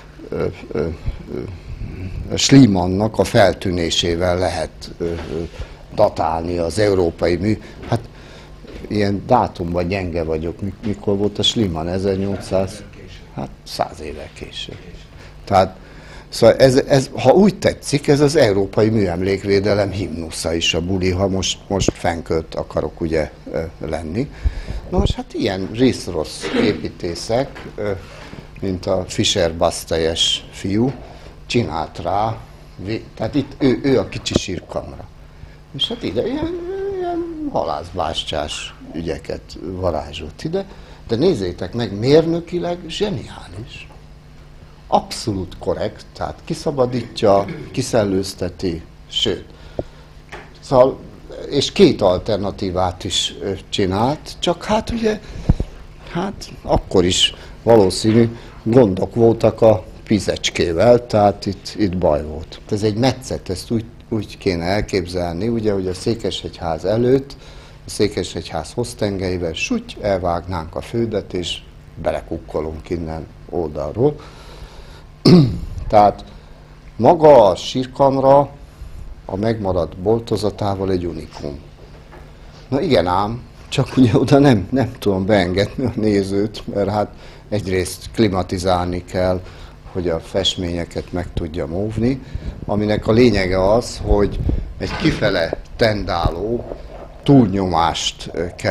a Schliemannak a feltűnésével lehet datálni az európai mű. Hát ilyen dátumban gyenge vagyok. Mikor volt a Schliemann? ezernyolcszáz? Hát száz évvel később. Tehát szóval ez, ez, ha úgy tetszik, ez az európai műemlékvédelem himnusza is a buli, ha most, most fenkölt akarok ugye lenni. Na most hát ilyen részrossz építészek, mint a Fischer-Bastejes fiú, csinált rá, tehát itt ő, ő a kicsi sírkamra. És hát ide ilyen, ilyen halászbástyás ügyeket varázsolt ide, de nézzétek meg, mérnökileg zseniális. Abszolút korrekt, tehát kiszabadítja, kiszellőzteti, sőt. Szóval, és két alternatívát is csinált, csak hát ugye, hát akkor is valószínű gondok voltak a Pizecskével, tehát itt, itt baj volt. Ez egy metszet, ezt úgy, úgy kéne elképzelni, ugye, hogy a Székesegyház előtt, a Székesegyház hossztengelyével súgy elvágnánk a földet, és belekukkolunk innen oldalról. Tehát maga a sírkamra a megmaradt boltozatával egy unikum. Na igen ám, csak ugye oda nem, nem tudom beengedni a nézőt, mert hát egyrészt klimatizálni kell, hogy a festményeket meg tudjam óvni, aminek a lényege az, hogy egy kifele tendáló túlnyomást kell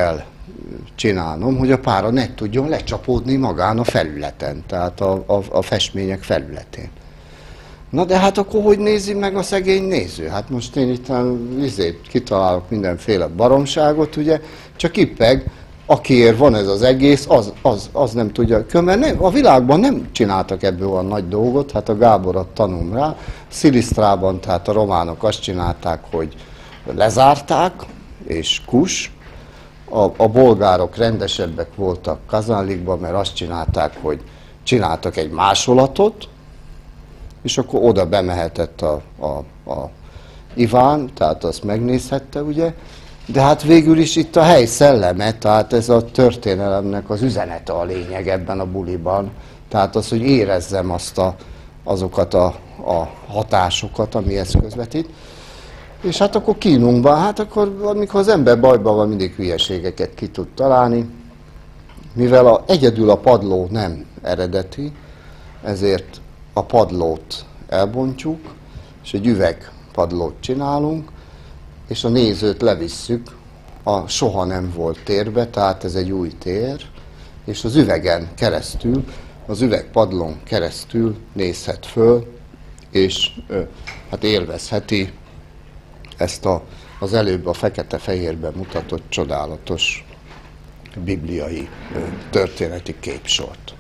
csinálnom, hogy a pára ne tudjon lecsapódni magán a felületen, tehát a, a, a festmények felületén. Na de hát akkor hogy nézi meg a szegény néző? Hát most én itt izét kitalálok mindenféle baromságot, ugye, csak ippeg, akiért van ez az egész, az, az, az nem tudja. Különben nem, a világban nem csináltak ebből olyan nagy dolgot, hát a Gáborat tanul rá. Szilisztrában, tehát a románok azt csinálták, hogy lezárták, és kus. A, a bolgárok rendesebbek voltak Kazanlikban, mert azt csinálták, hogy csináltak egy másolatot, és akkor oda bemehetett a, a, a Iván, tehát azt megnézhette, ugye, de hát végül is itt a hely szelleme, tehát ez a történelemnek az üzenete a lényeg ebben a buliban, tehát az, hogy érezzem azt a, azokat a, a hatásokat, ami ezt közvetít, és hát akkor kínunkban, hát akkor amikor az ember bajban van, mindig hülyeségeket ki tud találni, mivel a, egyedül a padló nem eredeti, ezért a padlót elbontjuk, és egy üvegpadlót csinálunk, és a nézőt levisszük a soha nem volt térbe, tehát ez egy új tér, és az üvegen keresztül, az üvegpadlón keresztül nézhet föl, és hát élvezheti ezt a, az előbb a fekete-fehérben mutatott csodálatos bibliai történeti képsort.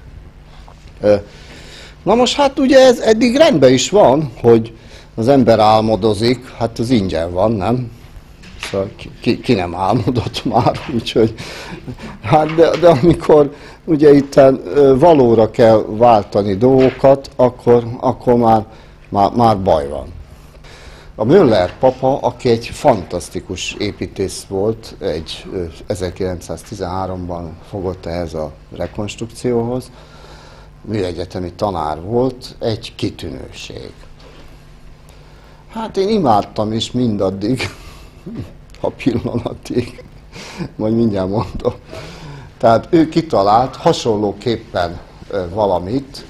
Na most hát ugye ez eddig rendben is van, hogy az ember álmodozik, hát az ingyen van, nem? Szóval ki, ki nem álmodott már, úgyhogy hát de, de amikor ugye itt valóra kell váltani dolgokat, akkor, akkor már, már, már baj van. A Müller papa, aki egy fantasztikus építész volt, egy ezerkilencszáztizenháromban fogott ehhez a rekonstrukcióhoz, műegyetemi tanár volt, egy kitűnőség. Hát én imádtam is mindaddig, a pillanatig, majd mindjárt mondom. Tehát ő kitalált hasonlóképpen valamit,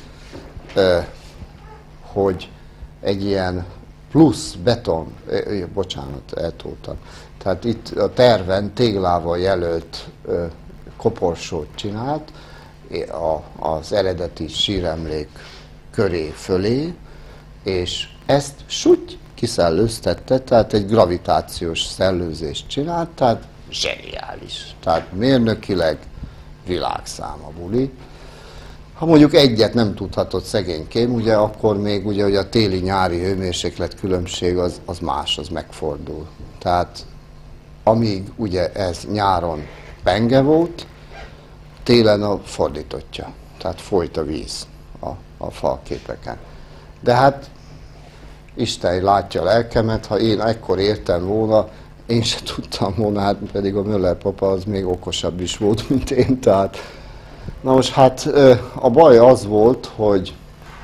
hogy egy ilyen plusz beton, bocsánat, eltoltam. Tehát itt a terven téglával jelölt koporsót csinált, az eredeti síremlék köré fölé, és ezt súgy kiszellőztette, tehát egy gravitációs szellőzést csinált, tehát zseniális. Tehát mérnökileg világszám a buli. Ha mondjuk egyet nem tudhatott szegénykém, ugye akkor még ugye, ugye a téli-nyári hőmérséklet különbség az, az más, az megfordul. Tehát amíg ugye ez nyáron penge volt, télen a fordítottja. Tehát folyt a víz a, a falképeken. De hát Isten látja a lelkemet, ha én ekkor értem volna, én se tudtam volna, hát pedig a Müller papa az még okosabb is volt, mint én. Tehát, na most hát a baj az volt, hogy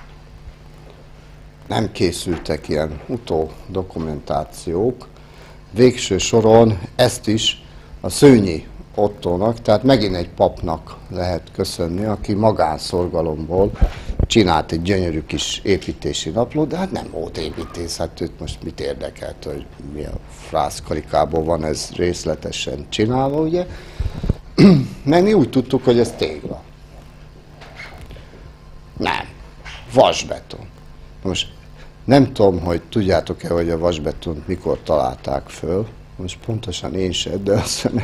nem készültek ilyen utódokumentációk. Végső soron ezt is a Szőnyi Ottónak, tehát megint egy papnak lehet köszönni, aki magánszorgalomból csinált egy gyönyörű kis építési naplót, de hát nem volt építész, hát őt most mit érdekelt, hogy mi a frászkarikából van ez részletesen csinálva, ugye? Mert mi úgy tudtuk, hogy ez tégla. Nem. Vasbeton. Most nem tudom, hogy tudjátok-e, hogy a vasbetont mikor találták föl, most pontosan én sem, de azt hiszem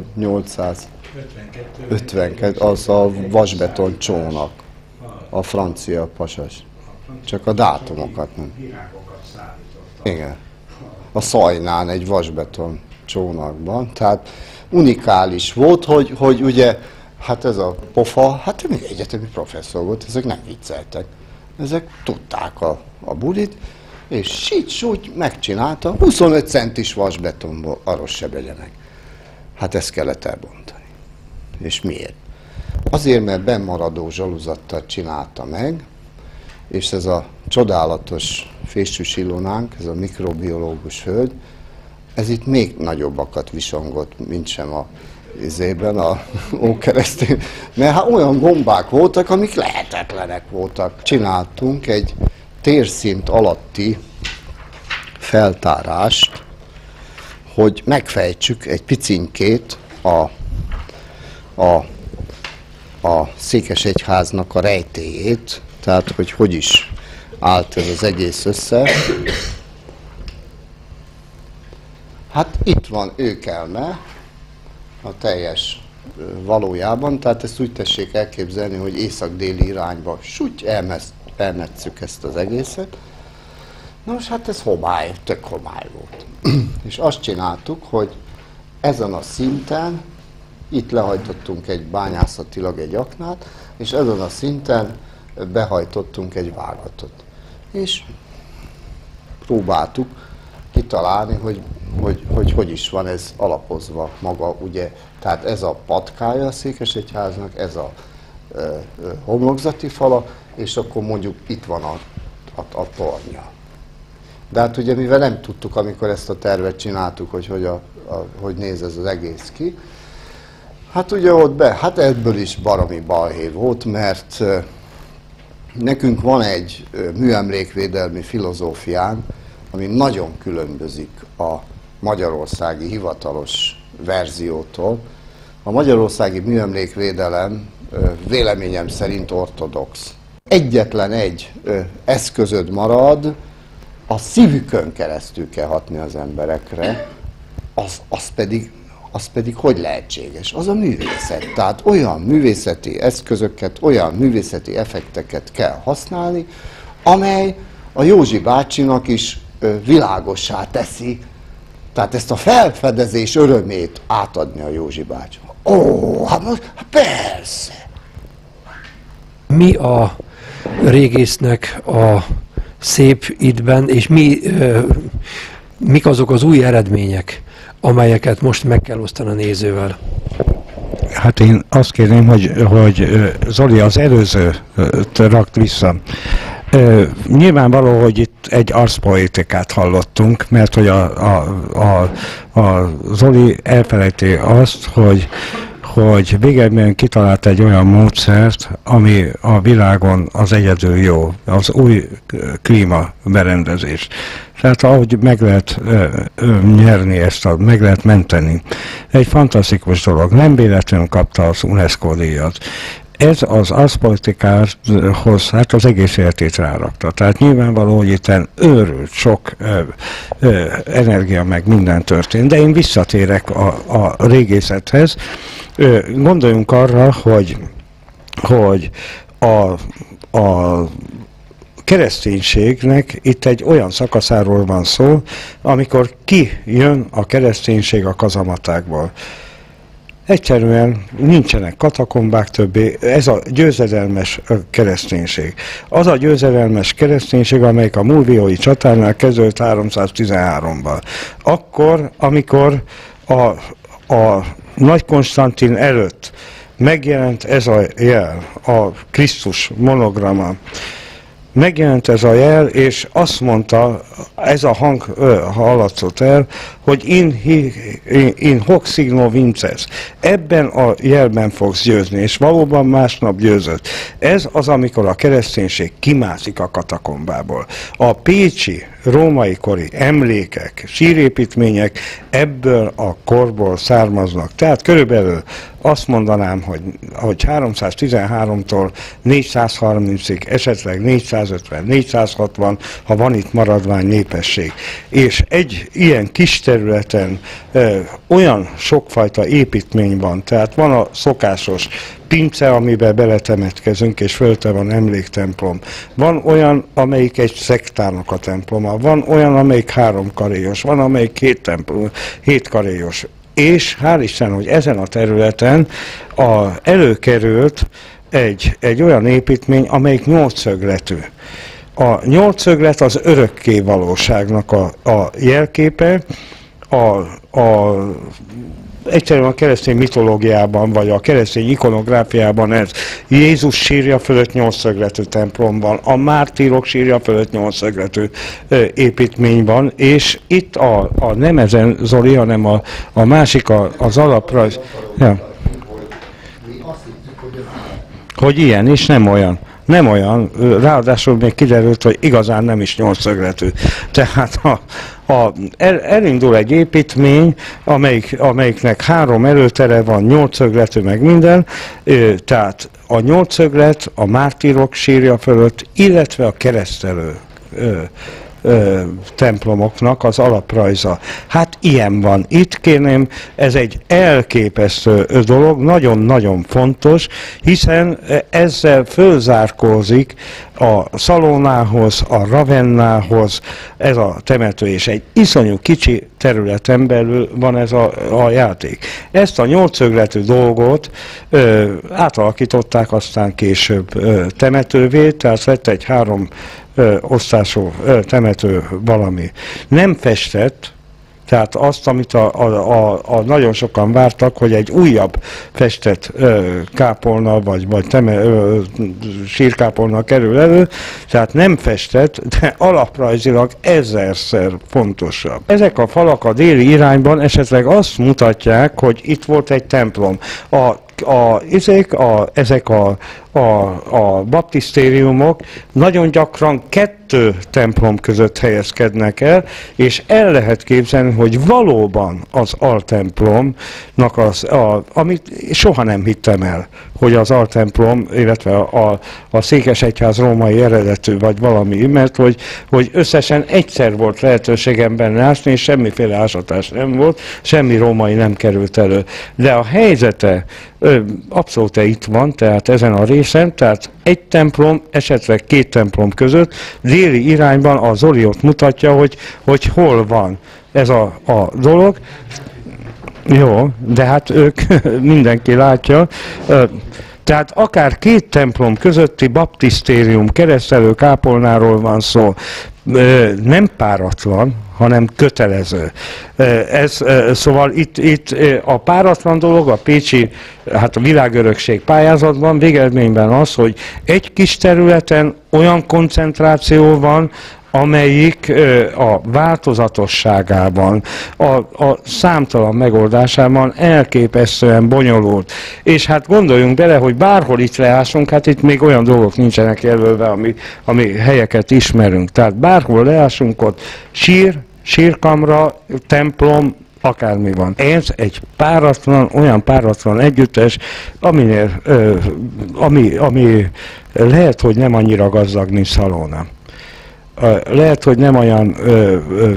ezernyolcszázötvenkettő az a vasbeton csónak, a francia pasas. Csak a dátumokat nem. Igen. A Szajnán egy vasbeton csónakban, tehát unikális volt, hogy, hogy ugye, hát ez a pofa, hát még egyetemi professzor volt, ezek nem vicceltek. Ezek tudták a, a bulit, és sígy-súgy megcsinálta, huszonöt centis vasbetonból, arról se begye meg. Hát ezt kellett elbontani. És miért? Azért, mert bennmaradó zsaluzattal csinálta meg, és ez a csodálatos Fésűs Ilonánk, ez a mikrobiológus hölgy, ez itt még nagyobbakat visongott, mint sem a izében, a Ókeresztén, mert hát olyan gombák voltak, amik lehetetlenek voltak. Csináltunk egy térszint alatti feltárást, hogy megfejtsük egy picinkét a, a, a székesegyháznak a rejtélyét, tehát hogy hogy is állt ez az egész össze. Hát itt van őkelme a teljes valójában, tehát ezt úgy tessék elképzelni, hogy észak-déli irányba súgy elmetszük ezt az egészet. Na most hát ez homály, tök homály volt. És azt csináltuk, hogy ezen a szinten, itt lehajtottunk egy bányászatilag egy aknát, és ezen a szinten behajtottunk egy vágatot. És próbáltuk kitalálni, hogy hogy, hogy hogy is van ez alapozva maga, ugye, tehát ez a patkája a Székesegyháznak, ez a e, e, homlokzati fala, és akkor mondjuk itt van a, a, a tornya. De hát ugye mivel nem tudtuk, amikor ezt a tervet csináltuk, hogy hogy, a, a, hogy néz ez az egész ki, hát ugye ott be, hát ebből is baromi balhé volt, mert e, nekünk van egy e, műemlékvédelmi filozófián, ami nagyon különbözik a magyarországi hivatalos verziótól. A magyarországi műemlékvédelem véleményem szerint ortodox. Egyetlen egy eszközöd marad, a szívükön keresztül kell hatni az emberekre, az, az, pedig, az pedig hogy lehetséges? Az a művészet. Tehát olyan művészeti eszközöket, olyan művészeti effekteket kell használni, amely a Józsi bácsinak is világossá teszi, tehát ezt a felfedezés örömét átadni a Józsi bácsi. Ó, hát most, hát persze! Mi a régésznek a szép ittben, és mi, ö, mik azok az új eredmények, amelyeket most meg kell osztani a nézővel? Hát én azt kérném, hogy, hogy Zoli az előzőt rakt vissza. Uh, nyilvánvaló, hogy itt egy arszpoetikát hallottunk, mert hogy a, a, a, a Zoli elfelejti azt, hogy, hogy végeredményben kitalált egy olyan módszert, ami a világon az egyedül jó, az új klímaberendezés. Tehát ahogy meg lehet ö, ö, nyerni ezt, a, meg lehet menteni. Egy fantasztikus dolog, nem véletlenül kapta az UNESCO díjat. Ez az arszpolitikához hát az egész életét rárakta. Tehát nyilvánvaló, hogy itt őrült sok ö, ö, energia meg minden történt. De én visszatérek a, a régészethez. Ö, gondoljunk arra, hogy, hogy a, a kereszténységnek itt egy olyan szakaszáról van szó, amikor kijön a kereszténység a kazamatákból. Egyszerűen nincsenek katakombák többé, ez a győzedelmes kereszténység. Az a győzedelmes kereszténység, amelyik a Mulviói csatánál kezdődött háromszáztizenháromban. Akkor, amikor a, a Nagy Konstantin előtt megjelent ez a jel, a Krisztus monogramma, megjelent ez a jel, és azt mondta, ez a hang ö, hallatszott el, hogy in, hi, in, in hoc signo vinces. Ebben a jelben fogsz győzni, és valóban másnap győzött. Ez az, amikor a kereszténység kimászik a katakombából. A pécsi, római kori emlékek, sírépítmények ebből a korból származnak. Tehát körülbelül azt mondanám, hogy, hogy háromszáztizenháromtól négyszázharmincig, esetleg négyszázötven, négyszázhatvan, ha van itt maradvány népesség. És egy ilyen kis területen ö, olyan sokfajta építmény van, tehát van a szokásos pince, amiben beletemetkezünk, és fölte van emléktemplom. Van olyan, amelyik egy szektának a temploma, van olyan, amelyik háromkaréjos, van amelyik hét templom, hétkaréjos. És hál' Isten, hogy ezen a területen a, előkerült egy, egy olyan építmény, amelyik nyolcszögletű. A nyolcszöglet az örökké valóságnak a, a jelképe, a, a, egyszerűen a keresztény mitológiában, vagy a keresztény ikonográfiában ez Jézus sírja fölött nyolcszögletű templom van, a mártírok sírja fölött nyolcszögletű építmény van, és itt a, a nem ezen Zoli, hanem a, a másik a, az alaprajz. Ja. Hogy ilyen, és nem olyan. nem olyan, ráadásul még kiderült, hogy igazán nem is nyolcszögletű. Tehát a, a, el, elindul egy építmény, amelyik, amelyiknek három előtere van, nyolcszögletű meg minden, tehát a nyolcszöglet a mártírok sírja fölött, illetve a keresztelő Ö, templomoknak az alaprajza. Hát ilyen van. Itt kérném, ez egy elképesztő dolog, nagyon-nagyon fontos, hiszen ezzel fölzárkózik a Szalónához, a Ravennához ez a temető, és egy iszonyú kicsi területen belül van ez a, a játék. Ezt a nyolcszögletű dolgot ö, átalakították aztán később ö, temetővé, tehát lett egy három Ö, osztású ö, temető valami. Nem festett, tehát azt, amit a, a, a, a nagyon sokan vártak, hogy egy újabb festett ö, kápolna, vagy, vagy teme, ö, sírkápolna kerül elő, tehát nem festett, de alaprajzilag ezerszer fontosabb. Ezek a falak a déli irányban esetleg azt mutatják, hogy itt volt egy templom. A A, ezek a, ezek a, a, a baptisztériumok nagyon gyakran kettő templom között helyezkednek el, és el lehet képzelni, hogy valóban az altemplomnak az, a, amit soha nem hittem el, hogy az altemplom, illetve a, a, a székesegyház római eredetű, vagy valami, mert hogy, hogy összesen egyszer volt lehetőségem benne ásni, és semmiféle ásatás nem volt, semmi római nem került elő. De a helyzete abszolút itt van, tehát ezen a részen, tehát egy templom, esetleg két templom között, déli irányban a Zoli ott mutatja, hogy, hogy hol van ez a, a dolog. Jó, de hát ők mindenki látja. Tehát akár két templom közötti baptisztérium, keresztelő kápolnáról van szó, nem páratlan, hanem kötelező. Ez, szóval itt, itt a páratlan dolog a pécsi, hát a világörökség pályázatban végeredményben az, hogy egy kis területen olyan koncentráció van, amelyik a változatosságában, a, a számtalan megoldásában elképesztően bonyolult. És hát gondoljunk bele, hogy bárhol itt leásunk, hát itt még olyan dolgok nincsenek jelölve, ami, ami helyeket ismerünk. Tehát bárhol leásunk, ott sír, sírkamra, templom, akármi van. Ez egy páratlan, olyan páratlan együttes, aminél, ö, ami, ami lehet, hogy nem annyira gazdag, mint Szalóna. Lehet, hogy nem olyan ö, ö,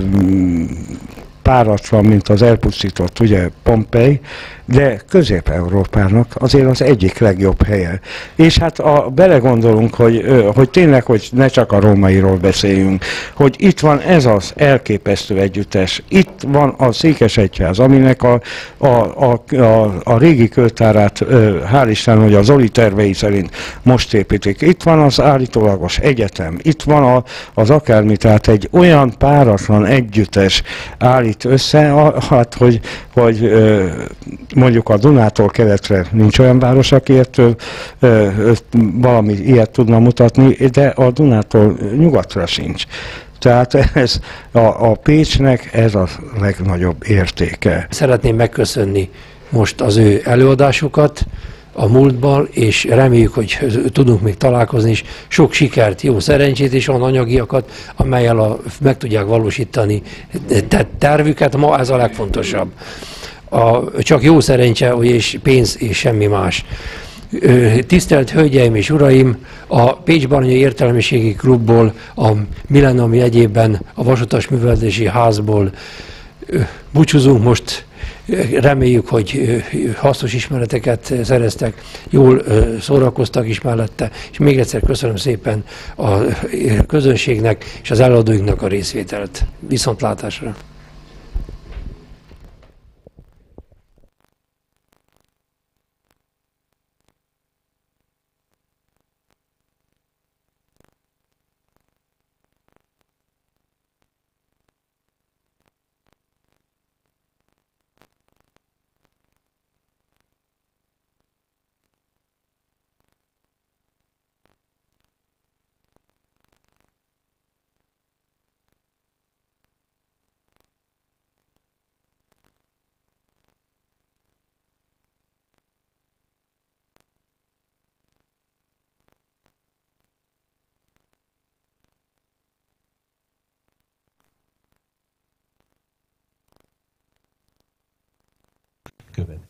páratlan, mint az elpusztított, ugye, Pompei, de Közép-Európának azért az egyik legjobb helye. És hát a, belegondolunk, hogy, hogy tényleg, hogy ne csak a rómairól beszéljünk, hogy itt van ez az elképesztő együttes, itt van a Székesegyház, aminek a, a, a, a, a régi kőtárát, hál' Isten, hogy az Zoli tervei szerint most építik. Itt van az állítólagos egyetem, itt van a, az akármi, tehát egy olyan páratlan együttes állít össze, hát, hogy, hogy mondjuk a Dunától keletre nincs olyan város, aki ettől ö, ö, valami ilyet tudna mutatni, de a Dunától nyugatra sincs. Tehát ez a, a Pécsnek ez a legnagyobb értéke. Szeretném megköszönni most az ő előadásukat a múltban, és reméljük, hogy tudunk még találkozni, és sok sikert, jó szerencsét és olyan anyagiakat, amellyel a, meg tudják valósítani tervüket. Ma ez a legfontosabb. A, csak jó szerencse, és pénz és semmi más. Tisztelt Hölgyeim és Uraim, a Pécs-Baranyai Értelmiségi Klubból, a Millennium jegyében, a Vasutas Művelődési Házból búcsúzunk most. Reméljük, hogy hasznos ismereteket szereztek, jól szórakoztak is mellette, és még egyszer köszönöm szépen a közönségnek és az előadóinknak a részvételt. Viszontlátásra! követ.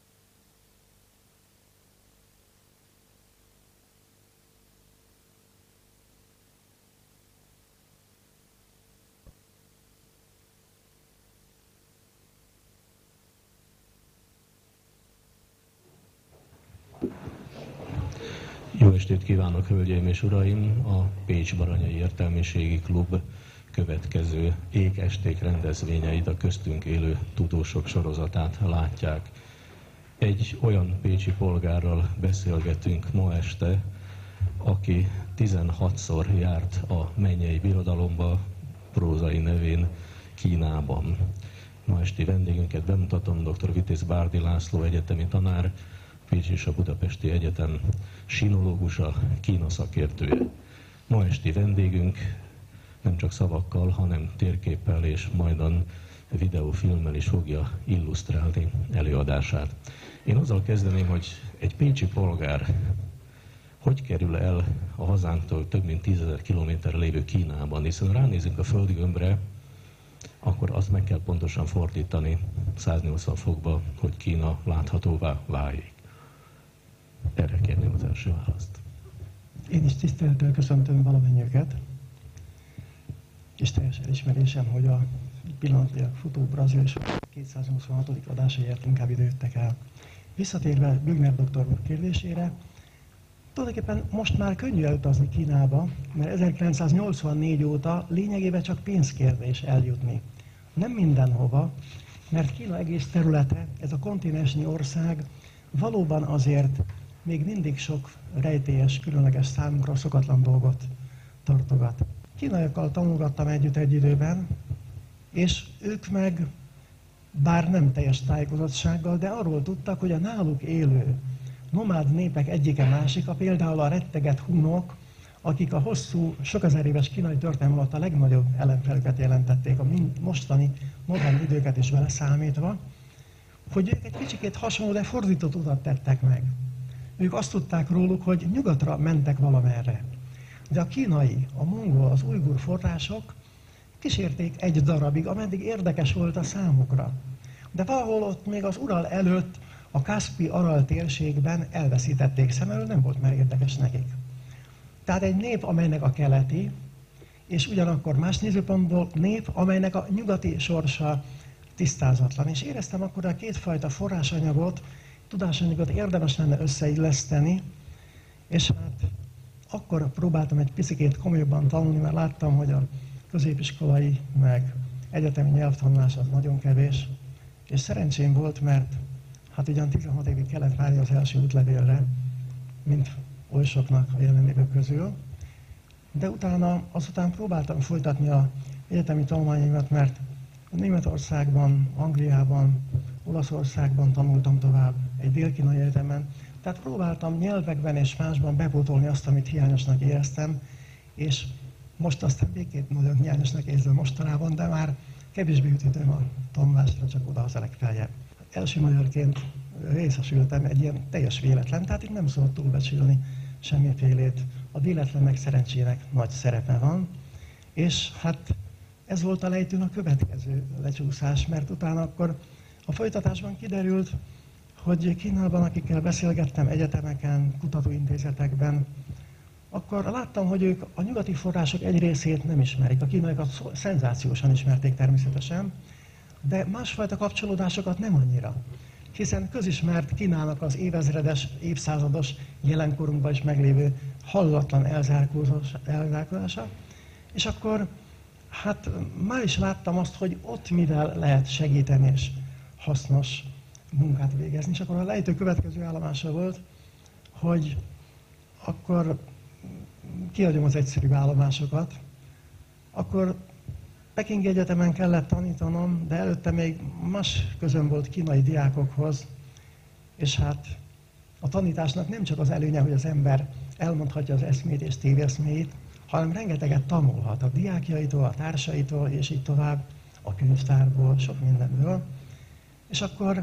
Jó estét kívánok, hölgyeim és uraim! A Pécs Baranyai Értelmiségi Klub következő égesték rendezvényeit, a köztünk élő tudósok sorozatát látják. Egy olyan pécsi polgárral beszélgetünk ma este, aki tizenhatszor járt a Mennyei Birodalomba, prózai nevén Kínában. Ma esti vendégünket bemutatom, dr. Vitéz Bárdi László egyetemi tanár, Pécs és a Budapesti Egyetem sinológusa, Kína szakértője. Ma esti vendégünk nem csak szavakkal, hanem térképpel és majdan videófilmmel is fogja illusztrálni előadását. Én azzal kezdeném, hogy egy pécsi polgár hogy kerül el a hazánktól több mint tízezer kilométerre lévő Kínában, hiszen ránézünk a földi gömbre, akkor azt meg kell pontosan fordítani száznyolcvan fokba, hogy Kína láthatóvá váljék. Erre kérném az első választ. Én is tisztelettel köszöntöm valamennyiüket, és teljes elismerésem, hogy a pillanatnyilag futó brazil és kétszáznyolcvanhatodik adásáért inkább időttek el. Visszatérve Bügner doktor úr kérdésére, tulajdonképpen most már könnyű elutazni Kínába, mert ezerkilencszáznyolcvannégy óta lényegében csak pénzkérdés eljutni. Nem mindenhova, mert Kína egész területe, ez a kontinensnyi ország valóban azért még mindig sok rejtélyes, különleges, számunkra szokatlan dolgot tartogat. Kínaiakkal tanulgattam együtt egy időben, és ők meg, bár nem teljes tájékozottsággal, de arról tudtak, hogy a náluk élő nomád népek egyike másika, például a retteget hunok, akik a hosszú, sok ezer éves kínai történelem alatt a legnagyobb ellenfelüket jelentették, a mostani modern időket is vele számítva, hogy ők egy kicsikét hasonló, de fordított utat tettek meg. Ők azt tudták róluk, hogy nyugatra mentek valamerre. De a kínai, a mongol, az ujgur források kísérték egy darabig, ameddig érdekes volt a számukra. De valahol ott még az Ural előtt, a Kaszpi-Aral térségben elveszítették szem elől, nem volt már érdekes nekik. Tehát egy nép, amelynek a keleti, és ugyanakkor más nézőpontból nép, amelynek a nyugati sorsa tisztázatlan. És éreztem akkor a kétfajta forrásanyagot, tudásanyagot érdemes lenne összeilleszteni, és hát akkor próbáltam egy picikét komolyabban tanulni, mert láttam, hogy a középiskolai meg egyetemi nyelvtanulás az nagyon kevés, és szerencsém volt, mert hát ugyan tizenhat évig kellett várni az első útlevélre, mint oly soknak a jelenlévők közül, de utána, azután próbáltam folytatni az egyetemi tanulmányaimat, mert Németországban, Angliában, Olaszországban tanultam tovább, egy dél-kínai egyetemen, tehát próbáltam nyelvekben és másban bepótolni azt, amit hiányosnak éreztem, és most aztán végképp nagyon hiányosnak érzem mostanában, de már kevésbé jut időm a tanulásra, csak odahaza legfeljebb. Első magyarként részesültem egy ilyen teljes véletlen, tehát itt nem szabad túlbecsülni semmifélét. A véletlennek, szerencsének nagy szerepe van, és hát ez volt a lejtőn a következő lecsúszás, mert utána akkor a folytatásban kiderült, hogy Kínában, akikkel beszélgettem egyetemeken, kutatóintézetekben, akkor láttam, hogy ők a nyugati források egy részét nem ismerik. A kínaiakat szenzációsan ismerték természetesen, de másfajta kapcsolódásokat nem annyira. Hiszen közismert Kínának az évezredes, évszázados, jelenkorunkban is meglévő hallatlan elzárkózása, és akkor hát már is láttam azt, hogy ott mivel lehet segíteni és hasznos munkát végezni. És akkor a lejtő következő állomása volt, hogy akkor kiadjam az egyszerű állomásokat. Akkor Pekingi Egyetemen kellett tanítanom, de előtte még más közön volt kínai diákokhoz, és hát a tanításnak nem csak az előnye, hogy az ember elmondhatja az eszmét és téveszméit, hanem rengeteget tanulhat a diákjaitól, a társaitól, és így tovább, a könyvtárból, sok mindenből. És akkor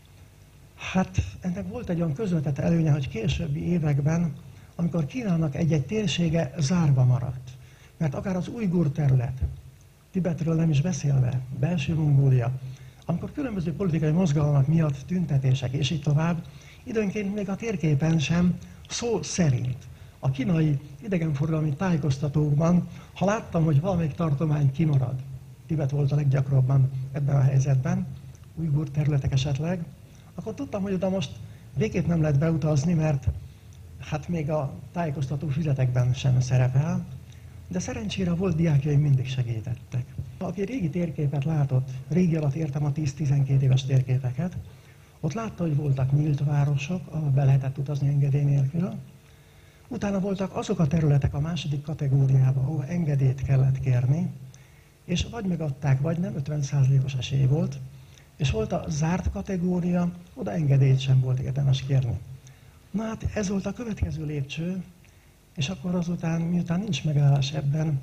hát ennek volt egy olyan közvetett előnye, hogy későbbi években, amikor Kínának egy-egy térsége zárva maradt, mert akár az ujgur terület, Tibetről nem is beszélve, belső Mongólia, amikor különböző politikai mozgalmak miatt tüntetések és így tovább, időnként még a térképen sem szó szerint a kínai idegenforgalmi tájékoztatókban, ha láttam, hogy valamelyik tartomány kimarad, Tibet volt a leggyakrabban ebben a helyzetben, ujgur területek esetleg, akkor tudtam, hogy oda most végképp nem lehet beutazni, mert hát még a tájékoztató füzetekben sem szerepel, de szerencsére volt diákjaim mindig segítettek. Aki régi térképet látott, régi alatt értem a tíz-tizenkét éves térképeket, ott látta, hogy voltak nyílt városok, ahol be lehetett utazni engedély nélkül. Utána voltak azok a területek a második kategóriában, ahol engedélyt kellett kérni, és vagy megadták, vagy nem, ötven százalékos esély volt, és volt a zárt kategória, oda engedélyt sem volt érdemes kérni. Na hát ez volt a következő lépcső, és akkor azután, miután nincs megállás ebben,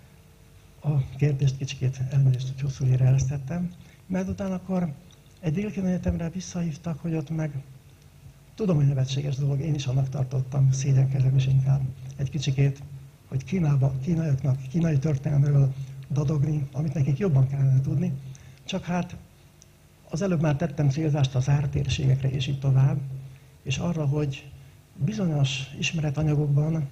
a kérdést kicsikét elnézést, hogy hosszú ére elesztettem, mert utána akkor egy Dél-Kínai Egyetemre visszahívtak, hogy ott meg tudom, hogy nevetséges dolog, én is annak tartottam, szégyenkezem is inkább egy kicsikét, hogy Kínában, kínaiaknak, kínai történelmről dadogni, amit nekik jobban kellene tudni, csak hát az előbb már tettem célzást az zárt térségekre és így tovább, és arra, hogy bizonyos ismeretanyagokban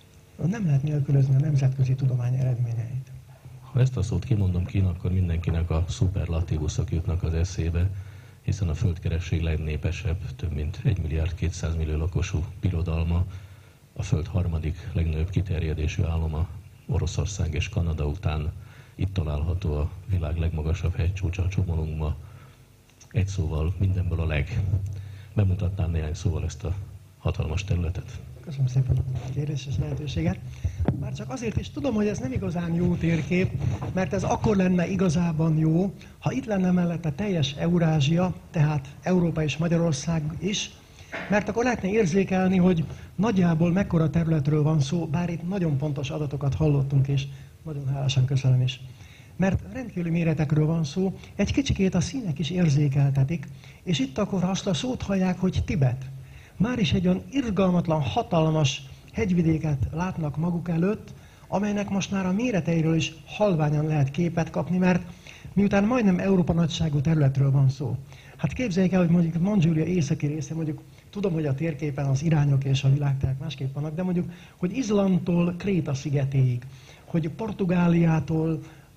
nem lehet nélkülözni a nemzetközi tudomány eredményeit. Ha ezt a szót kimondom Kína, akkor mindenkinek a szuperlatívuszok jutnak az eszébe, hiszen a földkeresség legnépesebb, több mint egy milliárd kétszáz millió lakosú birodalma, a föld harmadik legnagyobb kiterjedésű állama, Oroszország és Kanada után itt található a világ legmagasabb hegycsúcsa, a Csomolungma. Egy szóval mindenből a leg. Bemutatnám néhány szóval ezt a hatalmas területet. Köszönöm szépen a kérés és lehetőséget. Már csak azért is tudom, hogy ez nem igazán jó térkép, mert ez akkor lenne igazában jó, ha itt lenne mellette teljes Eurázsia, tehát Európa és Magyarország is, mert akkor lehetne érzékelni, hogy nagyjából mekkora területről van szó, bár itt nagyon pontos adatokat hallottunk, és nagyon hálásan köszönöm is. Mert rendkívüli méretekről van szó, egy kicsikét a színek is érzékeltetik, és itt akkor azt a szót hallják, hogy Tibet. Már is egy olyan irgalmatlan, hatalmas hegyvidéket látnak maguk előtt, amelynek most már a méreteiről is halványan lehet képet kapni, mert miután majdnem Európa nagyságú területről van szó. Hát képzeljék el, hogy mondjuk Mandzsúria északi része, mondjuk tudom, hogy a térképen az irányok és a világtájak másképp vannak, de mondjuk, hogy Izlandtól Kréta szigetéig, hogy Portugáliától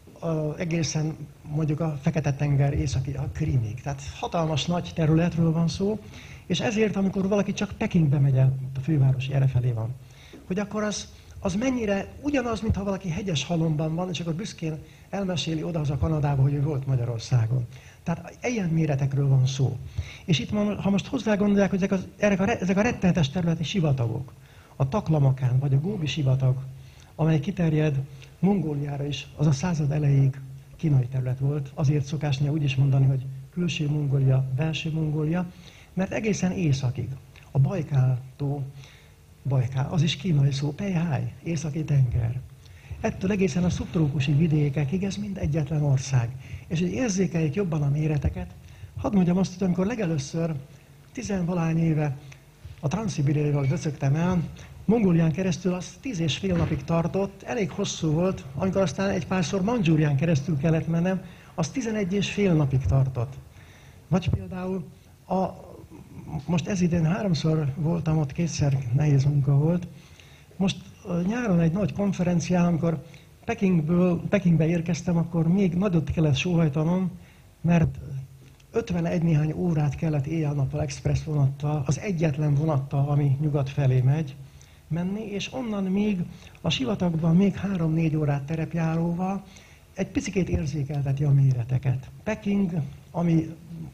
a, egészen mondjuk a Fekete-tenger északi, a Krímig. Tehát hatalmas nagy területről van szó, és ezért, amikor valaki csak Pekingbe megy el, a főváros errefelé van, hogy akkor az, az mennyire ugyanaz, mintha valaki hegyes halomban van, és akkor büszkén elmeséli odahaza Kanadába, hogy ő volt Magyarországon. Tehát ilyen méretekről van szó. És itt, ha most hozzá gondolják, hogy ezek, az, ezek, a, ezek a rettenetes területi sivatagok, a Taklamakán vagy a Góbi sivatag, amely kiterjed Mongóliára is, az a század elejéig kínai terület volt. Azért szokás úgy is mondani, hogy külső Mongólia, belső Mongólia, mert egészen északig, a Bajkál-tó, Bajkál, az is kínai szó, Pejháj, északi tenger. Ettől egészen a szubtrópusi vidékekig ez mind egyetlen ország. És hogy érzékeljék jobban a méreteket, hadd mondjam azt, hogy amikor legelőször tizenvalány éve a Transzszibériáról döcögtem el, Mongólián keresztül az tíz és fél napig tartott, elég hosszú volt, amikor aztán egy párszor Mandzsúrián keresztül kellett mennem, az tizenegy és fél napig tartott. Vagy például a, most ez idén háromszor voltam ott, kétszer nehéz munka volt. Most nyáron egy nagy konferencián, amikor Pekingből, Pekingbe érkeztem, akkor még nagyot kellett sóhajtanom, mert ötvenegy néhány órát kellett éjjel-nappal express vonattal, az egyetlen vonattal, ami nyugat felé megy, menni, és onnan még a sivatagban még három-négy órát terepjáróval egy picikét érzékelteti a méreteket. Peking, ami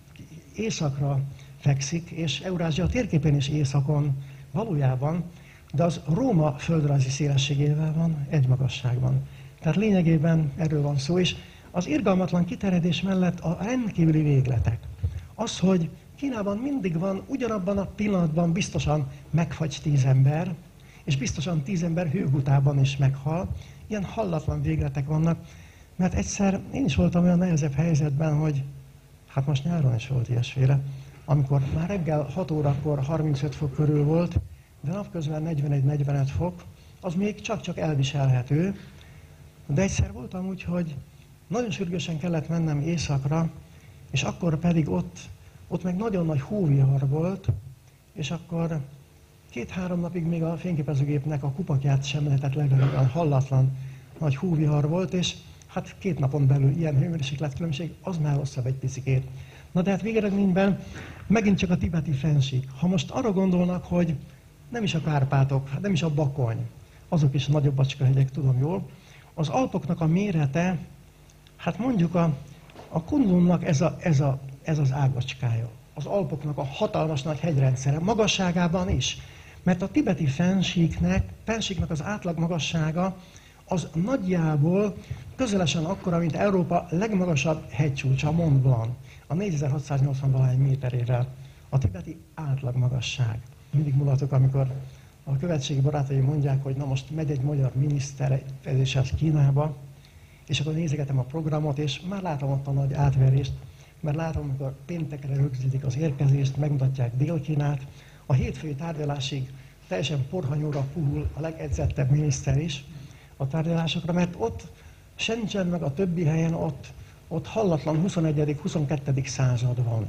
északra fekszik, és Eurázsia térképen is északon valójában, de az Róma földrajzi szélességével van egy magasságban. Tehát lényegében erről van szó, és az irgalmatlan kiterjedés mellett a rendkívüli végletek. Az, hogy Kínában mindig van, ugyanabban a pillanatban biztosan megfagy tíz ember, és biztosan tíz ember hőgutában is meghal. Ilyen hallatlan végletek vannak, mert egyszer én is voltam olyan nehezebb helyzetben, hogy hát most nyáron is volt ilyesféle, amikor már reggel hat órakor harmincöt fok körül volt, de napközben negyvenegy-negyvenöt fok, az még csak-csak elviselhető. De egyszer voltam úgy, hogy nagyon sürgősen kellett mennem északra, és akkor pedig ott, ott meg nagyon nagy hóvihar volt, és akkor két-három napig még a fényképezőgépnek a kupakját sem lehetett levenni, hallatlan nagy hóvihar volt, és hát két napon belül ilyen hőmérsékletkülönbség, az már rosszabb egy picikét. Na de hát végeredményben megint csak a tibeti fennsík. Ha most arra gondolnak, hogy nem is a Kárpátok, nem is a Bakony, azok is nagyobb bacskahegyek, tudom jól, az Alpoknak a mérete, hát mondjuk a, a Kundlunnak ez, a, ez, a, ez az ágacskája. Az Alpoknak a hatalmas nagy hegyrendszere, magasságában is. Mert a tibeti fennsíknek, fennsíknak az átlag magassága az nagyjából közelesen akkora, mint Európa legmagasabb hegycsúcsa, a Mont Blanc, a négyezer-hatszáznyolcvan valahány méterével. A tibeti átlag magasság. Mindig mulatok, amikor a követségi barátai mondják, hogy na most megy egy magyar miniszter Kínába, és akkor nézegetem a programot, és már látom ott a nagy átverést, mert látom, amikor péntekre rögzítik az érkezést, megmutatják Dél-Kínát. A hétfői tárgyalásig teljesen porhanyóra puhul a legedzettebb miniszter is a tárgyalásokra, mert ott Shenzhen meg a többi helyen ott, ott hallatlan huszonegyedik-huszonkettő század van.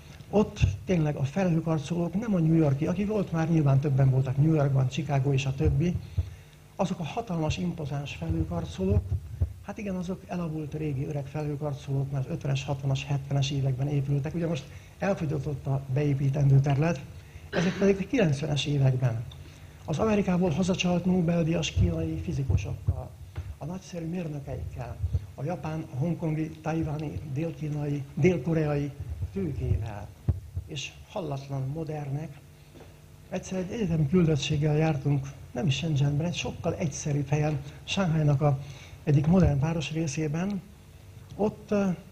Ott tényleg a felhőkarcolók, nem a New Yorki, aki volt már, nyilván többen voltak New Yorkban, Chicago és a többi, azok a hatalmas, impozáns felhőkarcolók, hát igen, azok elavult régi öreg felhőkarcolók, már az ötvenes, hatvanas, hetvenes években épültek, ugye most elfogyott a beépítendő terület, ezek pedig a kilencvenes években. Az Amerikából hazacsalt Nobel-díjas kínai fizikusokkal, a nagyszerű mérnökeikkel, a japán, a hongkongi, tajvani, dél-kínai, dél-koreai tőkével, és hallatlan modernek. Egyszer egy egyetemi küldöttséggel jártunk, nem is Shenzhenben, egy sokkal egyszerűbb helyen, Shanghainak a egyik modern város részében. Ott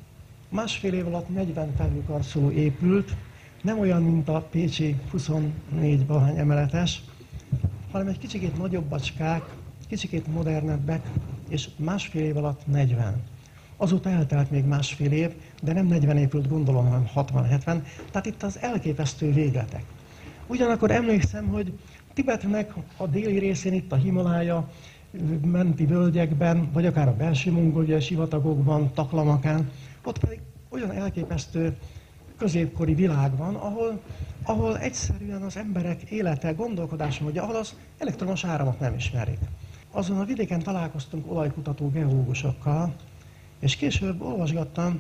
másfél év alatt negyven felhőkarcoló épült, nem olyan, mint a pécsi huszonnégy valahány emeletes, hanem egy kicsikét nagyobb bacskák, kicsikét modernebbek, és másfél év alatt negyven. Azóta eltelt még másfél év, de nem negyven épült, gondolom, hanem hatvan-hetven, tehát itt az elképesztő végletek. Ugyanakkor emlékszem, hogy Tibetnek a déli részén, itt a Himalája menti völgyekben, vagy akár a belső mongóliai sivatagokban, Taklamakán, ott pedig olyan elképesztő középkori világ van, ahol, ahol egyszerűen az emberek élete, gondolkodása, hogy ahol az elektromos áramot nem ismerik. Azon a vidéken találkoztunk olajkutató geológusokkal, és később olvasgattam,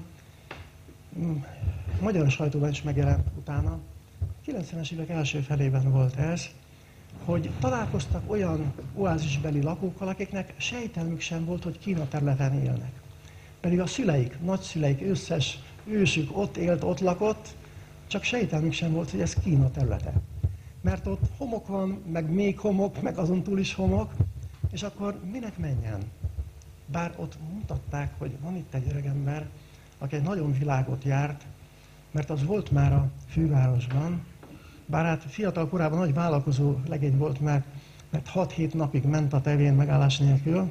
magyar sajtóban is megjelent utána, kilencvenes évek első felében volt ez, hogy találkoztak olyan oázisbeli lakókkal, akiknek sejtelmük sem volt, hogy Kína területen élnek. Pedig a szüleik, nagyszüleik, összes ősük ott élt, ott lakott, csak sejtelmük sem volt, hogy ez Kína területe. Mert ott homok van, meg még homok, meg azon túl is homok, és akkor minek menjen? Bár ott mutatták, hogy van itt egy öregember, aki egy nagyon világot járt, mert az volt már a fővárosban, bár hát fiatal korában nagy vállalkozó legény volt, mert, mert hat-hét napig ment a tevén megállás nélkül.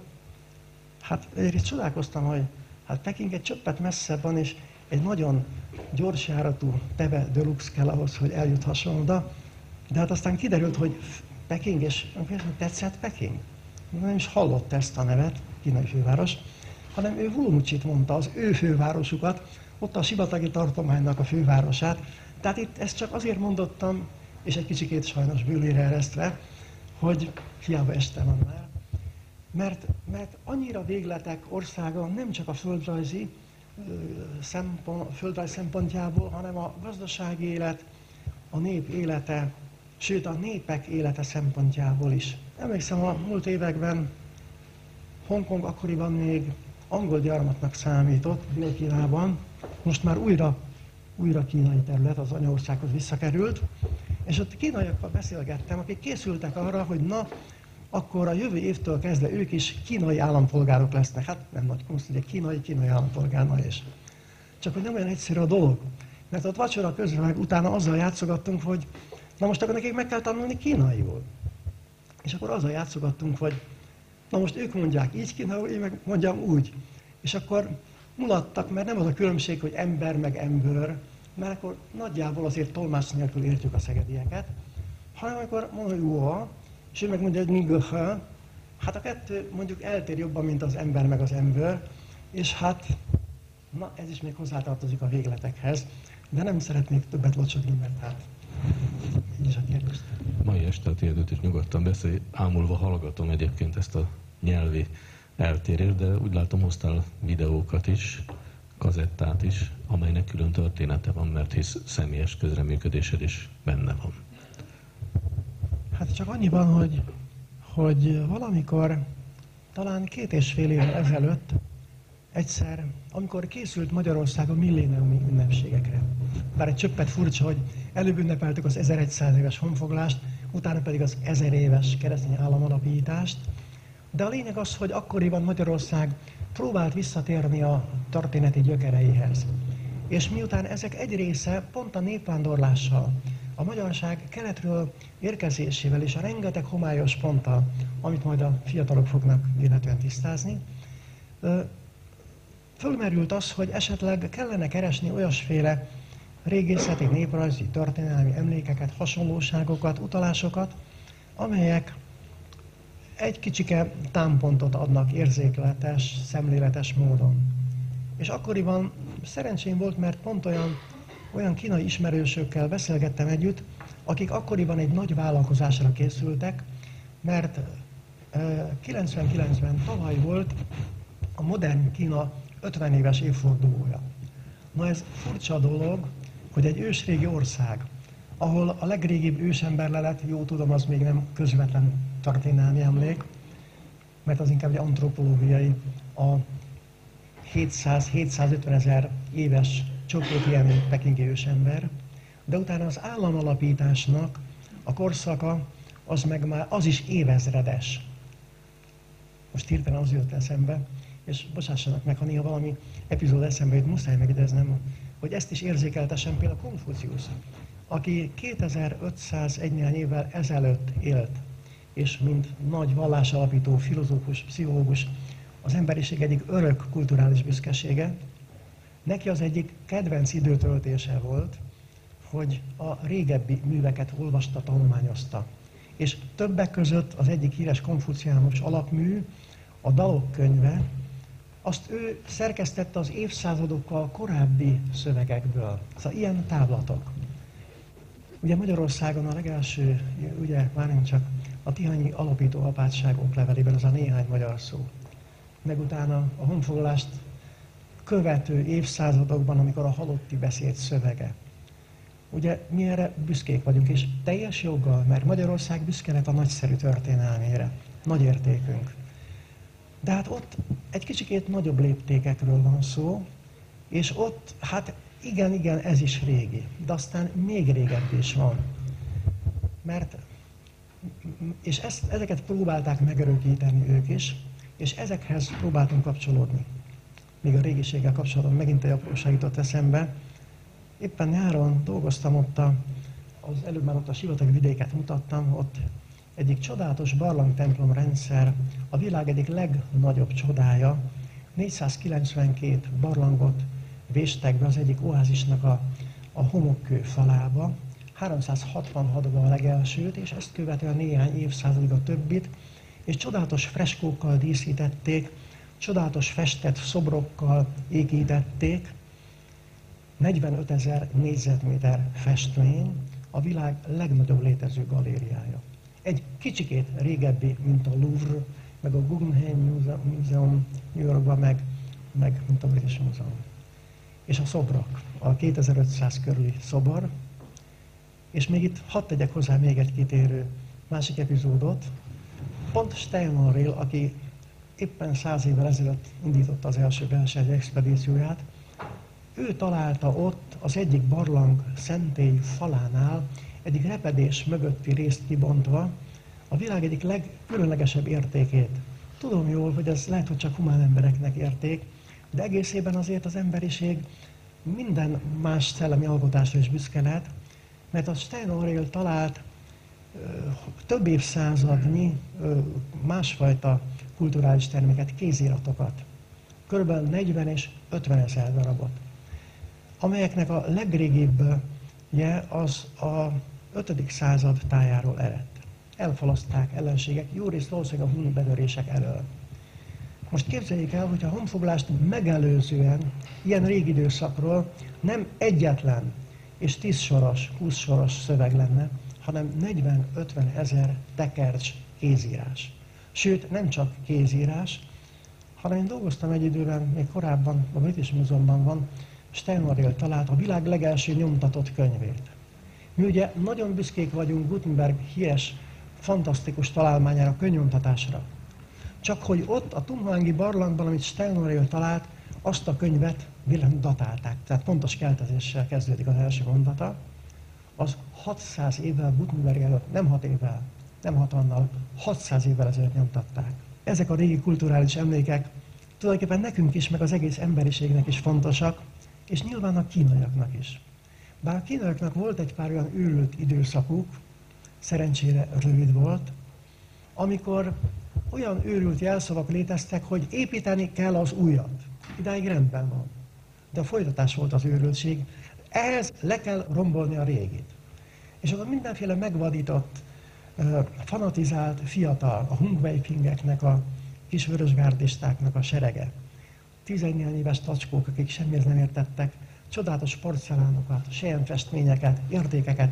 Hát egyrészt csodálkoztam, hogy hát Peking egy csöppet messzebb van, és egy nagyon gyors járatú teve deluxe kell ahhoz, hogy eljuthasson oda. De hát aztán kiderült, hogy Peking, és tetszett Peking. Nem is hallott ezt a nevet, kínai főváros, hanem ő Urumcsit mondta, az ő fővárosukat, ott a sivatagi tartománynak a fővárosát. Tehát itt ezt csak azért mondottam, és egy kicsikét sajnos bőlére eresztve, hogy hiába este van már, mert, mert annyira végletek országa nem csak a földrajzi szempont, a földrajz szempontjából, hanem a gazdasági élet, a nép élete, sőt a népek élete szempontjából is. Emlékszem, a múlt években Hongkong akkoriban még angol gyarmatnak számított Dél-Kínában, most már újra, újra kínai terület, az anyaországhoz visszakerült, és ott kínaiakkal beszélgettem, akik készültek arra, hogy na, akkor a jövő évtől kezdve ők is kínai állampolgárok lesznek. Hát nem nagy kunst, ugye kínai, kínai állampolgár, na és. Csak hogy nem olyan egyszerű a dolog. Mert ott vacsora közben meg utána azzal játszogattunk, hogy na most akkor nekik meg kell tanulni kínaiul. És akkor azzal játszogattunk, hogy na most ők mondják így kínaiul, én meg mondjam úgy. És akkor mulattak, mert nem az a különbség, hogy ember meg ember, mert akkor nagyjából azért tolmács nélkül értjük a szegedieket, hanem akkor mondja, jó, és ő meg mondja, hogy nigöhö, hát a kettő mondjuk eltér jobban, mint az ember meg az ember, és hát Na, ez is még hozzátartozik a végletekhez, de nem szeretnék többet locsogni, mert hát így is a kérdést. Mai este a tiéd is nyugodtan beszélj, ámulva hallgatom egyébként ezt a nyelvi eltérést, de úgy látom hoztál videókat is, kazettát is, amelynek külön története van, mert hisz személyes közreműködésed is benne van. Hát csak annyiban, hogy, hogy valamikor, talán két és fél évvel ezelőtt, egyszer, amikor készült Magyarország a milléniumi ünnepségekre. Bár egy csöppet furcsa, hogy előbb ünnepeltük az ezerszáz éves honfoglalást, utána pedig az ezer éves keresztény államalapítást. De a lényeg az, hogy akkoriban Magyarország próbált visszatérni a történeti gyökereihez. És miután ezek egy része pont a népvándorlással, a magyarság keletről érkezésével és a rengeteg homályos ponttal, amit majd a fiatalok fognak illetően tisztázni, fölmerült az, hogy esetleg kellene keresni olyasféle régészeti, néprajzi, történelmi emlékeket, hasonlóságokat, utalásokat, amelyek egy kicsike támpontot adnak érzékletes, szemléletes módon. És akkoriban szerencsém volt, mert pont olyan, olyan kínai ismerősökkel beszélgettem együtt, akik akkoriban egy nagy vállalkozásra készültek, mert kilencvenkilencben tavaly volt a modern Kína ötven éves évfordulója. Na ez furcsa dolog, hogy egy ősrégi ország, ahol a legrégibb ősemberlelet, jó tudom, az még nem közvetlen történelmi emlék, mert az inkább egy antropológiai, a hétszáz-hétszázötven ezer éves Csókóti Jenő pekingi ősember, de utána az államalapításnak a korszaka, az meg már, az is évezredes. Most hirtelen az jött eszembe, és bocsássanak meg, ha néha valami epizód eszembe jut, muszáj megideznem, hogy ezt is érzékeltesen például Konfuciusz, aki kétezer-ötszáz néhány évvel ezelőtt élt, és mint nagy vallásalapító, filozófus, pszichológus, az emberiség egyik örök kulturális büszkesége, neki az egyik kedvenc időtöltése volt, hogy a régebbi műveket olvasta, tanulmányozta. És többek között az egyik híres konfuciánus alapmű, a Dalok könyve, azt ő szerkesztette az évszázadokkal korábbi szövegekből. Szóval ilyen távlatok. Ugye Magyarországon a legelső, ugye várjunk csak, a tihanyi alapító apátság oklevelében az a néhány magyar szó. Meg utána a honfoglalást követő évszázadokban, amikor a halotti beszéd szövege. Ugye mi erre büszkék vagyunk, és teljes joggal, mert Magyarország büszke lett a nagyszerű történelmére, nagy értékünk. De hát ott egy kicsikét nagyobb léptékekről van szó, és ott, hát igen, igen, ez is régi, de aztán még régebb is van. Mert, és ezt, ezeket próbálták megörökíteni ők is, és ezekhez próbáltunk kapcsolódni. Még a régiséggel kapcsolatban megint egy apróság jutott eszembe. Éppen nyáron dolgoztam ott, a, az előbb már ott a sivatagi vidéket mutattam, ott egyik csodálatos barlangtemplom rendszer, a világ egyik legnagyobb csodája, négyszázkilencvenkét barlangot véstek be az egyik oázisnak a, a homokkő falába, háromszázhatvanhatban a legelsőt, és ezt követően néhány évszázadig a többit, és csodálatos freskókkal díszítették, csodálatos festett szobrokkal égítették, negyvenötezer négyzetméter festmény, a világ legnagyobb létező galériája. Egy kicsikét régebbi, mint a Louvre, meg a Guggenheim Museum New Yorkban, meg, meg mint a British Museum. És a szobrok, a kétezer-ötszáz körüli szobor, és még itt hadd tegyek hozzá még egy kitérő másik epizódot. Pont Steinhorrell, aki éppen száz évvel ezelőtt indította az első belsegy expedícióját, ő találta ott az egyik barlang szentély falánál egyik repedés mögötti részt kibontva a világ egyik legkülönlegesebb értékét. Tudom jól, hogy ez lehet, hogy csak humán embereknek érték, de egészében azért az emberiség minden más szellemi alkotásra is büszke lehet, mert a Steinhorrell talált ö, több évszázadnyi ö, másfajta kulturális terméket, kéziratokat, körülbelül negyven és ötven ezer darabot, amelyeknek a legrégibbje az a ötödik század tájáról eredt. Elfalaszták ellenségek, jó részt valószínűleg a hun bedörések elől. Most képzeljék el, hogy a honfoglalást megelőzően ilyen régi időszakról nem egyetlen és tíz soros, húsz soros szöveg lenne, hanem negyven-ötven ezer tekercs kézírás. Sőt, nem csak kézírás, hanem én dolgoztam egy időben, még korábban, a British Museumban van, Steinway talált a világ legelső nyomtatott könyvét. Mi ugye nagyon büszkék vagyunk Gutenberg híres, fantasztikus találmányára, könyvnyomtatásra. Csak hogy ott a Tumhangi barlangban, amit Steinway talált, azt a könyvet villan datálták. Tehát pontos keltezéssel kezdődik az első mondata. Az hatszáz évvel Gutenberg előtt, nem hat évvel, nem hatvannal, hatszáz évvel ezelőtt nyomtatták. Ezek a régi kulturális emlékek tulajdonképpen nekünk is, meg az egész emberiségnek is fontosak, és nyilván a kínaiaknak is. Bár a kínaiaknak volt egy pár olyan őrült időszakuk, szerencsére rövid volt, amikor olyan őrült jelszavak léteztek, hogy építeni kell az újat. Idáig rendben van. De a folytatás volt az őrültség. Ehhez le kell rombolni a régit. És az a mindenféle megvadított, fanatizált fiatal, a Hungweipingeknek, a kis vörösgárdistáknak a serege. Tizennéhány éves tacskók, akik semmihez nem értettek, csodálatos porcelánokat, selyemfestményeket, értékeket,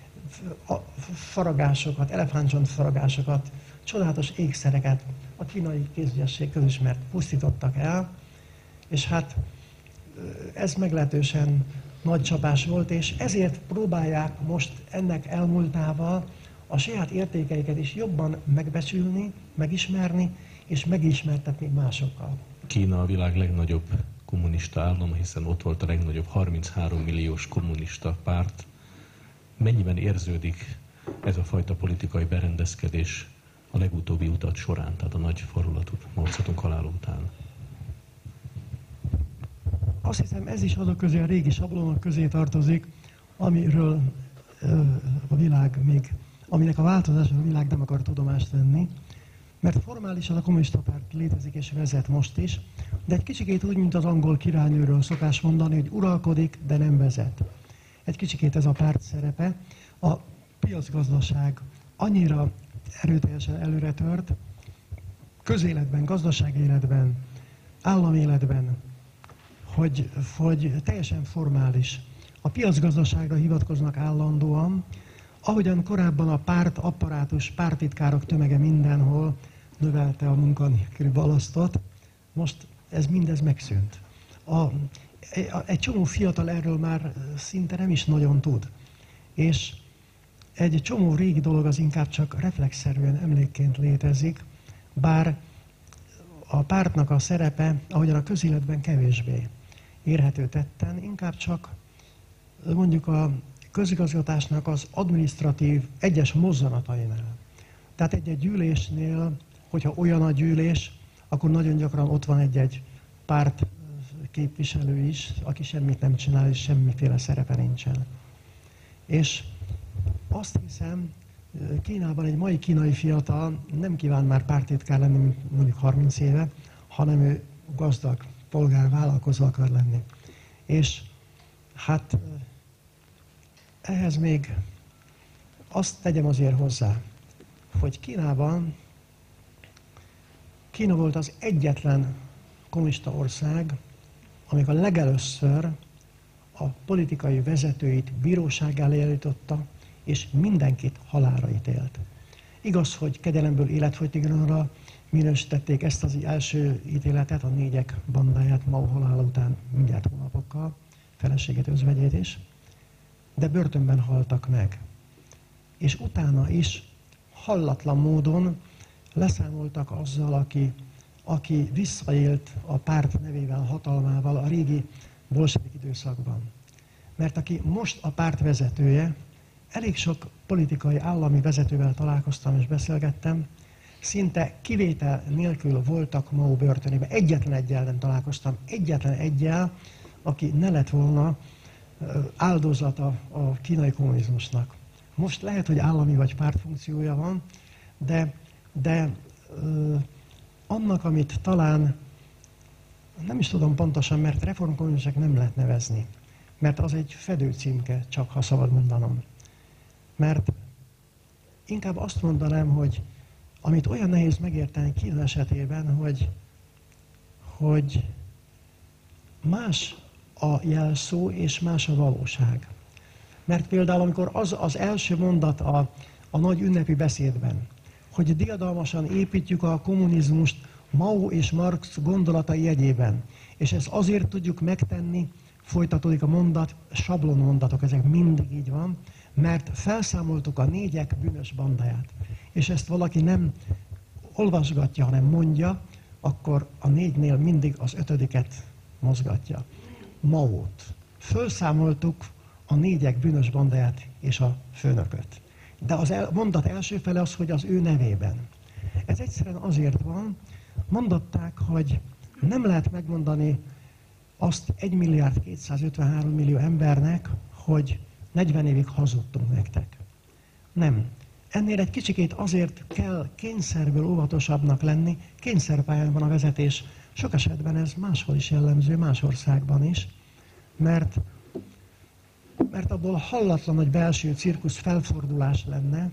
faragásokat, elefántcsontfaragásokat, csodálatos ékszereket a kínai kézügyesség közismert pusztítottak el, és hát ez meglehetősen nagy csapás volt, és ezért próbálják most ennek elmúltával a saját értékeiket is jobban megbecsülni, megismerni, és megismertetni másokkal. Kína a világ legnagyobb kommunista állama, hiszen ott volt a legnagyobb harminchárom milliós kommunista párt. Mennyiben érződik ez a fajta politikai berendezkedés a legutóbbi utat során, tehát a nagy fordulatot Mao Zedong halála után? Azt hiszem, ez is azok közé, a régi sablonok közé tartozik, amiről ö, a világ még, aminek a változásról a világ nem akar tudomást venni, mert formálisan a kommunista párt létezik és vezet most is, de egy kicsikét úgy, mint az angol királynőről szokás mondani, hogy uralkodik, de nem vezet. Egy kicsikét ez a párt szerepe. A piacgazdaság annyira erőteljesen előre tört, közéletben, gazdasági életben, államéletben, hogy, hogy teljesen formális. A piacgazdaságra hivatkoznak állandóan, ahogyan korábban a párt apparátus, pártitkárok tömege mindenhol növelte a munkanélküli balasztot, most ez mindez megszűnt. A, egy csomó fiatal erről már szinte nem is nagyon tud. És egy csomó régi dolog az inkább csak reflexzerűen emlékként létezik, bár a pártnak a szerepe, ahogyan a közéletben kevésbé érhető tetten, inkább csak mondjuk a közigazgatásnak az adminisztratív egyes mozzanatainál. Tehát egy-egy gyűlésnél, hogyha olyan a gyűlés, akkor nagyon gyakran ott van egy-egy párt képviselő is, aki semmit nem csinál, és semmiféle szerepe nincsen. És azt hiszem, Kínában egy mai kínai fiatal nem kíván már pártitkár lenni, mint mondjuk harminc éve, hanem ő gazdag polgár, vállalkozó akar lenni. És hát ehhez még azt tegyem azért hozzá, hogy Kínában, Kína volt az egyetlen kommunista ország, amikor legelőször a politikai vezetőit bíróság elé állította, és mindenkit halálra ítélt. Igaz, hogy kegyelemből életfogytiglanra minősítették ezt az első ítéletet, a négyek bandáját Mao halála után mindjárt hónapokkal, feleségét, özvegyét is, de börtönben haltak meg. És utána is hallatlan módon leszámoltak azzal, aki, aki visszaélt a párt nevével, hatalmával a régi bolsevik időszakban. Mert aki most a párt vezetője, elég sok politikai állami vezetővel találkoztam és beszélgettem, szinte kivétel nélkül voltak Mao börtönében. Egyetlen egyel nem találkoztam, egyetlen egyel, aki ne lett volna áldozata a kínai kommunizmusnak. Most lehet, hogy állami vagy pártfunkciója van, de, de ö, annak, amit talán nem is tudom pontosan, mert reformkommunisták nem lehet nevezni, mert az egy fedőcímke, csak ha szabad mondanom. Mert inkább azt mondanám, hogy amit olyan nehéz megérteni Kína esetében, hogy hogy más a jelszó és más a valóság. Mert például, amikor az az első mondat a, a nagy ünnepi beszédben, hogy diadalmasan építjük a kommunizmust Mao és Marx gondolatai jegyében, és ezt azért tudjuk megtenni, folytatódik a mondat, sablon mondatok, ezek mindig így van, mert felszámoltuk a négyek bűnös bandáját. És ezt valaki nem olvasgatja, hanem mondja, akkor a négynél mindig az ötödiket mozgatja. Maót. Felszámoltuk a négyek bűnös bandáját és a főnököt. De az el, mondat első fele az, hogy az ő nevében. Ez egyszerűen azért van, mondották, hogy nem lehet megmondani azt egy milliárd kétszázötvenhárom millió embernek, hogy negyven évig hazudtunk nektek. Nem. Ennél egy kicsikét azért kell kényszerből óvatosabbnak lenni, kényszerpályán van a vezetés. Sok esetben ez máshol is jellemző, más országban is, mert, mert abból hallatlan nagy belső cirkusz felfordulás lenne,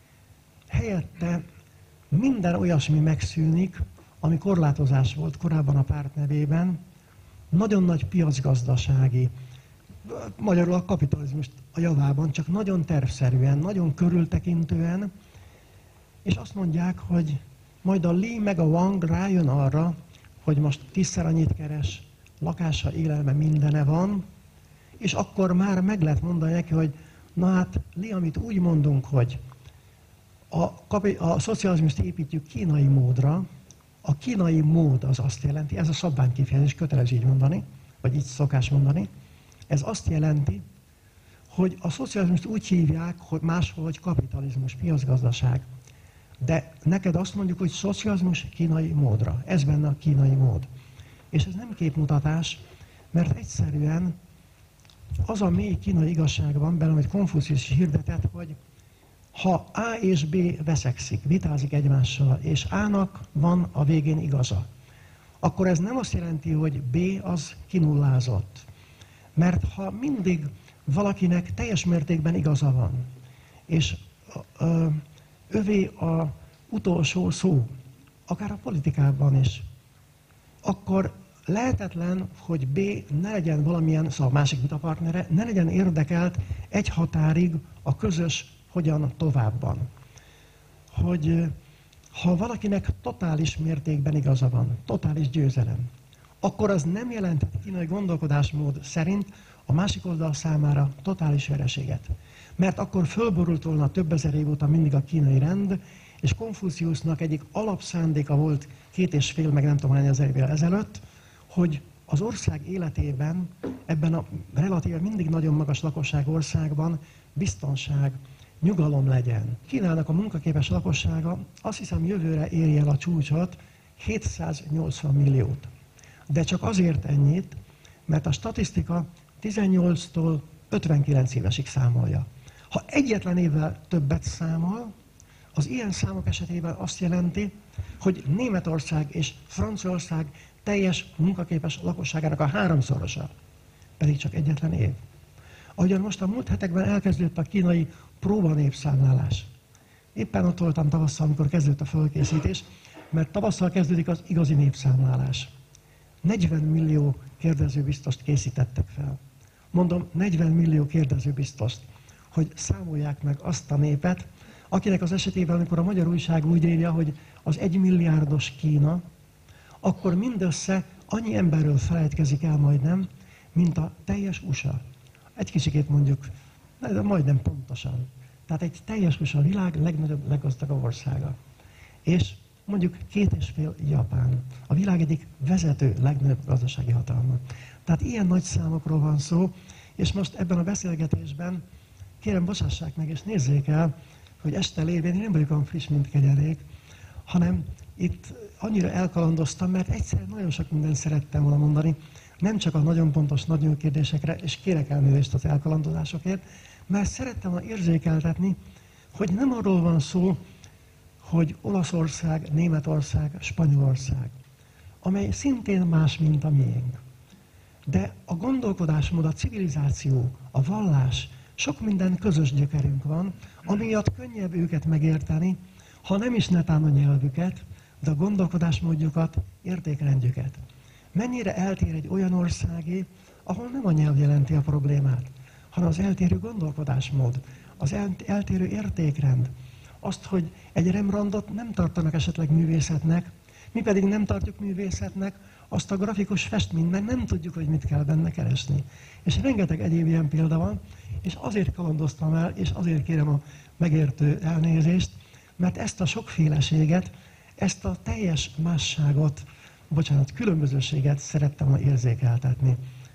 helyette minden olyasmi megszűnik, ami korlátozás volt korábban a párt nevében, nagyon nagy piacgazdasági, magyarul a kapitalizmust a javában, csak nagyon tervszerűen, nagyon körültekintően, és azt mondják, hogy majd a Lee meg a Wang rájön arra, hogy most tízszer annyit keres, lakása, élelme, mindene van, és akkor már meg lehet mondani neki, hogy na hát, Lee, amit úgy mondunk, hogy a, a szocializmust építjük kínai módra, a kínai mód az azt jelenti, ez a szabvány kifejezés, kötelező így mondani, vagy így szokás mondani, ez azt jelenti, hogy a szocializmust úgy hívják, hogy máshol, hogy kapitalizmus, piacgazdaság. De neked azt mondjuk, hogy szocializmus kínai módra. Ez benne a kínai mód. És ez nem képmutatás, mert egyszerűen az a mély kínai igazság van benne, amit Konfuciusz hirdetett, hogy ha A és B veszekszik, vitázik egymással, és A-nak van a végén igaza, akkor ez nem azt jelenti, hogy B az kinullázott. Mert ha mindig valakinek teljes mértékben igaza van, és ö, övé a utolsó szó, akár a politikában is, akkor lehetetlen, hogy B ne legyen valamilyen, szóval a másik vitapartnere, ne legyen érdekelt egy határig a közös hogyan továbban. Hogy ha valakinek totális mértékben igaza van, totális győzelem, akkor az nem jelentett kínai gondolkodásmód szerint a másik oldal számára totális vereséget. Mert akkor fölborult volna több ezer év óta mindig a kínai rend, és Konfuciusznak egyik alapszándéka volt két és fél, meg nem tudom hány ezer évvel ezelőtt, hogy az ország életében, ebben a relatíve mindig nagyon magas lakosság országban biztonság, nyugalom legyen. Kínának a munkaképes lakossága azt hiszem jövőre érje el a csúcsot, hétszáznyolcvan milliót. De csak azért ennyit, mert a statisztika tizennyolctól ötvenkilenc évesig számolja. Ha egyetlen évvel többet számol, az ilyen számok esetében azt jelenti, hogy Németország és Franciaország teljes munkaképes lakosságának a háromszorosa, pedig csak egyetlen év. Ahogyan most a múlt hetekben elkezdődött a kínai próbanépszámlálás. Éppen ott voltam tavasszal, amikor kezdődött a fölkészítés, mert tavasszal kezdődik az igazi népszámlálás. negyven millió kérdezőbiztost készítettek fel. Mondom, negyven millió kérdezőbiztost, hogy számolják meg azt a népet, akinek az esetében, amikor a magyar újság úgy írja, hogy az egymilliárdos Kína, akkor mindössze annyi emberről felejtkezik el majdnem, mint a teljes u es á. Egy kicsikét mondjuk, de majdnem pontosan. Tehát egy teljes u es á, a világ legnagyobb, leggazdagabb országa. És mondjuk két és fél Japán, a világ egyik vezető legnagyobb gazdasági hatalma. Tehát ilyen nagy számokról van szó, és most ebben a beszélgetésben kérem, bocsássák meg és nézzék el, hogy este lévén én nem vagyok olyan friss, mint kegyerék, hanem itt annyira elkalandoztam, mert egyszerűen nagyon sok mindent szerettem volna mondani, nem csak a nagyon pontos, nagyon kérdésekre, és kérek elnézést az elkalandozásokért, mert szerettem volna érzékeltetni, hogy nem arról van szó, hogy Olaszország, Németország, Spanyolország, amely szintén más, mint a miénk. De a gondolkodásmód, a civilizáció, a vallás, sok minden közös gyökerünk van, amiatt könnyebb őket megérteni, ha nem is netán a nyelvüket, de a gondolkodásmódjukat, értékrendjüket. mennyire eltér egy olyan országé, ahol nem a nyelv jelenti a problémát, hanem az eltérő gondolkodásmód, az el, eltérő értékrend. Azt, hogy egy Rembrandtot nem tartanak esetleg művészetnek, mi pedig nem tartjuk művészetnek, azt a grafikus festményt, mert nem tudjuk, hogy mit kell benne keresni. És rengeteg egyéb ilyen példa van, és azért kalandoztam el, és azért kérem a megértő elnézést, mert ezt a sokféleséget, ezt a teljes másságot, bocsánat, különbözőséget szerettem volna érzékeltetni.